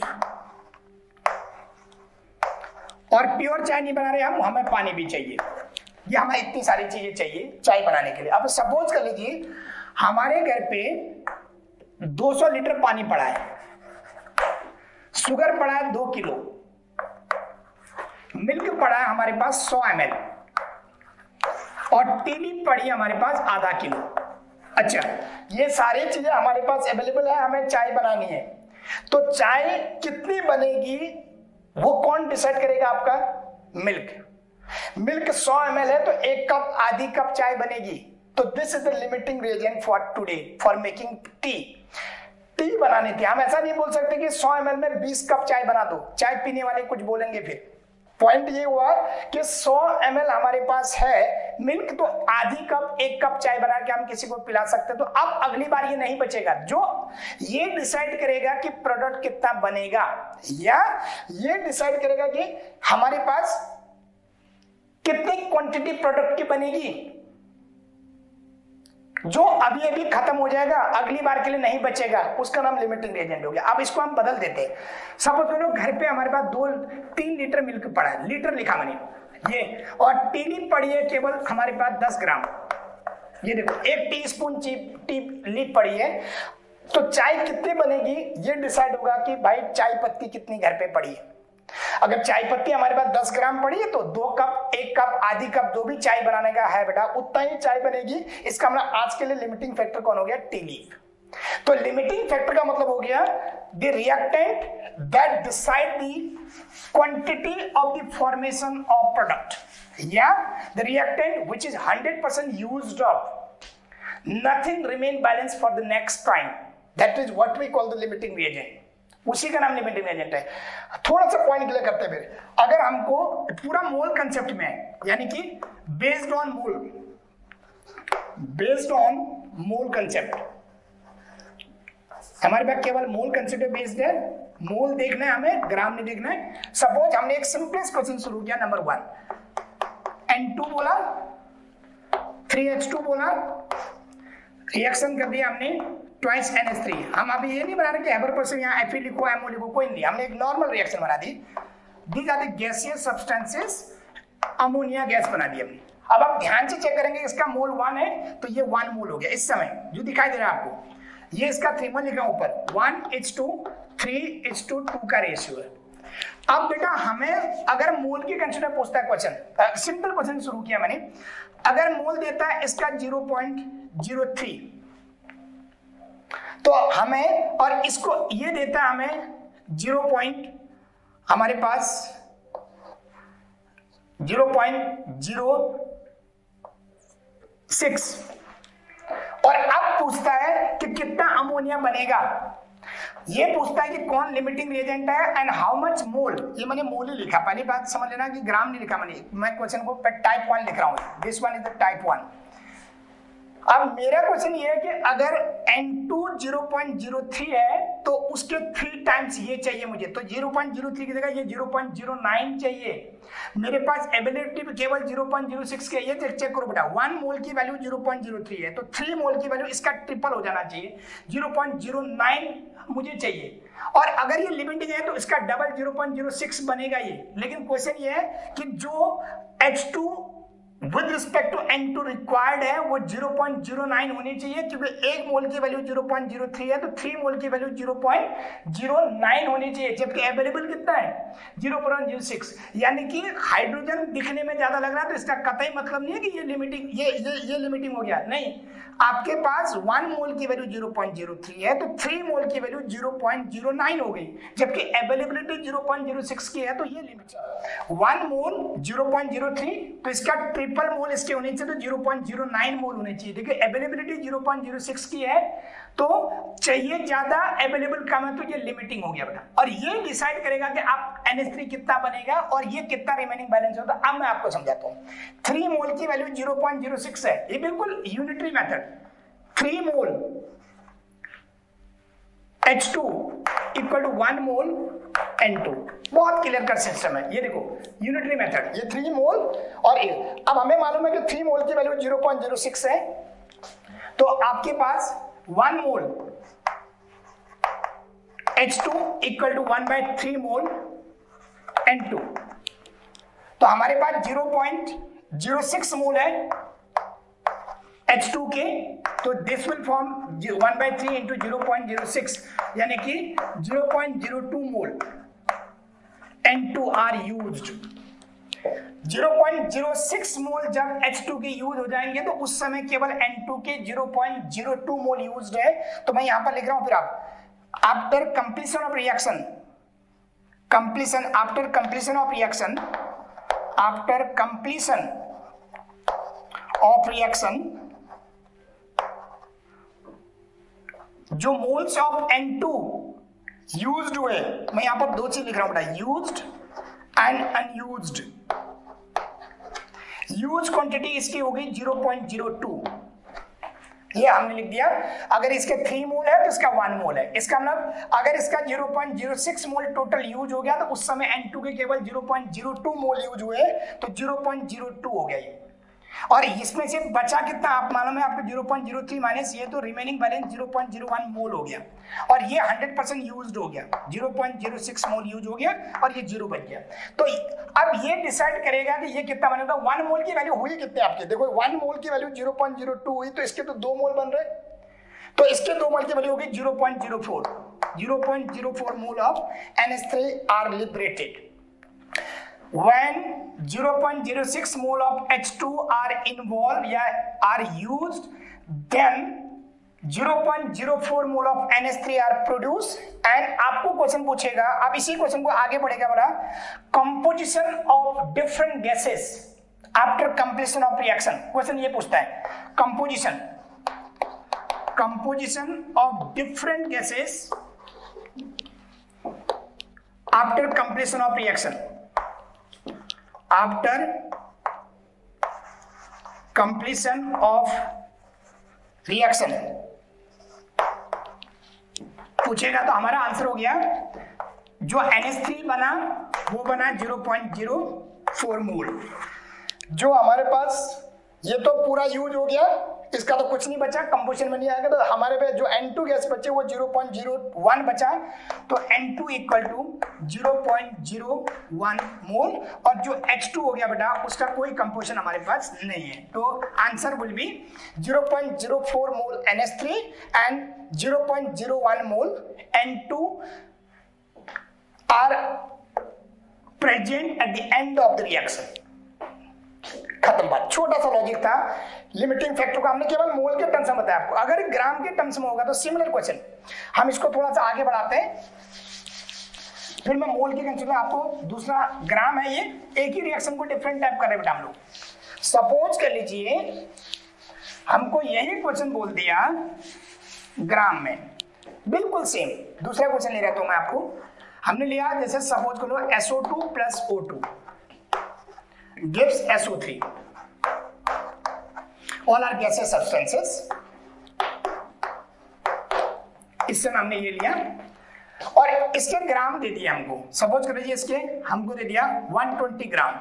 और प्योर चाय नहीं बना रहे हम, हमें पानी भी चाहिए। ये हमें इतनी सारी चीजें चाहिए चाय बनाने के लिए। अब सपोज कर लीजिए हमारे घर पे दो सौ लीटर पानी पड़ा है, शुगर पड़ा है दो किलो, मिल्क पड़ा है हमारे पास सौ एम एल और टी लीफ पड़ी है हमारे पास आधा किलो। अच्छा, ये सारी चीजें हमारे पास अवेलेबल है, हमें चाय बनानी है। तो चाय कितनी बनेगी वो कौन डिसाइड करेगा? आपका मिल्क। मिल्क सौ एम एल है तो एक कप, आधी कप चाय बनेगी। तो this is the limiting reagent for today for making tea. Tea बनानी थी, हम ऐसा नहीं बोल सकते कि सौ एम एल में बीस कप चाय बना दो, चाय पीने वाले कुछ बोलेंगे। फिर पॉइंट ये हुआ कि सौ एम एल हमारे पास है मिल्क, तो आधी कप, एक कप चाय बना के हम किसी को पिला सकते हैं। तो अब अगली बार ये नहीं बचेगा, जो ये डिसाइड करेगा कि प्रोडक्ट कितना बनेगा, या ये डिसाइड करेगा कि हमारे पास कितनी क्वांटिटी प्रोडक्ट की बनेगी, जो अभी अभी खत्म हो जाएगा, अगली बार के लिए नहीं बचेगा, उसका नाम लिमिटिंग रिएजेंट हो गया। अब इसको हम बदल देते हैं। सपोज करो घर पे हमारे पास दो तीन लीटर मिल्क पड़ा है, लीटर लिखा मैंने ये, और टी पड़ी है केवल हमारे पास दस ग्राम। ये देखो एक टी स्पून टी लीप पड़ी है, तो चाय कितनी बनेगी ये डिसाइड होगा कि भाई चाय पत्ती कितनी घर पे पड़ी है। अगर चाय पत्ती हमारे पास दस ग्राम पड़ी है तो दो कप, एक कप, आधी कप जो भी चाय बनाने का है बेटा उतना ही चाय बनेगी। इसका मतलब आज के लिए लिमिटिंग फैक्टर कौन हो गया? Tea leaf. तो लिमिटिंग फैक्टर का मतलब हो गया the reactant that decide the quantity of the formation of product, या the reactant which is hundred percent used up, nothing remain balance for the next time, that is what we call the limiting reagent. उसी का नाम लिमिटिंग एजेंट है। थोड़ा सा पॉइंट क्लियर करते हैं फिर। अगर हमको पूरा मोल कंसेप्ट में, यानी कि based on mole, based on mole concept, हमारे पास केवल मोल कंसेप्ट बेस्ड है, मोल देखना है हमें, ग्राम नहीं देखना है। सपोज हमने एक सिंपलेस्ट क्वेश्चन शुरू किया, नंबर वन, एन टू बोला, थ्री एच टू बोला, रिएक्शन कर दिया हमने ट्वाइस एन एच थ्री। हम अभी ये नहीं बना रहे कि एवर परसेंट यहाँ एफ लिखो, एमओ लिखो, कोई नहीं, हमने एक नॉर्मल रिएक्शन बना दी। These are the gaseous substances, ammonia gas बना दी हमने। अब आप ध्यान से चेक करेंगे, इसका मोल वन है तो ये वन मोल हो गया इस समय जो दिखाई दे रहा है आपको, ये इसका थ्री मोल लिखा ऊपर, one H two three H two two का रेशियो है। अब बेटा हमें अगर मोल की कंसीडर पूछता है क्वेश्चन, सिंपल क्वेश्चन शुरू किया मैंने, अगर मोल देता है इसका जीरो पॉइंट जीरो थ्री, तो हमें, और इसको ये देता है हमें जीरो पॉइंट, हमारे पास जीरो पॉइंट जीरो सिक्स, और अब पूछता है कि कितना अमोनिया बनेगा। ये पूछता है कि कौन लिमिटिंग रिएजेंट है एंड हाउ मच मोल। ये मैंने मोल ही लिखा, पहली बात समझ लेना कि ग्राम नहीं लिखा मैंने, मैं क्वेश्चन को टाइप वन लिख रहा हूं, this one is the type one. अब मेरा क्वेश्चन ये है कि अगर N two zero point zero three है तो उसके थ्री टाइम्स ये चाहिए मुझे, तो जीरो पॉइंट जीरो थ्री की जगह ये जीरो पॉइंट जीरो नाइन चाहिए। मेरे पास एबिलिटी केवल जीरो पॉइंट जीरो सिक्स के, ये चेक चेक करो बेटा, वन मोल की value zero point zero three है तो थ्री मोल की वैल्यू इसका ट्रिपल हो जाना चाहिए, जीरो पॉइंट जीरो नाइन मुझे चाहिए। और अगर ये लिमिटिंग है तो इसका double zero point zero six बनेगा ये। लेकिन क्वेश्चन ये है कि जो H two with respect to N two required है वो जीरो पॉइंट जीरो नाइन होनी चाहिए, क्योंकि एक मोल की value zero point zero three है तो थ्री मोल की value zero point zero nine होनी चाहिए, जबकि अवेलेबल कितना है जीरो पॉइंट जीरो सिक्स। यानी कि हाइड्रोजन दिखने में ज्यादा लग रहा है तो इसका कतई मतलब नहीं है कि ये लिमिटिंग, ये ये ये लिमिटिंग हो गया, नहीं। आपके पास वन मोल की value zero point zero three है तो थ्री मोल की value zero point zero nine हो गई, जबकि availability zero point zero six की है तो ये limit one mole zero point zero three, तो इसका ट्रिपल मोल इसके होने चाहिए तो zero point zero nine mole होने चाहिए। देखिए availability zero point zero six की है तो चाहिए ज्यादा, अवेलेबल कम है तो ये लिमिटिंग हो गया बेटा। और ये डिसाइड करेगा कि आप एन एच थ्री कितना बनेगा और ये कितना रिमेनिंग बैलेंस होता है। अब मैं आपको समझाता हूं। थ्री मोल की value zero point zero six है, ये बिल्कुल unitary method. Three mole H two equal to one mole N two, बहुत क्लियर कट सिस्टम है। ये देखो यूनिटरी मेथड, ये थ्री मोल और ये। अब हमें मालूम है कि थ्री मोल की value zero point zero six है, तो आपके पास one mole H two equal to one by three mole N two, तो हमारे पास zero point zero six mole है एच टू के, तो this will form one by three into zero point zero six, यानी कि zero point zero two mole N two are used. Zero point zero six mole जब एच टू के यूज हो जाएंगे तो उस समय केवल एन टू के zero point zero two mole used है। तो मैं यहां पर लिख रहा हूं, फिर आप after completion of reaction, completion after completion of reaction, after completion of reaction, जो moles of N two used हुए, मैं यहां पर दो चीज लिख रहा हूं बेटा, used and unused. Use quantity इसकी होगी जीरो पॉइंट जीरो टू, ये हमने लिख दिया। अगर इसके थ्री मोल है तो इसका वन मोल है, इसका मतलब अगर इसका zero point zero six mole total use हो गया तो उस समय एन टू के केवल zero point zero two mole use हुए तो जीरो पॉइंट जीरो टू हो गया ये। और इसमें से बचा कितना आप मालूम है आपको zero point zero three minus ये तो remaining balance zero point zero one mole हो गया और ये हंड्रेड परसेंट यूज्ड हो गया, zero point zero six mole use हो गया और ये जीरो बच गया। तो अब ये डिसाइड करेगा कि ये कितना बनेगा। वन मोल की वैल्यू हुई कितने आपके, देखो वन मोल की value zero point zero two हुई तो इसके तो दो मोल बन रहे, तो इसके दो मोल की वैल्यू होगी zero point zero four, zero point zero four mole of N H three are liberated when zero point zero six mole of H two are involved या are used, then zero point zero four mole of N H three are produced and आपको क्वेश्चन पूछेगा, आप इसी क्वेश्चन को आगे बढ़ेगा बड़ा, composition of different gases after completion of reaction। Question ये पूछता है composition composition of different gases after completion of reaction after completion of reaction पूछेगा। तो हमारा आंसर हो गया जो एन एच थ्री बना वो बना zero point zero four mole. जो हमारे पास ये तो पूरा यूज हो गया, इसका तो कुछ नहीं बचा, कंपोजिशन में नहीं आएगा, तो हमारे पास जो एन टू गैस बचे वो ज़ीरो पॉइंट ज़ीरो वन बचा, तो N two equal to zero point zero one mole और जो एच टू हो गया बेटा उसका कोई कंपोजिशन हमारे पास नहीं है। तो answer will be zero point zero four mole N H three and zero point zero one mole N two are present at the end of the reaction. खत्म बात, छोटा सा लॉजिक था। लिमिटिंग फैक्टर को हमने केवल मोल के टर्म्स में बताया आपको, अगर ग्राम के टर्म्स में होगा तो सिमिलर क्वेश्चन, हम इसको थोड़ा सा आगे बढ़ाते हैं, फिर मैं मोल के कंसेप्ट में आपको दूसरा ग्राम है, ये एक ही रिएक्शन को डिफरेंट टाइप कर रहे बेटा हम लोग। सपोज कर लीजिए हमको यही क्वेश्चन बोल दिया ग्राम में, बिल्कुल सेम दूसरा क्वेश्चन ले रहा हूं मैं आपको। हमने लिया जैसे सपोज कर लो S O two plus O two gives S O three, all are gaseous substances। इससे हमने ये लिया और इसके ग्राम दे दिया हमको, सपोज कर लीजिए इसके हमको दे दिया one twenty gram,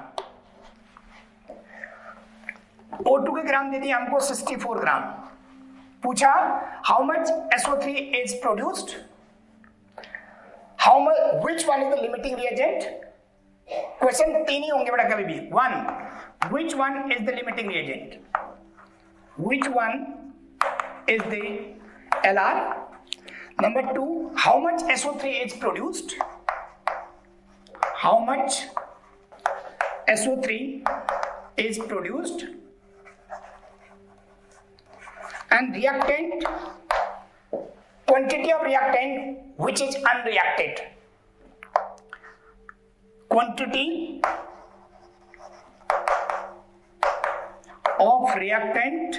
O two के ग्राम दे दिया हमको सिक्सटी फोर ग्राम। पूछा how much S O three is produced, how much, which one is the limiting reagent। Question तीन ही होंगे बेटा कभी भी। One, which one is the limiting reagent, which one is the L R, number two, how much S O three is produced, how much S O three is produced, and reactant, quantity of reactant which is unreacted, quantity of reactant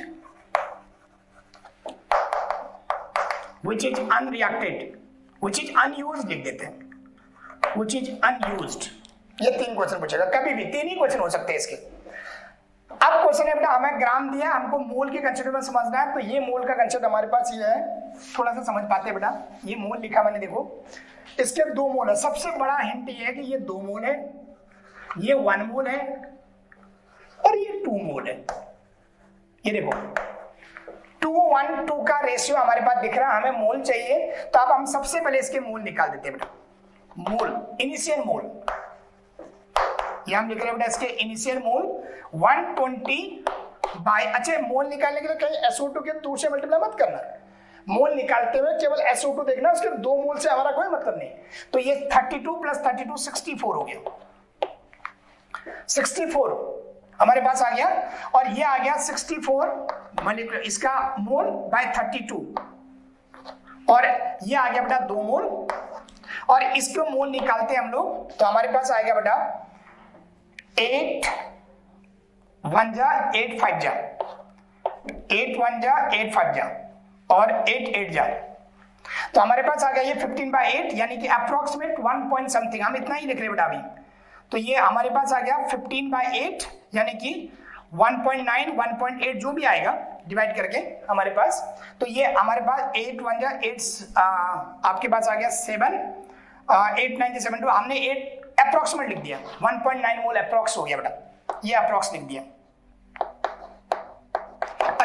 which is unreacted, which is unused लिख देते हैं, which is unused। ये तीन क्वेश्चन पूछेगा, कभी भी तीन ही क्वेश्चन हो सकते हैं इसके। अब क्वेश्चन है बेटा हमें ग्राम दिया, हमको मोल के कंसेप्ट में समझना है, तो ये मोल का कंसेप्ट हमारे पास ये है, थोड़ा सा समझ पाते हैं बेटा। ये मोल लिखा मैंने, देखो इसके दो मोल है, सबसे बड़ा हिंट ये है कि ये दो मोल है, ये वन मोल है और ये टू मोल है। ये देखो टू वन टू का रेशियो हमारे पास दिख रहा है, हमें मोल चाहिए, तो अब हम सबसे पहले इसके मोल निकाल देते हैं बेटा। मोल, इनिशियल मोल, ये हम लिख रहे हैं बेटा इसके initial mole one twenty by, अच्छा मोल निकालने के लिए कहीं एस ओ टू के टू से मल्टीप्लाई मत करना, मोल निकालते हुए केवल एस ओ टू देखना, उसके दो मोल से हमारा कोई मतलब नहीं। तो ये thirty two plus thirty two sixty four हो गया, सिक्सटी फोर हमारे पास आ गया, और ये आ गया सिक्सटी फोर मल्टीप्लाई इसका मोल बाय थर्टी टू, और ये आ गया बेटा दो मोल, और इसको मोल निकालते हैं हम लोग, तो हमारे पास आ गया बेटा एट वन जा एट फाइव जा, एट वन जा एट फाइव जा और एट एट जा, तो हमारे पास आ गया ये फिफ्टीन बाई एट, यानी कि अप्रोक्सीमेट वन पॉइंट समथिंग, हम इतना ही लिख रहे बेटा अभी। तो ये हमारे पास आ गया फिफ्टीन बाई एट, यानी कि one point nine, one point eight जो भी आएगा डिवाइड करके हमारे पास, तो ये हमारे पास एट वन जा एट, आपके पास आ गया seven, eight nine seven two, हमने एट अप्रोक्सीमेट लिख दिया, one point nine mole approx हो गया बेटा, ये अप्रोक्स लिख दिया।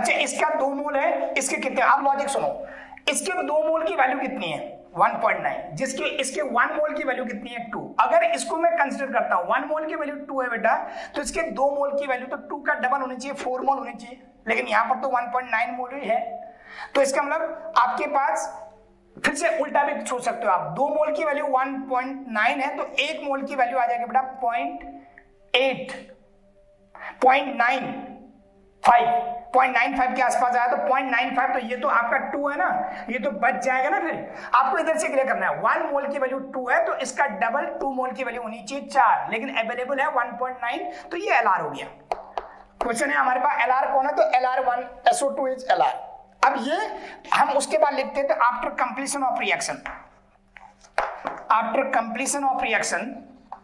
अच्छा इसका दो मोल है, इसके कितने, आप लॉजिक सुनो, इसके दो मोल की वैल्यू कितनी है वन पॉइंट नाइन, जिसके इसके वन मोल की वैल्यू कितनी है टू। अगर इसको मैं कंसीडर करता हूं वन मोल की वैल्यू टू है बेटा, तो इसके दो मोल की वैल्यू तो टू का डबल होनी चाहिए, फोर मोल होनी चाहिए, लेकिन यहां पर तो वन पॉइंट नाइन मोल ही है। तो इसका मतलब आपके पास फिर से उल्टा भी सोच सकते हो आप, दो मोल की वैल्यू वन पॉइंट नाइन है तो एक मोल की वैल्यू आ जाएगी बेटा point eight, point nine five, point nine five के आसपास आया तो पॉइंट नाइन फाइव, तो ये तो आपका टू है ना, ये तो बच जाएगा ना। फिर आपको इधर से क्लियर करना है, वन मोल की वैल्यू टू है तो इसका डबल टू मोल की वैल्यू होनी चाहिए चार, लेकिन अवेलेबल है वन पॉइंट नाइन, तो ये एल आर हो गया। क्वेश्चन है हमारे पास एल आर कौन है, तो L R one S O two is L R. अब ये हम उसके बाद लिखते हैं, तो after completion of reaction, after completion of reaction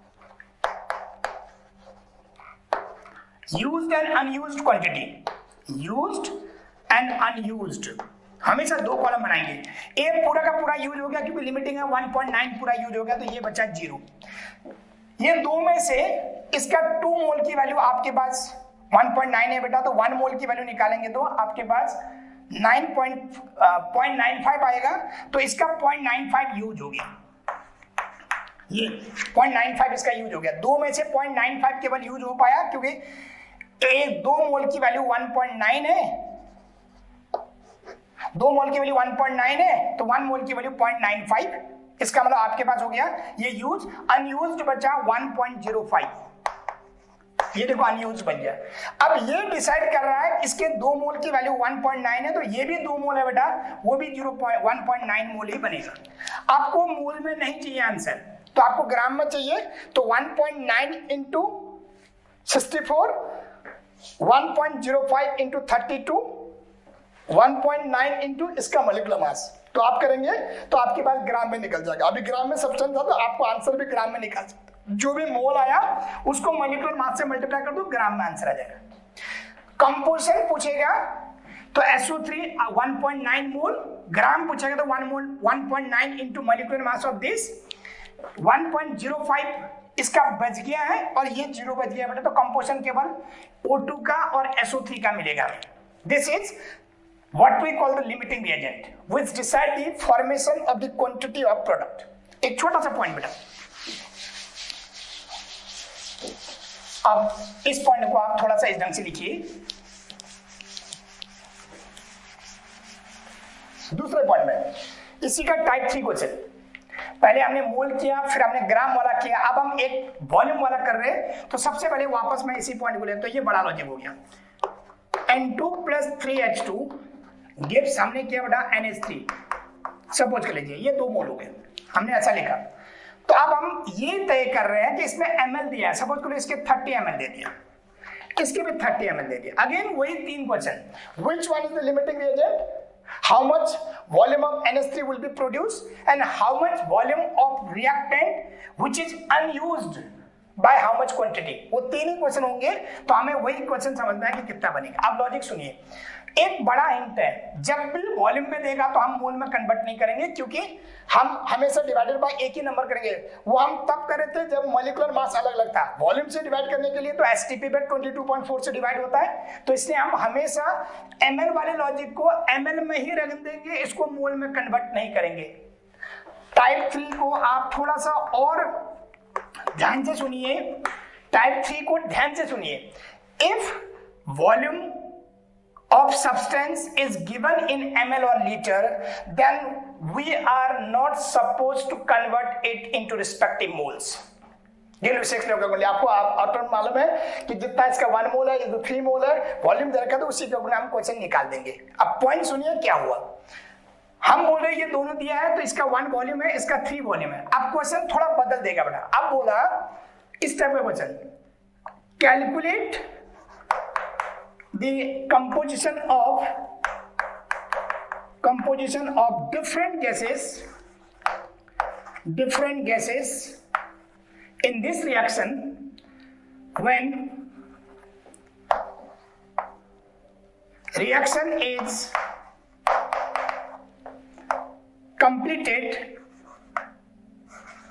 used and unused quantity, used and unused, हमेशा दो कॉलम बनाएंगे। एक पूरा का पूरा यूज हो गया क्योंकि लिमिटिंग है वन पॉइंट नाइन पूरा यूज हो गया, तो ये बचा जीरो। ये दो में से इसका टू मोल की वैल्यू आपके पास वन पॉइंट नाइन है बेटा, तो वन मोल की वैल्यू निकालेंगे तो आपके पास नाइन पॉइंट नाइन फाइव आएगा, तो इसका पॉइंट नाइन फाइव यूज हो गया, ये पॉइंट नाइन फाइव इसका यूज हो गया। दो में से पॉइंट नाइन फाइव केवल यूज हो पाया क्योंकि एक दो मोल की वैल्यू वन पॉइंट नाइन है, दो मोल की वैल्यू वन पॉइंट नाइन है तो वन मोल की वैल्यू पॉइंट नाइन फाइव, इसका मतलब आपके पास हो गया ये यूज। अनयूज्ड बचा वन पॉइंट जीरो फाइव, ये देखो अनयूज्ड बन गया। अब ये डिसाइड कर रहा है इसके दो मोल की वैल्यू वन पॉइंट नाइन है तो ये भी दो मोल है बेटा, वो भी zero point one point nine mole ही बनेगा। आपको मोल में नहीं चाहिए आंसर, तो आपको ग्राम में चाहिए, तो one point nine into sixty four, one point zero five into thirty two, one point nine into इसका मॉलिक्यूलर मास, तो आप करेंगे तो आपके पास ग्राम में निकल जाएगा। अभी ग्राम में सब्सटेंस था तो आपको आंसर भी ग्राम में निकाल सकते, जो भी मोल आया उसको मॉलिक्यूलर मास से मल्टीप्लाई कर दो, ग्राम में आंसर आ जाएगा। कंपोजिशन पूछेगा तो S O three one point nine mole, gram पूछेगा तो one mole one point nine into molecular mass of this, one point zero five इसका बच गया है और ये जीरो बच गया बेटा, तो कंपोजिशन केवल ओ टू का और एस ओ थ्री का मिलेगा। This is what we call the limiting reagent which decide the formation of the quantity of product. एक छोटा सा पॉइंट बेटा, अब इस पॉइंट को आप थोड़ा सा इस ढंग से लिखिए। दूसरे पॉइंट में इसी का टाइप थ्री क्वेश्चन, पहले हमने मोल किया फिर हमने ग्राम वाला किया, अब हम एक वॉल्यूम वाला कर रहे हैं, तो सबसे पहले वापस मैं इसी पॉइंट को ले, तो ये बड़ा लॉजिक हो गया। N two plus three H two gives, हमने किया बेटा एन एच थ्री, सपोज कर लीजिए ये दो मोल हो गए, हमने ऐसा लिखा। तो अब हम ये तय कर रहे हैं कि इसमें एमएल दिया है, सपोज करो इसके थर्टी एमएल दे दिया, इसके भी थर्टी एमएल दे दिया। अगेन वही तीन question, which one is the limiting reagent, how much volume of N H three will be produced and how much volume of reactant which is unused by how much quantity, वो तीन ही क्वेश्चन होंगे, तो हमें वही क्वेश्चन समझना है कि कितना बनेगा। अब लॉजिक सुनिए, एक बड़ा हिंट है, जब भी वॉल्यूम पे देगा तो हम मोल में कन्वर्ट नहीं करेंगे, क्योंकि हम हमेशा डिवाइडेड बाय एक ही नंबर करेंगे। वो हम तब कर रहे थे जब मॉलिक्यूलर मास अलग अलग था, वॉल्यूम से डिवाइड करने के लिए तो एसटीपी पे ट्वेंटी टू पॉइंट फोर से डिवाइड होता है, तो इसलिए हम हमेशा एमएल वाले लॉजिक को एमएल में ही रख देंगे, इसको मोल में कन्वर्ट नहीं करेंगे। टाइप थ्री को आप थोड़ा सा और ध्यान से सुनिए, टाइप थ्री को ध्यान से सुनिए। If volume of substance is given in ml or liter, then we are not supposed to convert it into respective moles। आपको आप मालूम है कि जितना इसका वन मोल है, ये थ्री मोल है, वॉल्यूम दे रखा, तो उसी के हम क्वेश्चन निकाल देंगे। अब पॉइंट सुनिए क्या हुआ, हम बोल रहे हैं ये दोनों दिया है तो इसका वन वॉल्यूम है, इसका थ्री वॉल्यूम है। अब क्वेश्चन थोड़ा बदल देगा बेटा, अब बोला इस टाइप का question, calculate the composition of composition of different gases different gases in this reaction when reaction is completed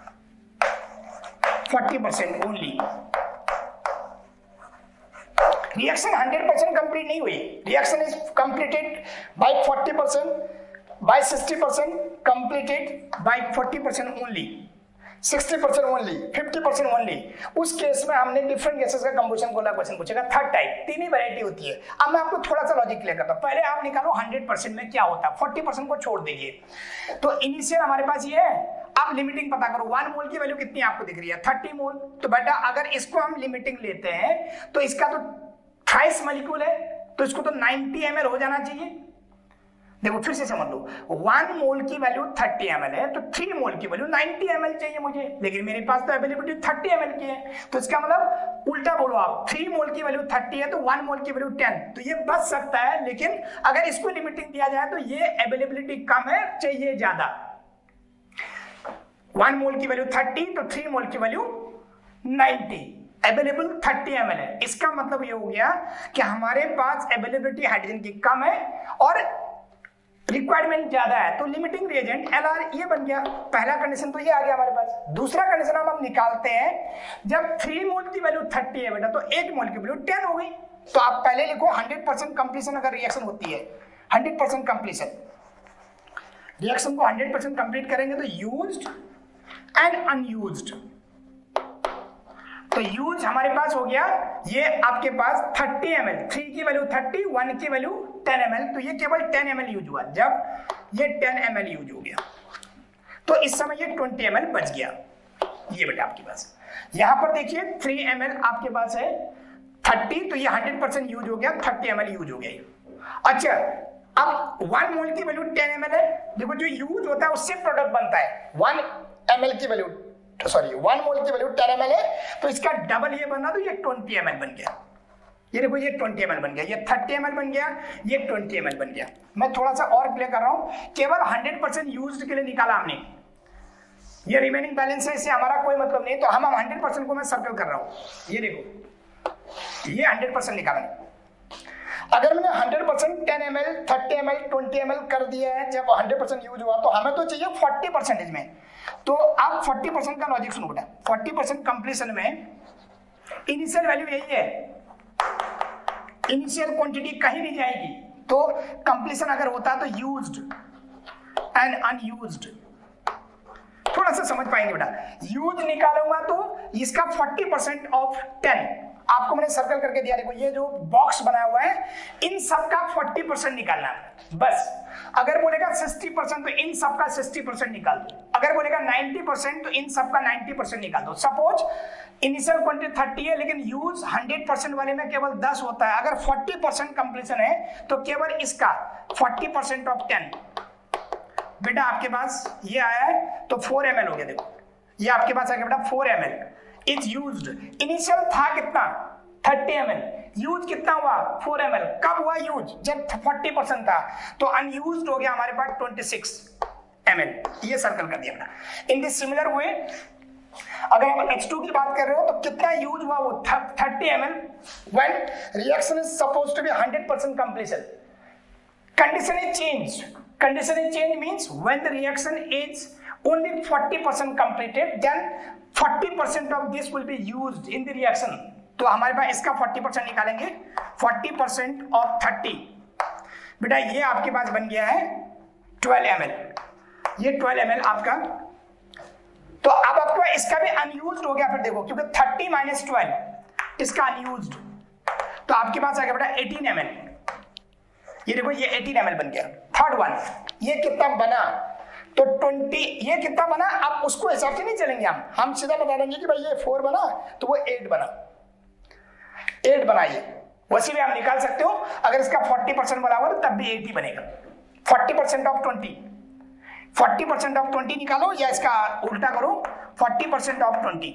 forty percent only, reaction hundred percent complete नहीं हुई, reaction is completed by forty percent, by sixty percent, completed by forty percent only, sixty percent only, fifty percent only. उस केस में हमने डिफरेंट गैसेस का कंबशन को क्वेश्चन पूछेगा। थर्ड टाइप, तीन ही वैरायटी होती है। अब मैं आपको थोड़ा सा लॉजिक क्लियर करता हूं। पहले आप निकालो हंड्रेड परसेंट में क्या होता है, फोर्टी परसेंट को छोड़ दीजिए। तो इनिशियल हमारे पास ये है, आप लिमिटिंग पता करो, वन मोल की वैल्यू कितनी आपको दिख रही है, थर्टी मोल। तो बेटा अगर इसको हम लिमिटिंग लेते हैं तो इसका तो थ्राइस मॉलिक्यूल है, तो इसको तो नाइंटी एम एल हो जाना चाहिए। देखो फिर से समझ लो, वन मोल की वैल्यू थर्टी एम एल है, तो थ्री मोल की वैल्यू नाइंटी एम एल चाहिए मुझे, लेकिन मेरे पास तो अवेलेबिलिटी थर्टी एम एल की है। तो इसका मतलब उल्टा बोलो आप, थ्री मोल की वैल्यू थर्टी है तो वन मोल की वैल्यू टेन। तो ये बच सकता है, लेकिन अगर इसको लिमिटिंग दिया जाए तो ये अवेलेबिलिटी कम है, चाहिए ज्यादा। वन मोल की वैल्यू थर्टी तो थ्री मोल की value ninety, available thirty M L है। इसका मतलब ये हो गया कि हमारे पास अवेलेबिलिटी हाइड्रोजन की कम है और रिक्वायरमेंट ज्यादा है, तो लिमिटिंग रिएजेंट एल आर ये बन गया। पहला कंडीशन तो ये आ गया हमारे पास। दूसरा कंडीशन हम निकालते हैं, जब थ्री मोल की वैल्यू थर्टी है बेटा, तो एक मोल की वैल्यू टेन हो गई। तो आप पहले लिखो हंड्रेड परसेंट कंप्लीशन अगर रिएक्शन होती है, हंड्रेड परसेंट कंप्लीशन, रिएक्शन को हंड्रेड परसेंट कंप्लीट करेंगे तो यूज्ड एंड अनयूज्ड। तो यूज हमारे पास हो गया, ये आपके पास थर्टी एम एल, थ्री की वैल्यू थर्टी, वन की वैल्यू टेन एम एल, तो ये केवल टेन एम एल यूज हुआ। जब ये टेन एम एल यूज हो गया तो इस समय ये ट्वेंटी एम एल बच गया। ये बेटा आपके पास यहां पर देखिए थ्री एम एल आपके पास है, थर्टी, तो ये हंड्रेड परसेंट यूज हो गया, थर्टी एम एल यूज हो गया। अच्छा, अब वन मोल की वैल्यू टेन एम एल है। देखो जो यूज होता है उससे प्रोडक्ट बनता है। वन एम एल की वैल्यू सॉरी वन मोल की वैल्यू टेन एम एल है, तो इसका डबल ये बना, तो ये ट्वेंटी एम एल बन गया। ये देखो ये ट्वेंटी एम एल बन गया, ये थर्टी एम एल बन गया, ये ट्वेंटी एम एल बन गया। मैं थोड़ा सा और क्लियर कर रहा हूं, केवल हंड्रेड परसेंट यूज्ड के लिए निकाला हमने, ये रिमेनिंग बैलेंस है, इससे हमारा कोई मतलब नहीं। तो हम हम हंड्रेड परसेंट को मैं सर्कल कर रहा हूं। ये देखो ये हंड्रेड परसेंट निकाला। अगर मैंने hundred percent ten M L, thirty M L, twenty M L कर दिया है, जब हंड्रेड परसेंट यूज हुआ, तो हमें तो चाहिए फोर्टी परसेंटेज में। तो आप फोर्टी परसेंट का लॉजिक सुनो बेटा। फोर्टी परसेंट कंप्लीशन में इनिशियल वैल्यू यही है, इनिशियल क्वांटिटी कहीं नहीं जाएगी। तो कंप्लीशन अगर होता तो यूज्ड एंड अनयूज्ड, थोड़ा सा समझ पाएंगे बेटा। यूज निकालूंगा तो इसका फोर्टी परसेंट ऑफ टेन आपको मैंने सर्कल करके दिया। देखो ये जो बॉक्स बनाया हुआ है, इन सब का फोर्टी परसेंट निकालना है बस। अगर बोलेगा सिक्सटी परसेंट तो इन सब का सिक्सटी परसेंट निकाल दो। अगर बोलेगा नाइंटी परसेंट तो इन सब का नाइंटी परसेंट निकाल दो। सपोज इनिशियल क्वांटिटी थर्टी है, लेकिन यूज हंड्रेड परसेंट वाले में केवल दस होता है। अगर फोर्टी परसेंट कंप्लीशन है तो केवल इसका फोर्टी परसेंट ऑफ टेन बेटा आपके पास ये आया है, तो फोर एम एल हो गया। देखो ये आपके पास आ गया बेटा four M L is used. Initial था कितना, थर्टी एम एल, यूज कितना हुआ, फोर एम एल। कब हुआ यूज, जब फोर्टी परसेंट था। तो अनयूज्ड हो गया हमारे पास ट्वेंटी सिक्स एम एल। ये सर्कल कर दिया बेटा। इन दिस सिमिलर वे अगर आप एच टू की बात कर रहे हो तो कितना यूज हुआ, वो thirty M L when reaction is supposed to be hundred percent completion. Condition is change, condition is change means when the reaction is only forty percent completed, then forty percent of this will be used in the reaction. तो हमारे पास इसका forty percent निकालेंगे, forty percent of thirty बेटा ये आपके पास बन गया है ट्वेल्व एम एल। ये ट्वेल्व एम एल आपका। तो अब आपको इसका भी अनयूज्ड हो गया। फिर देखो क्योंकि थर्टी माइनस ट्वेल्व इसका अनयूज्ड, तो आपके पास आ गया बेटा एटीन एम एल। ये देखो ये एटीन एम एल बन गया। थर्ड वन ये कितना बना, तो ट्वेंटी, ये कितना बना, अब उसको हिसाब से नहीं चलेंगे हम हम सीधा बता देंगे कि भाई ये फोर बना तो वो एट बना, एट बना। ये वैसे भी आप निकाल सकते हो। अगर इसका फोर्टी परसेंट बना हुआ तो तब भी एट ही बनेगा। Forty percent of twenty, forty percent of twenty निकालो या इसका उल्टा करो, फोर्टी परसेंट ऑफ ट्वेंटी।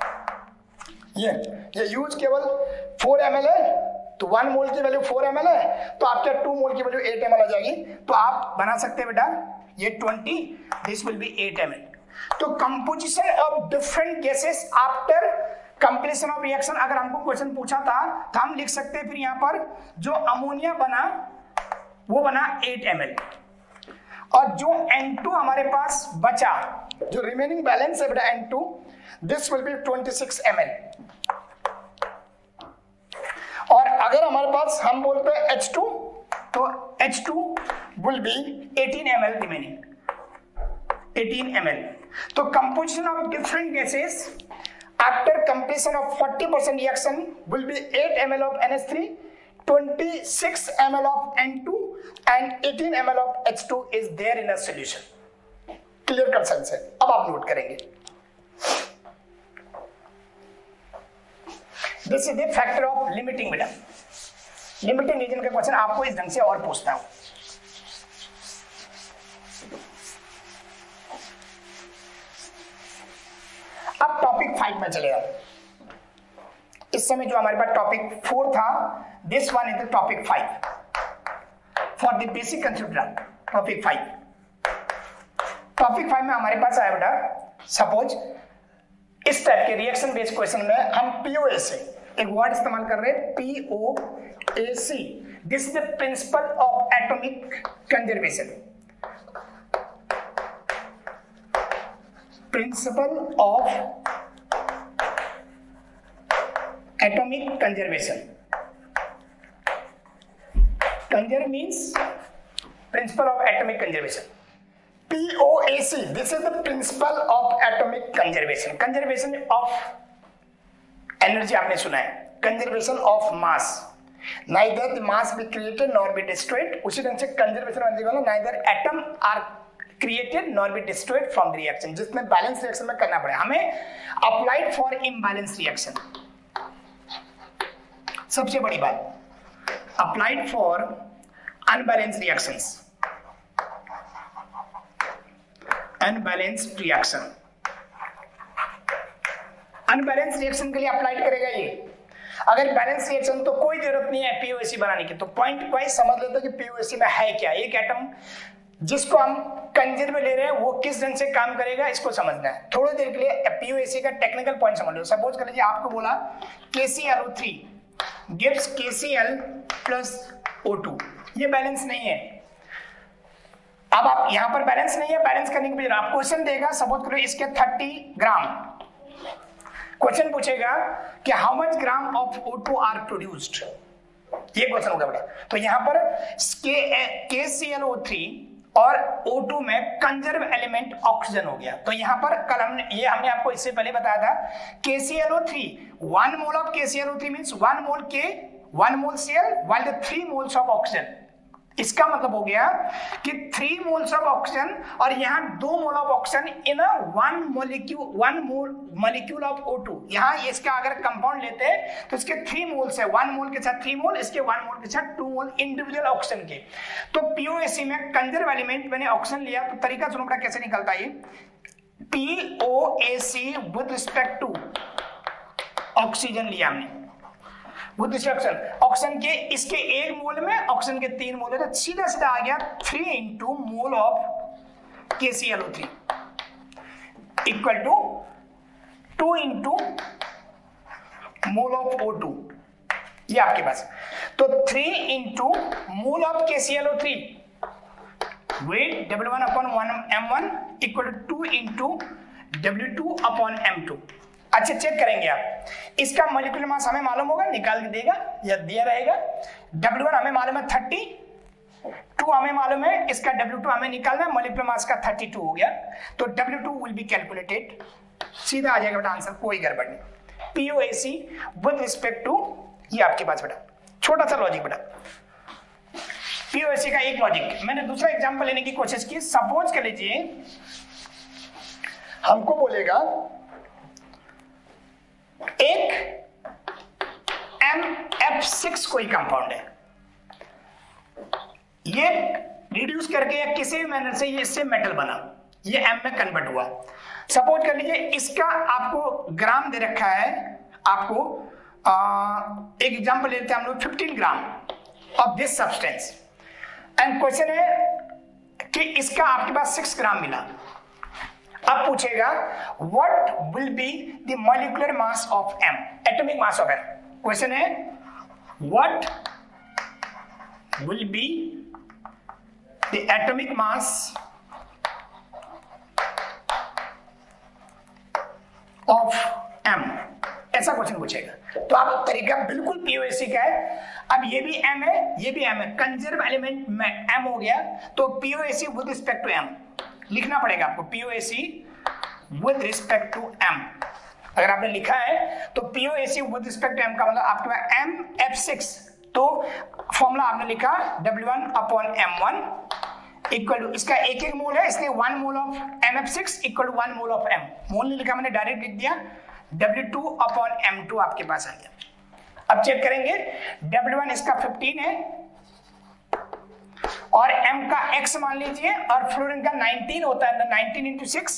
ये ये यूज केवल फोर एम एल है, तो वन मोल की वैल्यू फोर एम एल है, तो आपके टू मोल की वैल्यू एट एम एल आ जाएगी। तो आप बना सकते हैं बेटा ये twenty, this will be eight M L. तो composition of different gases after completion of reaction, अगर हमको क्वेश्चन पूछा था तो हम लिख सकते हैं फिर यहां पर जो अमोनिया बना वो बना एट एम एल, और जो एन टू हमारे पास बचा, जो रिमेनिंग बैलेंस है बेटा N two, this will be twenty six M L. और अगर हमारे पास हम बोलते हैं एच टू, तो H two will be eighteen M L remaining, eighteen M L. तो composition of different gases after completion of forty percent reaction will be eight M L of N H three, twenty-six M L of N two and eighteen M L of H two is there in a solution. Clear कर सकते हैं। अब आप नोट करेंगे, this is the factor of limiting बेटा। लिमिटिंग रीजन का क्वेश्चन आपको इस ढंग से और पूछता हूं। अब टॉपिक फाइव में चले जाओ। इस समय जो हमारे पास टॉपिक फोर था, this one is the topic five for the basic concept. Topic five topic five में हमारे पास आया बेटा, सपोज इस टाइप के रिएक्शन बेस्ड क्वेश्चन में हम पीओएसी, एक वर्ड इस्तेमाल कर रहे हैं, POAC. This is the principle of atomic conservation, principle of atomic conservation. Conserve means principle of atomic conservation. P O A C, this is the principle of atomic conservation. Conservation of energy आपने सुना है, conservation of mass. Neither the mass be created nor be destroyed. उसी ढंग से conservation of energy, neither atom are created nor be destroyed from the reaction. जिसमें balance reaction में करना पड़े हमें, applied for imbalance reaction। सबसे बड़ी बात, applied for unbalanced reactions, unbalanced reaction. Unbalance reaction के लिए अप्लाई करेगा ये। अगर बैलेंस रिएक्शन तो कोई जरूरत नहीं है पीओएसी बनाने की। तो पॉइंट वाइज समझ लेते हैं कि पीओएसी में है क्या। एक एटम जिसको हम कंजर्व ले रहे हैं वो किस ढंग से काम करेगा, इसको समझना है। थोड़ी देर के लिए पीओएसी का टेक्निकल पॉइंट समझ लो। सपोज कर लीजिए आपको बोला के C L O three gives के C L plus O two, ये बैलेंस नहीं है। अब आप यहां पर बैलेंस नहीं है, बैलेंस करने के बजाय आप क्वेश्चन देगा, सपोज करो इसके थर्टी ग्राम, क्वेश्चन पूछेगा कि how much gram of O two are produced, ये क्वेश्चन होगा बेटा। तो यहां पर K C L O three और O टू में कंजर्व एलिमेंट ऑक्सीजन हो गया। तो यहां पर कल हमने ये हमने आपको इससे पहले बताया था के C L O three, one mole of K C L O three means one mole के, one mole Cl while the three moles of oxygen. इसका मतलब हो गया कि थ्री मोल्स ऑफ ऑक्सीजन और यहां दो mole of oxygen in a one molecule, one mole molecule of O two. यहां इसका अगर कंपाउंड लेते हैं तो इसके थ्री मोल्स है, वन मोल के साथ थ्री मोल, इसके वन मोल के साथ टू मोल इंडिविजुअल ऑक्सीजन के। तो पीओएसी में कंजर्व एलिमेंट मैंने ऑक्सीजन लिया, तो तरीका सुनो बेटा कैसे निकलता है। POAC with respect to oxygen लिया हमने, ऑक्सीजन के इसके एक मोल में ऑक्सीजन के तीन मोल है, तो सीधा सीधा आ गया three into mole of K C L O three equal to two into mole of O two. ये आपके पास, तो three into mole of K C L O three weight W one upon one M one equal to two into W two upon M two. अच्छा चेक करेंगे आप, इसका मॉलिक्यूलर मास हमें मालूम होगा, निकाल के देगा या दिया रहेगा। डब्ल्यू वन हमें मालूम है थर्टी, टू हमें मालूम है, इसका डब्ल्यू टू हमें निकालना है, मॉलिक्यूलर मास का थर्टी टू हो गया। तो W two will be calculated, सीधा आ जाएगा बेटा आंसर, कोई गड़बड़ नहीं। पीओएसी विद रिस्पेक्ट टू, ये आपके पास बेटा छोटा सा लॉजिक बेटा। पीओएसी का एक लॉजिक, मैंने दूसरा एग्जांपल लेने की कोशिश की। सपोज कर लीजिए हमको बोलेगा एक एम एफ सिक्स कोई कंपाउंड है, ये रिड्यूस करके या किसी भी मैनर से ये इससे मेटल बना, ये एम में कन्वर्ट हुआ। सपोज कर लीजिए इसका आपको ग्राम दे रखा है, आपको आ, एक एग्जांपल लेते हैं हम लोग fifteen gram of this substance and question है कि इसका आपके पास सिक्स ग्राम मिला। अब पूछेगा what will be the molecular mass of M, atomic mass of M। Question है what will be the atomic mass of M, ऐसा क्वेश्चन पूछेगा। तो आप तरीका बिल्कुल पीओएसी का है। अब ये भी एम है, ये भी एम है, कंजर्व एलिमेंट में एम हो गया, तो POAC with respect to M लिखना पड़ेगा आपको, POAC with respect to M. अगर आपने लिखा है तो POAC with respect to M का मतलब आपके पास एम एफ सिक्स, तो फॉर्मूला आपने लिखा W one upon M one equal to, इसका एक एक मोल है इसलिए one mole of M F six equal to one mole of M. Mole नहीं लिखा मैंने, डायरेक्ट लिख दिया W two upon M two आपके पास आ गया। अब चेक करेंगे, डब्ल्यू वन इसका फिफ्टीन है और m का x मान लीजिए और फ्लोरीन का नाइनटीन होता है, nineteen into six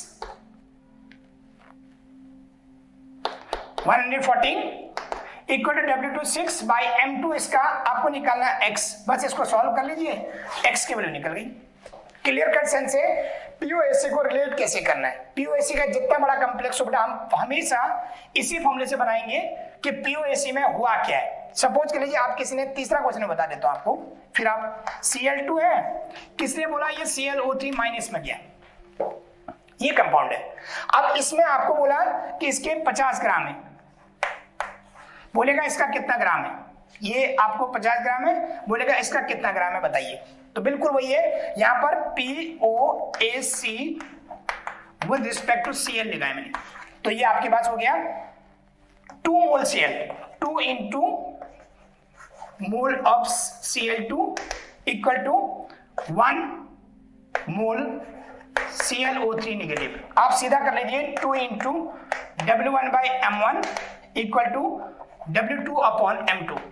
one hundred fourteen equal to W two six by M two, इसका आपको निकालना है x, बस इसको सॉल्व कर लीजिए, x की वैल्यू निकल गई। क्लियर कट सेंस से पीओएसी को रिलेट कैसे करना है। पीओएसी का जितना बड़ा कॉम्प्लेक्स हो बेटा हम हमेशा इसी फॉर्मूले से बनाएंगे कि पीओएसी में हुआ क्या है। सपोज कर लीजिए आप किसी ने तीसरा क्वेश्चन बता देता हूं आपको, फिर आप सी एल टू है, किसने बोला ये C L O three minus में गया, ये कंपाउंड है। अब इसमें आपको बोला कि इसके पचास ग्राम है, बोलेगा इसका कितना ग्राम है, ये आपको पचास ग्राम है, बोलेगा इसका कितना ग्राम है बताइए। तो बिल्कुल वही है, यहां पर P O A C with respect to C L लिखा है मैंने, तो ये आपके पास हो गया two mole C L, two into mole of C L two equal to one mole C L O three negative. आप सीधा कर लीजिए two into W one by M one equal to W two upon M two.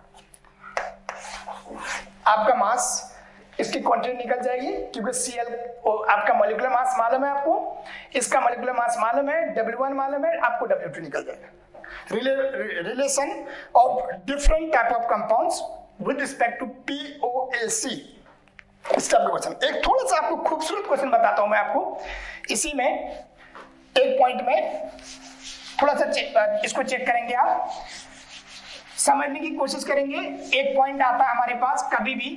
आपका मास इसकी क्वांटिटी निकल जाएगी क्योंकि Cl आपका मॉलिक्यूलर मास मालूम है आपको, इसका मॉलिक्यूलर मास मालूम है, डब्ल्यू वन मालूम है, आपको डब्ल्यू टू निकल जाएगा। Relation of different type of compounds with respect to POAC. इस टाइप का क्वेश्चन, एक थोड़ा सा आपको खूबसूरत क्वेश्चन बताता हूं मैं आपको, इसी में एक पॉइंट में थोड़ा सा चेक, इसको चेक करेंगे, आप समझने की कोशिश करेंगे। एक पॉइंट आता है हमारे पास कभी भी,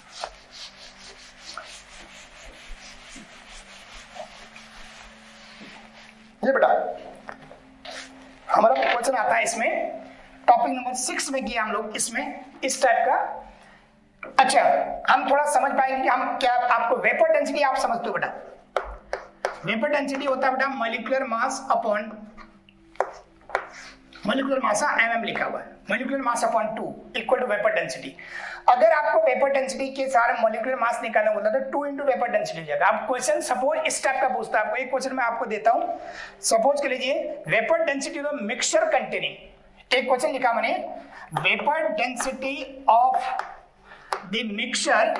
ये बेटा हमारा क्वेश्चन आता है इसमें, टॉपिक नंबर सिक्स में किया हम लोग इसमें, इस टाइप का। अच्छा हम थोड़ा समझ पाएंगे कि हम क्या, आपको वेपर डेंसिटी आप समझते हो बेटा, वेपर डेंसिटी होता है बेटा molecular mass upon molecular mass, M M लिखा हुआ है, molecular mass upon two equal to vapour density. अगर आपको वेपर डेंसिटी के सारे मॉलिक्यूलर मास निकालना होता है तो टू इंटू वेपर डेंसिटी जाएगा। अब क्वेश्चन सपोज इस टाइप का पूछता है आपको, एक क्वेश्चन मैं आपको देता हूं, सपोज कर लीजिए vapour density of mixture containing, एक क्वेश्चन लिखा मैंने, vapour density of the mixture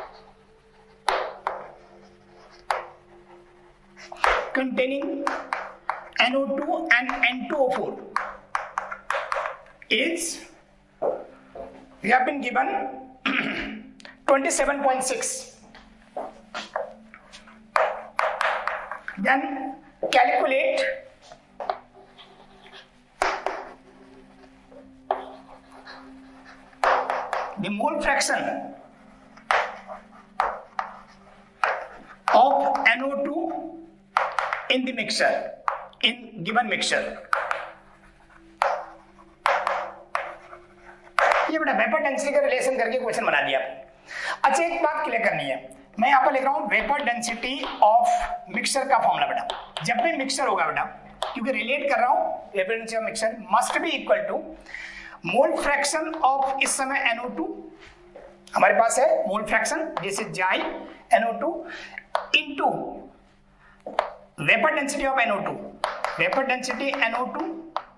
containing N O two and N two O four is, we have been given twenty-seven point six. Then calculate the mole fraction of N O two in the mixture, in given mixture. ये बेटा वेपर डेंसिटी का रिलेशन करके क्वेश्चन बना दिया। अच्छा एक बात क्लियर करनी है, मैं यहाँ पर लिख रहा हूँ वेपर डेंसिटी ऑफ मिक्सचर का फॉर्मूला बेटा, जब भी मिक्सचर होगा बेटा, क्योंकि रिलेट कर रहा हूँ, vapour density of mixture must be equal to mole fraction of, इस समय एन ओ टू हमारे पास है, mole fraction this is xi N O two into vapour density of N O two, vapour density N O two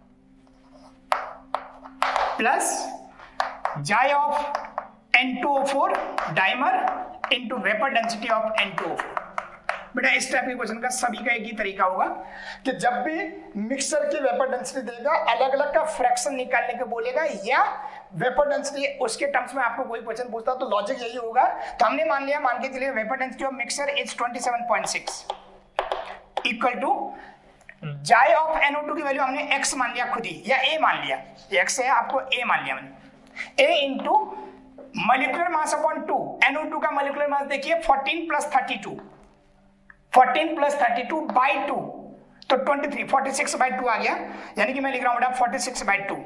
plus xi of N two O four dimer into vapour density of N two O four. बेटा इस टाइप के क्वेश्चन का सभी का एक ही तरीका होगा कि जब भी मिक्सचर की वेपर डेंसिटी देगा अलग अलग का फ्रैक्शन निकालने को बोलेगा, या वेपर डेंसिटी उसके टर्म्स में आपको कोई क्वेश्चन पूछता तो लॉजिक यही होगा। तो हमने मान लिया, मान के चलिए vapour density of mixture is twenty seven point six equal to xi of N O two की वैल्यू हमने x मान लिया खुद ही, या a मान लिया, x है आपको a मान लिया मैंने, a into molecular mass upon two, N O two का मॉलिक्यूलर मास देखिए fourteen plus thirty two, fourteen plus thirty two by two, तो तेईस छियालीस बाई टू आ गया, यानी कि मैं लिख रहा हूं बेटा छियालीस बाई टू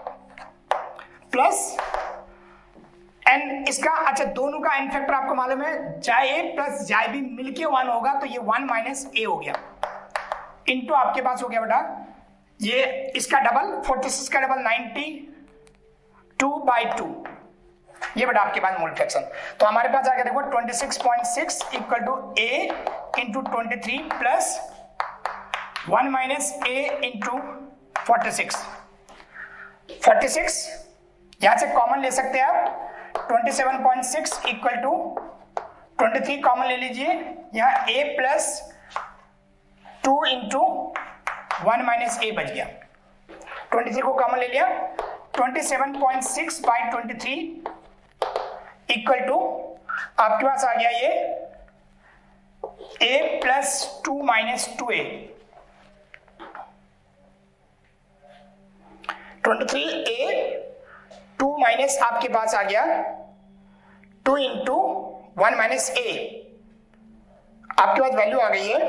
प्लस एन इसका, अच्छा दोनों का एन फैक्टर आपको मालूम है, xi A plus xi B मिलके वन होगा, तो ये वन माइनस ए हो गया, इनटू आपके पास हो गया बेटा ये इसका डबल छियालीस का double ninety two by two, ये बेटा आपके पास मोल फ्रैक्शन। तो हमारे पास आ गया देखो छब्बीस point six equal to A into twenty three plus one minus A into forty six. Forty six यहां से कॉमन ले सकते हैं आप, twenty seven point six equal to twenty three common ले लीजिए, यहां A plus two into one minus A बच गया, ट्वेंटी थ्री को कॉमन ले लिया, twenty seven point six by twenty three equal to आपके पास आ गया ये a plus two minus two A, twenty three A two minus आपके पास आ गया two into one minus A, आपके पास वैल्यू आ गई है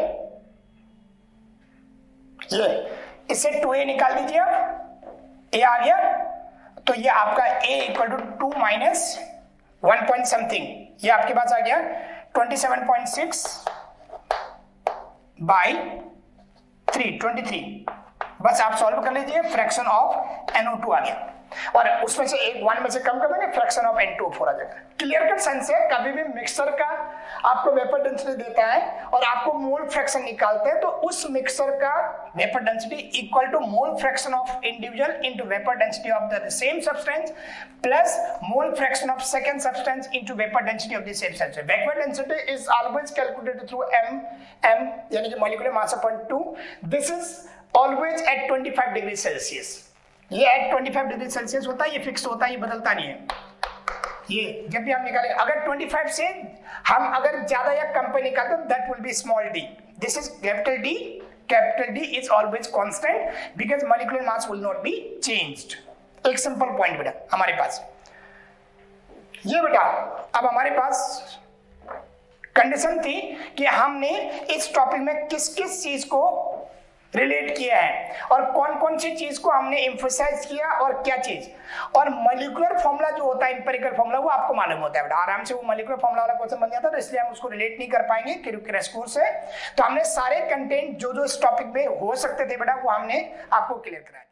ये, इससे टू ए निकाल दीजिए आप, ए आ गया, तो ये आपका a equal to two minus one point something, ये आपके पास आ गया twenty seven point six by three twenty three, बस आप सॉल्व कर लीजिए, fraction of N O two आ गया, और उसमें से एक वन में से कम कर देंगे, fraction of N two O four आ जाएगा। क्लियर कट सेंस है, कभी भी मिक्सर का आपको वेपर डेंसिटी देता है और आपको मोल फ्रैक्शन निकालते हैं, तो उस मिक्सर का vapour density equal to mole fraction of individual into vapour density of the same substance plus mole fraction of second substance into vapour density of the same substance. Vapour density is always calculated through M M यानी कि molecular mass upon two, this is always at twenty five degree Celsius, ये at twenty five degree Celsius होता है, ये फिक्स होता है, ये बदलता नहीं है। ये जब भी हम निकालेंगे, अगर पच्चीस से हम अगर ज्यादा या कम पे निकालते हैं, that will be small D, this is capital D, capital D is always constant because molecular mass will not be changed. एक सिंपल पॉइंट बेटा हमारे पास ये बेटा, अब हमारे पास कंडीशन थी कि हमने इस टॉपिक में किस किस चीज को रिलेट किया है और कौन कौन सी चीज को हमने एम्फसाइज किया और क्या चीज, और मॉलिक्यूलर फॉर्मूला जो होता है एम्पिरिकल फॉर्मूला वो आपको मालूम होता है बेटा, आराम से वो मॉलिक्यूलर फॉर्मूला वाला क्वेश्चन बन जाता है, तो इसलिए हम उसको रिलेट नहीं कर पाएंगे क्रैश कोर्स से। तो हमने सारे कंटेंट जो जो इस टॉपिक में हो सकते थे बेटा वो हमने आपको क्लियर कराया।